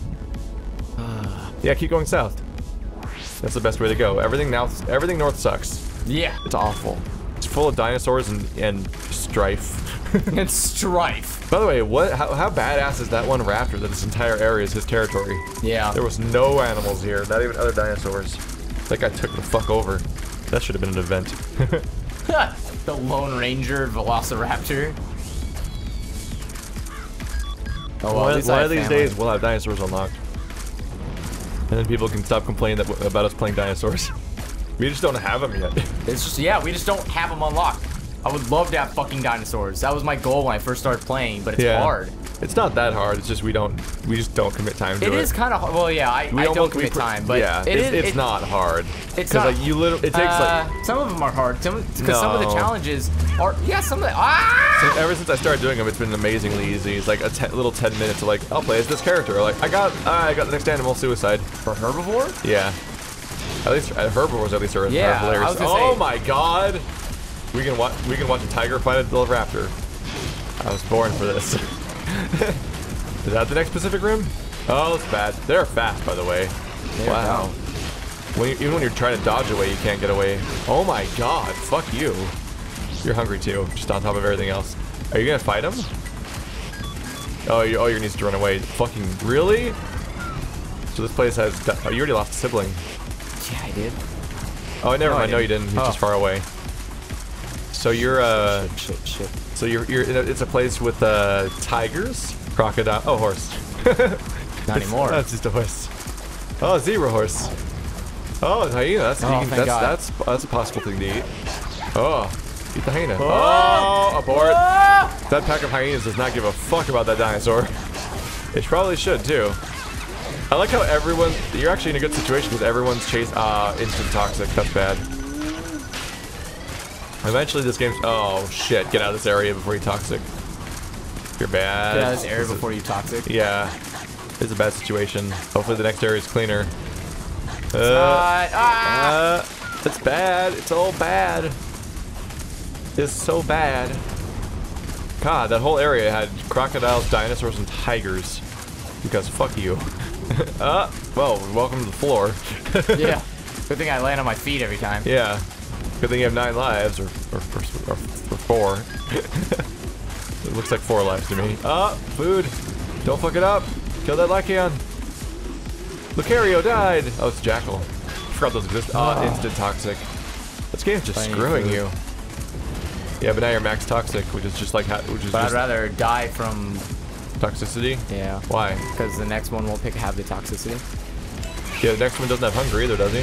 Yeah, keep going south. That's the best way to go. Everything now, everything north sucks. Yeah. It's awful. It's full of dinosaurs and and strife. It's strife. By the way, what? How, how badass is that one raptor that this entire area is his territory? Yeah. There was no animals here, not even other dinosaurs. That guy took the fuck over. That should have been an event. The Lone Ranger Velociraptor. Oh, well, one at one of these days we'll have dinosaurs unlocked. And then people can stop complaining that, about us playing dinosaurs. We just don't have them yet. It's just, yeah, we just don't have them unlocked. I would love to have fucking dinosaurs. That was my goal when I first started playing, but it's yeah. hard. It's not that hard. It's just we don't, we just don't commit time to it. It is kind of hard. Well, yeah, I, I don't commit time, but yeah, it it's, is, it's it, not hard. It's not. Like you literally, it takes uh, like some of them are hard. Some because no. some of the challenges are yeah. Some of the ah. So ever since I started doing them, it's been amazingly easy. It's like a ten, little ten minutes of like, I'll play as this character. Or like I got, uh, I got the next animal, suicide. For herbivore? Yeah. At least uh, herbivores at least are, yeah, are hilarious. I was gonna oh say, my god! We can watch. We can watch a tiger fight a raptor. I was born for this. Is that the next Pacific Rim? Oh, it's bad. They're fast, by the way. They're wow. When you, even when you're trying to dodge away, you can't get away. Oh my god! Fuck you. You're hungry too, just on top of everything else. Are you gonna fight him? Oh, you, oh, your needs to run away. Fucking really? So this place has. Oh, you already lost a sibling. Yeah, I did. Oh, never no, mind. No, you didn't. He's oh. just far away. So you're uh. Shit, shit, shit. So you're you're. In a, it's a place with uh tigers, crocodile. Oh, horse. Not anymore. That's just a horse. Oh, zebra horse. Oh, hyena. That's Oh, you can, thank that's, God. that's that's a possible thing to eat. Oh, eat the hyena. Oh, oh abort. Oh! That pack of hyenas does not give a fuck about that dinosaur. It probably should too. I like how everyone. You're actually in a good situation because everyone's chased. Ah, uh, instant toxic. That's bad. Eventually, this game's. Oh shit! Get out of this area before you toxic. You're bad. Get out of this area before you toxic. Yeah, it's a bad situation. Hopefully, the next area is cleaner. Uh, uh, ah! uh, it's bad. It's all bad. It's so bad. God, that whole area had crocodiles, dinosaurs, and tigers. Because fuck you. uh, well, welcome to the floor. Yeah. Good thing I land on my feet every time. Yeah. Good thing you have nine lives, or, or, or, or, or four. It looks like four lives to me. Ah, oh, food. Don't fuck it up. Kill that Lycaon. Lucario died. Oh, it's Jackal. I forgot those exist. Ah, oh, instant toxic. This game's just Funny screwing food. you. Yeah, but now you're max toxic, which is just like, which is But just I'd rather die from toxicity. Yeah. Why? Because the next one won't pick have the toxicity. Yeah, the next one doesn't have hunger either, does he?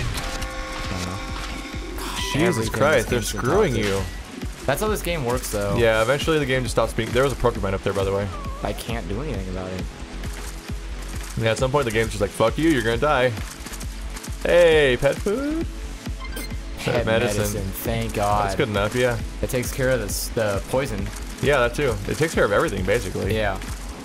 Jesus Christ, they're screwing you. That's how this game works, though. Yeah, eventually the game just stops being. There was a Pokemon up there, by the way. I can't do anything about it. Yeah, at some point the game's just like, fuck you, you're gonna die. Hey, pet food? Pet medicine. medicine. Thank God. That's good enough, yeah. It takes care of this, the poison. Yeah, that too. It takes care of everything, basically. Yeah.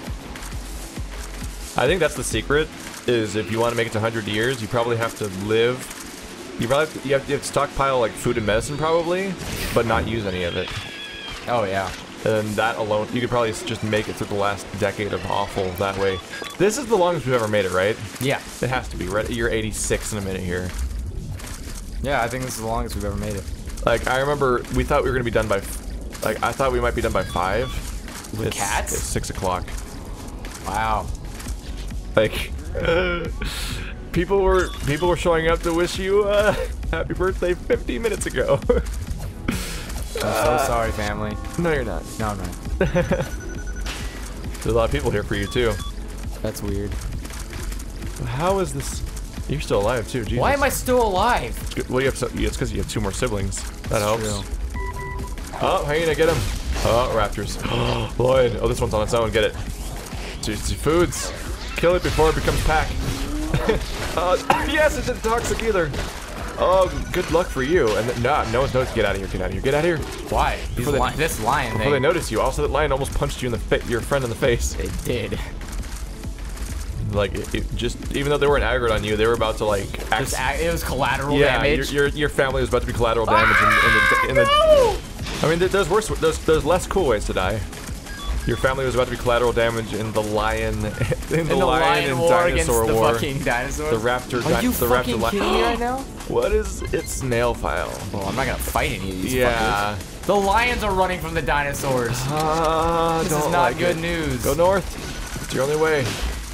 I think that's the secret, is if you want to make it to one hundred years, you probably have to live. You probably have to, you have, you have to stockpile like food and medicine probably, but not use any of it. Oh yeah. And that alone, you could probably just make it through the last decade of awful that way. This is the longest we've ever made it, right? Yeah. It has to be, right? You're eighty-six in a minute here. Yeah, I think this is the longest we've ever made it. Like, I remember we thought we were going to be done by, like, I thought we might be done by five. With it's, cats? It's six o'clock. Wow. Like, uh, people were people were showing up to wish you uh, happy birthday fifteen minutes ago. I'm so sorry, family. No, you're not. No, I'm not. There's a lot of people here for you, too. That's weird. How is this? You're still alive, too. Jesus. Why am I still alive? Well, you have so, it's because you have two more siblings. That That's helps. True. Oh, hyena, get him. Oh, raptors. Oh, Lloyd. Oh, this one's on its own. Get it. Juicy foods. Kill it before it becomes pack. uh, yes, it didn't toxic either. Oh, good luck for you. And th nah, no one's noticed. Get out of here. Get out of here. Get out of here. Why? These They, li this lion before thing. they notice you. Also, that lion almost punched you in the fa your friend in the face. It did. Like, it, it just even though they weren't aggroed on you, they were about to like. Just ag it was collateral yeah, damage. Your, your your family was about to be collateral damage ah, in, in the. In no! the I mean, there, there's worse. There's there's less cool ways to die. Your family was about to be collateral damage in the lion, in the, in the lion, lion and war dinosaur against war. The fucking dinosaurs. The raptor. Are you the fucking raptor kidding me right now? What is its snail file? Well, I'm not gonna fight any of these Yeah. fuckers. The lions are running from the dinosaurs. Uh, This don't is not like good it. news. Go north. It's your only way.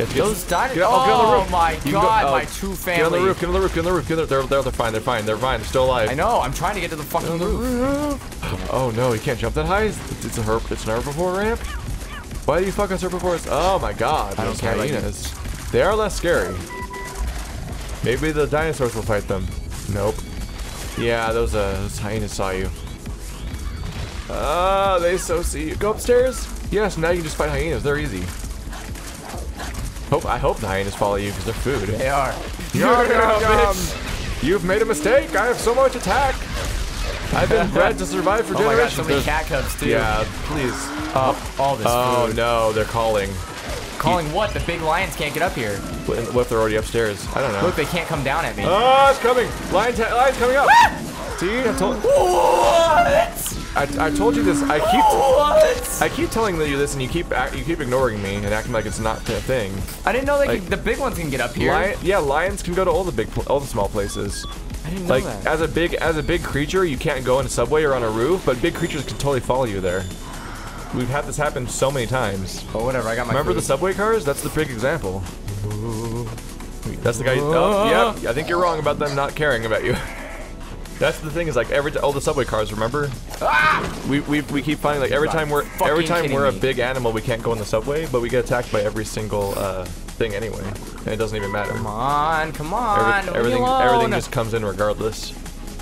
Get, Those dinosaurs. Get, oh, get on the roof. Oh my You god, go, uh, my true family. Get on the roof. Get on the roof. Get on the roof. Get on the roof. They're, they're, they're, they're fine. They're fine. They're still alive. I know. I'm trying to get to the fucking roof. Oh no, you can't jump that high. It's, it's a herb. It's an herbivore ramp. Why do you fuck us herbivores? Oh my god. I don't care. Hyenas. They are less scary. Maybe the dinosaurs will fight them. Nope. Yeah, those uh, those hyenas saw you. Ah, uh, they so see you. Go upstairs. Yes, now you can just fight hyenas. They're easy. Hope I hope the hyenas follow you because they're food. They are. You're dumb. You've made a mistake. I have so much attack. I've been bred to survive for oh my god, generations. so many cat cubs too. Yeah, please. Oh, all this Oh food. no, they're calling. Calling what? The big lions can't get up here. What if they're already upstairs? I don't know. Look, they can't come down at me. Oh, it's coming! Lion, lion's coming up. See, I told. What? I, I told you this. I keep. What? I keep telling you this, and you keep act, you keep ignoring me and acting like it's not a thing. I didn't know they Like, could, the big ones can get up here. Lion, yeah, lions can go to all the big, pl all the small places. I didn't know Like that. as a big, as a big creature, you can't go in a subway or on a roof, but big creatures can totally follow you there. We've had this happen so many times. Oh, whatever. I got my. Remember food. the subway cars? That's the big example. That's the guy. Oh, yeah. I think you're wrong about them not caring about you. That's the thing is like every all the subway cars. Remember? Ah! We we we keep finding like every time we're fucking every time kidding we're a me. big animal, we can't go in the subway, but we get attacked by every single uh, thing anyway, and it doesn't even matter. Come on, come on. Every, leave me everything alone. everything just comes in regardless.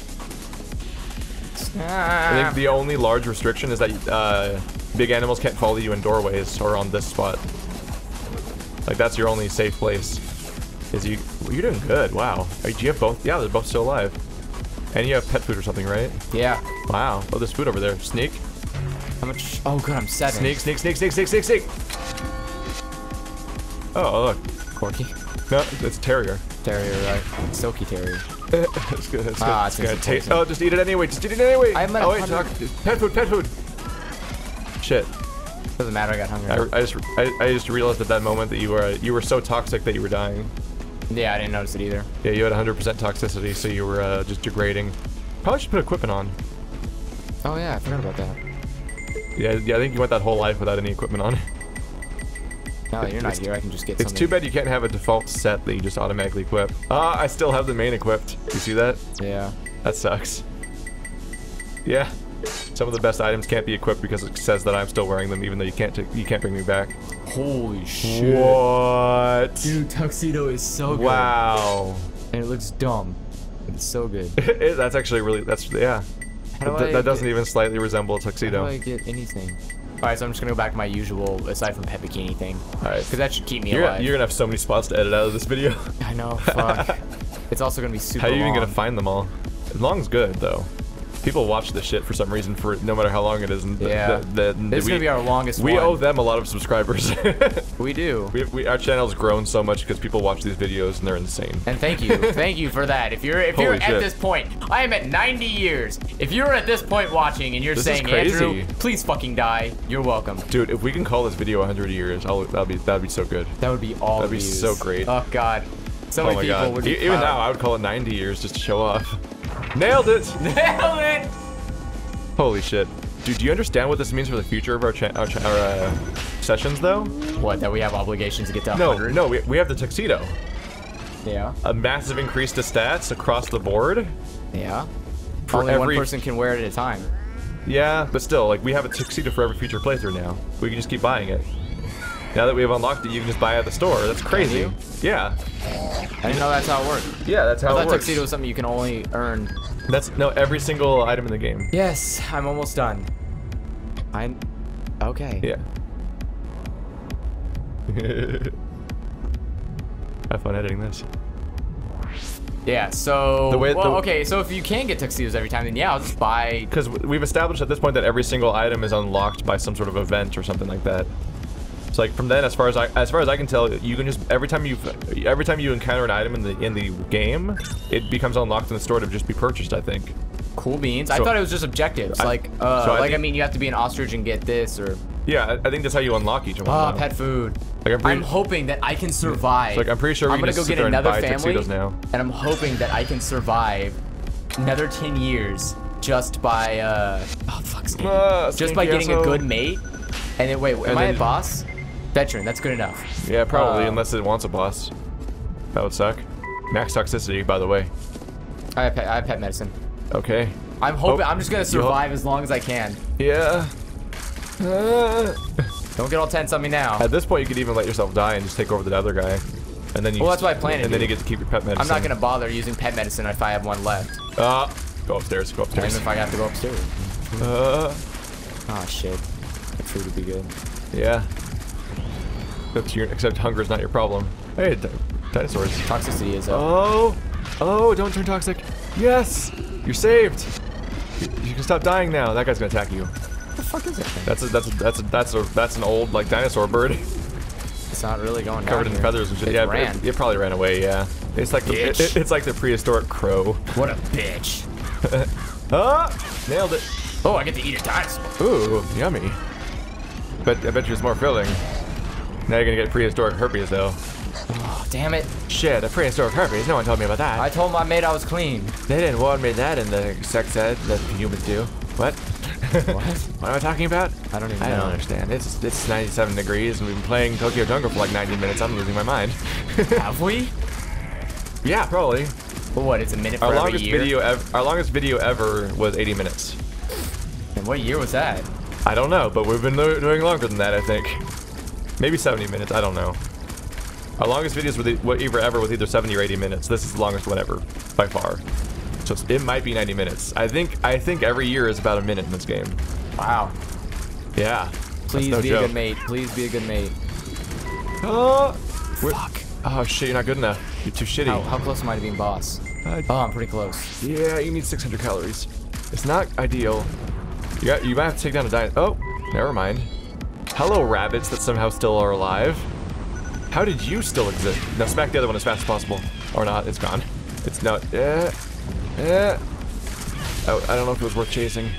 Ah. I think the only large restriction is that uh, big animals can't follow you in doorways or on this spot. Like that's your only safe place. Is you? Well, you're doing good. Wow. Are, do you have both? Yeah, they're both still alive. And you have pet food or something, right? Yeah. Wow. Oh, there's food over there. Sneak. How much? Oh, good. I'm seven. Sneak. Sneak. Sneak. Sneak. Sneak. Sneak. Sneak. Oh, look. Corky. No, it's a terrier. Terrier, right? Silky terrier. It's good. It's good. Ah, it's it's good. instant Ta- poison. oh, just eat it anyway. Just eat it anyway. I'm at oh wait, one talk. hundred. Pet food. Pet food. Shit. Doesn't matter. I got hungry. I, I just I, I just realized at that moment that you were you were so toxic that you were dying. Yeah, I didn't notice it either. Yeah, you had one hundred percent toxicity, so you were uh, just degrading. Probably should put equipment on. Oh yeah, I forgot about that. Yeah, yeah. I think you went that whole life without any equipment on. Now that you're not It's- here, I can just get It's something. too bad you can't have a default set that you just automatically equip. Ah, I still have the main equipped. You see that? Yeah. That sucks. Yeah. Some of the best items can't be equipped because it says that I'm still wearing them, even though you can't t you can't bring me back. Holy shit. What? Dude, tuxedo is so good. Wow. And it looks dumb. It's so good. It- that's actually really. That's yeah. How do Th- I that doesn't get- even slightly resemble a How do tuxedo. I get anything? Alright, so I'm just gonna go back to my usual, aside from pet bikini thing. Alright. Because that should keep me You're, alive. you're gonna have so many spots to edit out of this video. I know, fuck. It's also gonna be super How are you even long. gonna find them all? Long's good though. People watch this shit for some reason for no matter how long it is. And th- Yeah. th- th- This is we, gonna be our longest We one. owe them a lot of subscribers. We do. we, we, our channel's grown so much because people watch these videos and they're insane. And thank you, thank you for that. If you're if you're Holy at shit. this point, I am at ninety years. If you're at this point watching and you're This is saying, crazy. Andrew, please fucking die, you're welcome. Dude, if we can call this video one hundred years, I'll, that'd be that'd be so good. That would be all That'd be views. so great. Oh god, so Oh many my people god. would be E- Even proud. now, I would call it ninety years just to show off. Nailed it! Nailed it! Holy shit. Dude, do you understand what this means for the future of our, cha our, cha our uh, sessions, though? What? That we have obligations to get to No, one hundred? no, we, we have the tuxedo. Yeah. A massive increase to stats across the board. Yeah. For Only every- one person can wear it at a time. Yeah, but still, like, we have a tuxedo for every future playthrough now. We can just keep buying it. Now that we have unlocked it, you can just buy it at the store. That's crazy. you? Yeah. I didn't know that's how it worked. Yeah, that's I how thought it works. tuxedo was something you can only earn. That's, no, every single item in the game. Yes, I'm almost done. I'm... Okay. Yeah. Have fun editing this. Yeah, so... The way- well, the- okay, so if you can get tuxedos every time, then yeah, I'll just buy... Because we've established at this point that every single item is unlocked by some sort of event or something like that. So like from then, as far as I as far as I can tell, you can just every time you every time you encounter an item in the in the game, it becomes unlocked in the store to just be purchased. I think. Cool beans. I So- thought it was just objectives. I- like, uh, so I like I think- mean, you have to be an ostrich and get this, or... Yeah, I, I think that's how you unlock each one. Ah, now. pet food. Like, I'm pretty- I'm hoping that I can survive. So, like, I'm pretty sure we I'm can gonna just go sit get there and another buy family, tuxedos now. and I'm hoping that I can survive another ten years just by, uh... Oh, fuck, Stinky. Ah, Just stinky by getting asshole. a good mate. And then, wait, am And I then- a boss? Veteran, that's good enough. Yeah, probably, Uh, unless it wants a boss. That would suck. Max toxicity, by the way. I have pet, I have pet medicine. Okay. I'm hoping, Oh, I'm just gonna you survive as long as I can. Yeah. Uh, Don't get all tense on me now. at this point, you could even let yourself die and just take over the other guy. And then you Well, just- that's what I plan to And then do. you get to keep your pet medicine. I'm not gonna bother using pet medicine if I have one left. Uh, go upstairs, go Even upstairs. if I have to go upstairs. Uh, Oh shit. That food would be good. yeah. Except, your, except hunger is not your problem. Hey, di dinosaurs. Toxicity is up. Oh, oh, don't turn toxic. Yes, you're saved. You, you can stop dying now. That guy's gonna attack you. What the fuck is that thing? That's a, that's a, that's a, that's a, that's an old like dinosaur bird It's not really going down covered in here. feathers and shit. It Yeah, ran. It, it probably ran away. Yeah, it's like the, it, Bitch. it's like the prehistoric crow. What a bitch. Ah, nailed it. Oh, I get to eat a dinosaur. Ooh, yummy. But I bet you it's more filling. Now you're gonna get prehistoric herpes though. Oh, damn it. Shit, a prehistoric herpes. No one told me about that. I told my mate I was clean. They didn't warn me that in the sex ed that humans do. What? What? What am I talking about? I don't even I know. don't understand. It's it's ninety-seven degrees and we've been playing Tokyo Jungle for like ninety minutes. I'm losing my mind. Have we? Yeah, probably. Well, what, it's a minute for Our every longest year? video ever. Our longest video ever was eighty minutes. And what year was that? I don't know, but we've been do- doing longer than that. I think. Maybe seventy minutes. I don't know. Our longest videos were the, what ever ever was either seventy or eighty minutes. This is the longest one ever, by far. So it's- it might be ninety minutes. I think I think every year is about a minute in this game. Wow. Yeah. Please no be joke. a good mate. Please be a good mate. Oh, Fuck. oh shit! You're not good enough. You're too shitty. How, how close am I to being boss? Uh, Oh, I'm pretty close. yeah, you need six hundred calories. It's not ideal. You got. You might have to take down a diet. Oh, never mind. Hello, rabbits that somehow still are alive. How did you still exist? Now smack the other one as fast as possible, or not. It's gone. It's not. Yeah. Yeah. Oh, I don't know if it was worth chasing.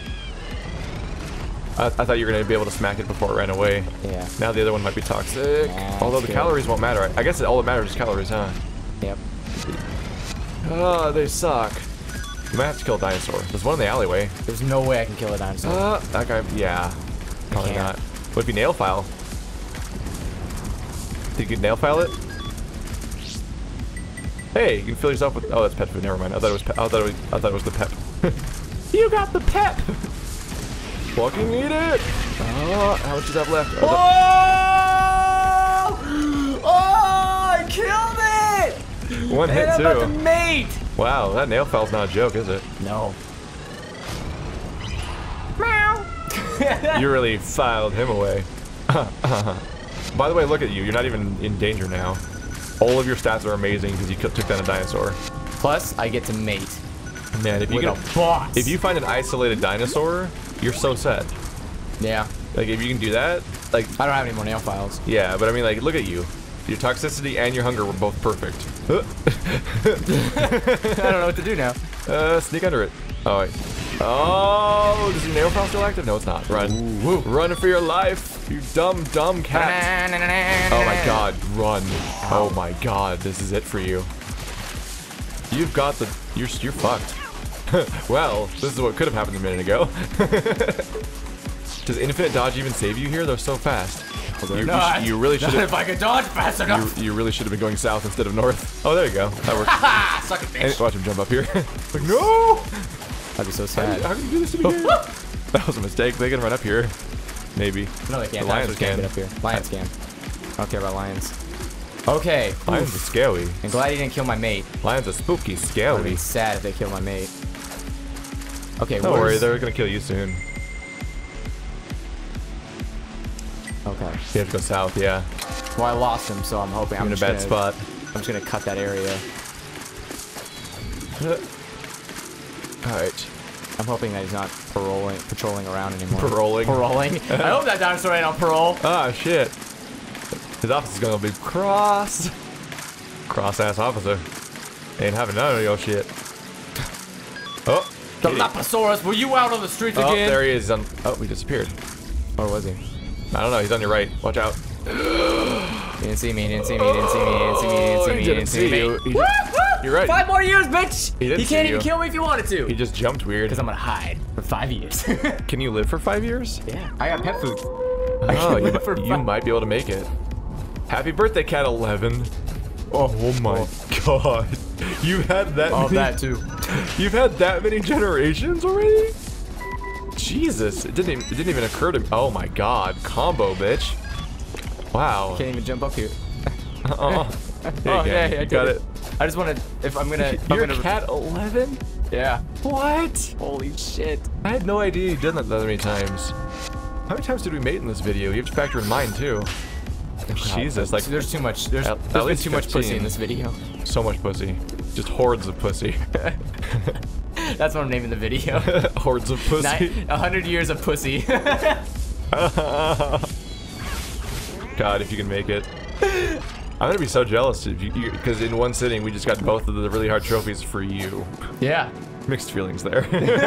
I, I thought you were gonna be able to smack it before it ran away. Yeah. Now the other one might be toxic. Nah, Although it's the good. calories won't matter. I, I guess all that matters is calories, huh? Yep. Oh, they suck. You might have to kill a dinosaur. There's one in the alleyway. There's no way I can kill a dinosaur. Uh, that guy, yeah. Probably can't. not. What if you nail file? Think you could nail file it? Hey, you can fill yourself with. Oh, that's pet food. Never mind. I thought it was. Pe I thought it was. I thought it was the pep. You got the pep. Fucking eat it. Oh, how much do you have left? Oh, Oh! Oh! I killed it! the- one hit And I'm about to too. mate! Wow, that nail file's not a joke, is it? No. You really filed him away. By the way, look at you. You're not even in danger now. All of your stats are amazing because you took down a dinosaur. Plus, I get to mate Man, if you with can, a boss. if you find an isolated dinosaur, you're so set. Yeah. Like if you can do that, like I don't have any more nail files. yeah. But I mean, like look at you. Your toxicity and your hunger were both perfect. I don't know what to do now. uh, sneak under it. Oh wait. Oh, is your nail file still active? No, it's not. Run. Ooh. Run for your life, you dumb, dumb cat. Oh my god, run. Oh my god, this is it for you. You've got the, you're, you're fucked. Well, this is what could have happened a minute ago. Does infinite dodge even save you here? They're so fast. You, you, Not. sh you really should Not if have, I could dodge fast enough. you, you really should have been going south instead of north. Oh, there you go. That worked. Ah, suck it, And bitch. watch him jump up here. Like, no! That'd be so How, sad. how can you do this to me? That was a mistake. They can run up here. Maybe. No, they can't. The lions Dinosaurs can't can. get up here. Lions can. I don't care about lions. Okay. Lions are scary. I'm glad he didn't kill my mate. Lions are spooky, I would scary. be sad if they killed my mate. Okay, Don't what worry, is- they're gonna kill you soon. Okay. You have to go south, yeah. Well, I lost him, so I'm hoping I'm I'm in a just bad gonna, spot. I'm just gonna cut that area. Alright. I'm hoping that he's not paroling, patrolling around anymore. Paroling. Paroling. I hope that dinosaur ain't on parole. Ah, shit. His office is gonna be cross. Cross-ass officer. Ain't having none of your shit. Oh. The kitty. Lapasaurus, were you out on the streets Oh, again? there he is. On, oh, he disappeared. Or was he? I don't know. He's on your right. Watch out. He didn't see me, he didn't see me, he didn't see me, he didn't see me, he didn't see me, he didn't see me. you. He Woo, just- woo! You're right. Five more years, bitch! He didn't He see can't even you. kill me if you wanted to. He just jumped weird. Because I'm gonna hide for five years. Can you live for five years? Yeah. I got pet food. Oh, can you, live for mi- you five- might be able to make it. Happy birthday, Cat eleven. Oh, oh my oh. god. You've had that Oh, many... that too. You've had that many generations already? Jesus, it didn't even, it didn't even occur to me. Oh my god, combo, bitch. Wow. Can't even jump up here. Uh-uh. Oh, yeah, yeah, you I got it. it. I just want to, if I'm gonna... If You're I'm gonna, Cat eleven? Yeah. What? Holy shit. I had no idea you'd done that that many times. How many times did we mate in this video? You have to factor in mine, too. God, Jesus, like... There's too much, there's, at, there's at been least too much fifteen. pussy in this video. So much pussy. Just hordes of pussy. That's what I'm naming the video. Hordes of pussy. A hundred years of pussy. God, if you can make it. I'm gonna be so jealous if you, because in one sitting we just got both of the really hard trophies for you. Yeah. Mixed feelings there.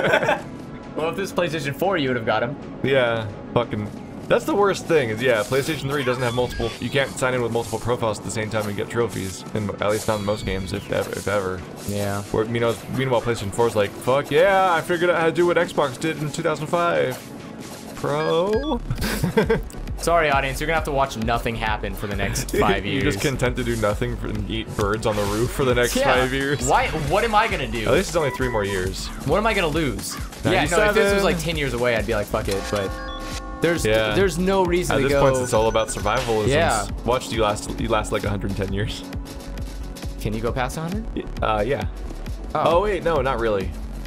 Well, if this was PlayStation four, you would have got them. Yeah, fucking. That's the worst thing. Is yeah, PlayStation three doesn't have multiple. You can't sign in with multiple profiles at the same time and get trophies. In, at least not in most games, if ever. If ever. Yeah. Where, you know, meanwhile, PlayStation four is like, fuck yeah, I figured out how to do what Xbox did in two thousand five. Pro. Sorry, audience, you're gonna have to watch nothing happen for the next five years. You're just content to do nothing for, and eat birds on the roof for the next yeah. five years. Why? What am I gonna do? At least it's only three more years. What am I gonna lose? Yeah, no. If this was like ten years away, I'd be like, fuck it. But there's yeah. there's no reason At to this go. point, it's all about survivalism. Yeah. Watch you last. You last like one hundred ten years. Can you go past one hundred? Uh, yeah. Oh. Oh wait, no, not really.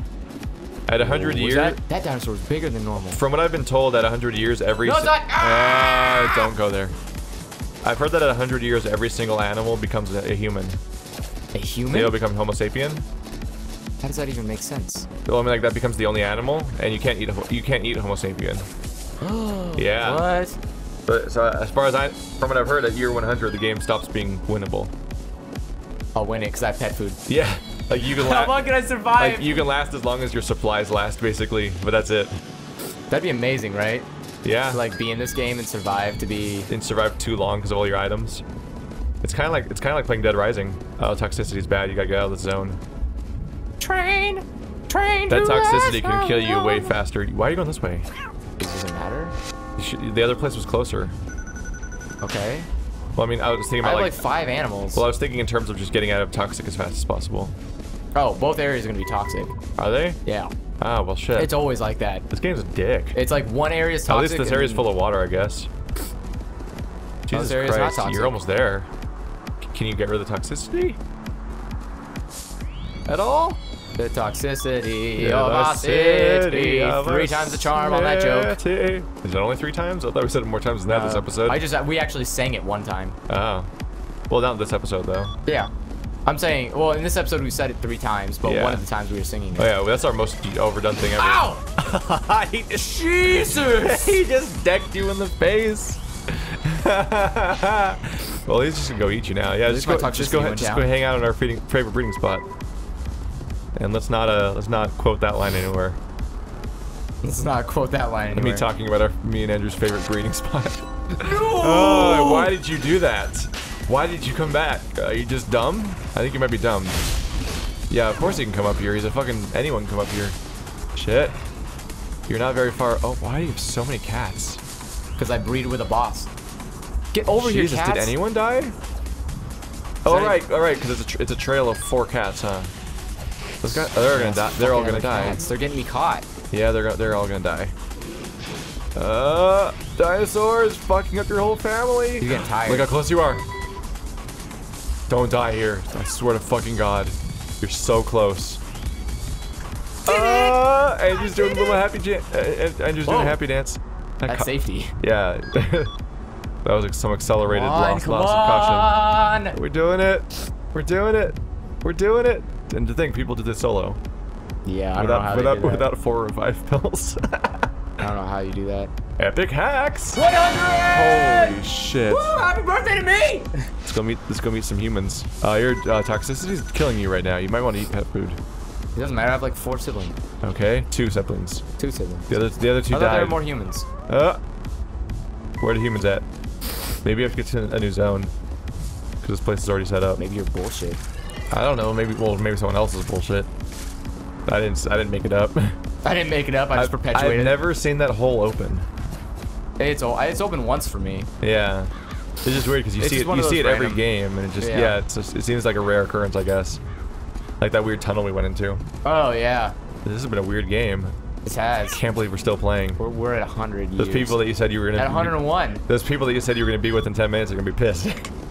At one hundred Ooh, years. That, that dinosaur was bigger than normal. From what I've been told, at one hundred years, every. No, it's not. Ah! Uh, don't go there. I've heard that at one hundred years, every single animal becomes a, a human. A human? They all become Homo sapien. How does that even make sense? Well, I mean, like that becomes the only animal, and you can't eat. A, you can't eat Homo sapien. Yeah. What? But so as far as I, from what I've heard, at year one hundred, the game stops being winnable. I'll win it because I have pet food. Yeah. Like you can. How long can I survive? Like you can last as long as your supplies last, basically. But that's it. That'd be amazing, right? Yeah. To like be in this game and survive to be. And survive too long because of all your items. It's kind of like it's kind of like playing Dead Rising. Oh, toxicity is bad. You gotta get out of the zone. Train, train. That toxicity can kill you way faster. Why are you going this way? Does it matter? You should, the other place was closer. Okay. Well, I mean, I was thinking I about have like, like. five animals. Well, I was thinking in terms of just getting out of toxic as fast as possible. Oh, both areas are gonna be toxic. Are they? Yeah. Ah, well, shit. It's always like that. This game's a dick. It's like one area is toxic. At least this area's full of water, I guess. Jesus Christ, you're almost there. C can you get rid of the toxicity? At all? The toxicity Yeah, of our city. Three times the charm on that joke. Is it only three times? I thought we said it more times than that Uh, this episode. I just we actually sang it one time. Oh. Well, not this episode, though. Yeah. I'm saying, well, in this episode we said it three times, but Yeah. one of the times we were singing it. Oh, yeah, well, that's our most overdone thing ever. Ow! he just, Jesus! he just decked you in the face. Well, he's just gonna go eat you now. Yeah, just my go, just toxicity go ahead, went just down. go hang out in our feeding, favorite breeding spot. And let's not uh let's not quote that line anywhere. Let's not quote that line anywhere. Me talking about our me and Andrew's favorite breeding spot. Oh, why did you do that? Why did you come back? Are you just dumb? I think you might be dumb. Yeah, of course he can come up here. He's a fucking anyone can come up here. Shit. You're not very far. Oh, why do you have so many cats? Because I breed with a boss. Get over Jesus, here, cats. did anyone die? Oh, all that right, all right, because it's a tr it's a trail of four cats, huh? Those guys, oh, they're gonna die. They're all gonna die. Cats. They're getting me caught. Yeah, they're they're all gonna die. Uh, dinosaurs fucking up your whole family. You're getting tired. Look how close you are. Don't die here. I swear to fucking God. You're so close. Uh, Andrew's doing a little happy dance. Uh, Andrew's doing a Whoa. happy dance. That That's co- safety. Yeah. That was like some accelerated Come on, loss, come loss on. of caution. We're doing it. We're doing it. We're doing it. And to think people did this solo. Yeah, I don't without, know how without, they do that. without four revive pills. I don't know how you do that. Epic hacks. one hundred! Holy shit. Woo, happy birthday to me! Let's go meet. Let's go meet some humans. Uh, your uh, toxicity is killing you right now. You might want to eat pet food. It doesn't matter. I have like four siblings. Okay, two siblings. Two siblings. The other, the other two I thought there died. were more humans. Uh, where are the humans at? Maybe I have to get to a new zone because this place is already set up. Maybe you're bullshit. I don't know. Maybe well, maybe someone else is bullshit. I didn't. I didn't make it up. I didn't make it up. I just I've, perpetuated. I've never seen that hole open. It's o- it's open once for me. Yeah. It's just weird because you It's see just it. one You of see it those every random- game, and it just yeah. Yeah. it's just, it seems like a rare occurrence, I guess. Like that weird tunnel we went into. Oh yeah. This has been a weird game. It has. Can't believe we're still playing. We're, we're at a hundred years. Those people that you said you were gonna. At one hundred and one. Those people that you said you were gonna be with in ten minutes are gonna be pissed.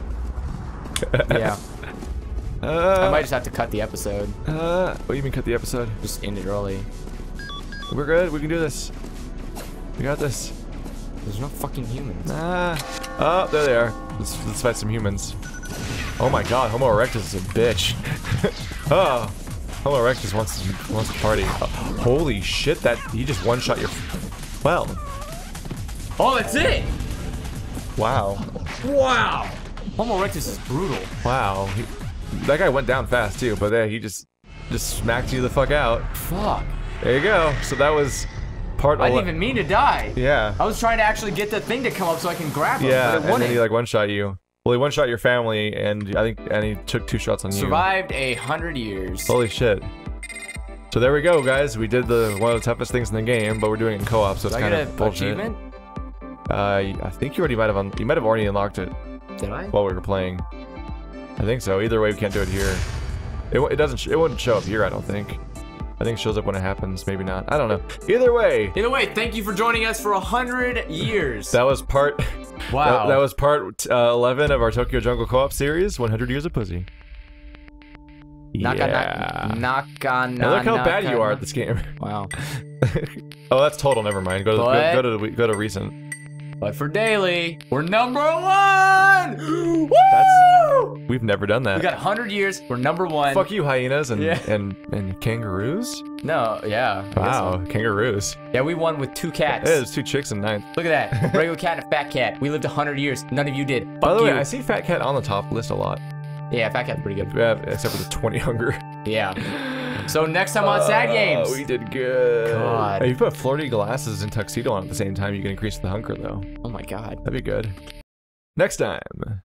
Yeah. Uh, I might just have to cut the episode. Uh, what do you mean cut the episode? Just end it early. We're good. We can do this. We got this. There's no fucking humans. Ah. Oh, there they are. Let's, let's fight some humans. Oh my god, Homo erectus is a bitch. Oh. Homo erectus wants to, wants to party. Oh, holy shit, that he just one-shot your... Well. Oh, that's it! Wow. Wow! Homo erectus is brutal. Wow. He, that guy went down fast too, but there he just just smacked you the fuck out. Fuck. There you go. So that was part. I didn't even mean to die. Yeah. I was trying to actually get the thing to come up so I can grab him. Yeah, but it and then wouldn't. he like one-shot you. Well, he one-shot your family, and I think and he took two shots on you. Survived a hundred years. Holy shit. So there we go, guys. We did the one of the toughest things in the game, but we're doing it in co-op, so it's Did kind I of get an bullshit. achievement? Uh, I think you already might have un you might have already unlocked it. Did I? While we were playing. I think so. Either way, we can't do it here. It, it doesn't. Sh it wouldn't show up here, I don't think. I think it shows up when it happens. Maybe not. I don't know. Either way. Either way, thank you for joining us for a hundred years. That was part. Wow. That, that was part uh, eleven of our Tokyo Jungle Co-op series. one hundred Years of Pussy. Naka, Yeah. Naka, Now look how bad you are at this game. Wow. Oh, that's total. Never mind. Go to But- go, go to the, go to recent. But for daily, we're number one! Woo! That's we've never done that. We got one hundred years, we're number one. Fuck you, hyenas and Yeah. and and kangaroos. No, yeah. I guess Wow, so. kangaroos. Yeah, we won with two cats. Hey, there's two chicks in ninth. Look at that. Regular cat and a fat cat. We lived one hundred years. None of you did. Fuck By the you. way, I see Fat Cat on the top list a lot. Yeah, fat cat's pretty good. Yeah, except for the twenty hunger. Yeah. So next time on Sad Games. Oh, we did good. God. Hey, you put flirty glasses and tuxedo on at the same time, you can increase the hunger though. Oh my god. That'd be good. Next time.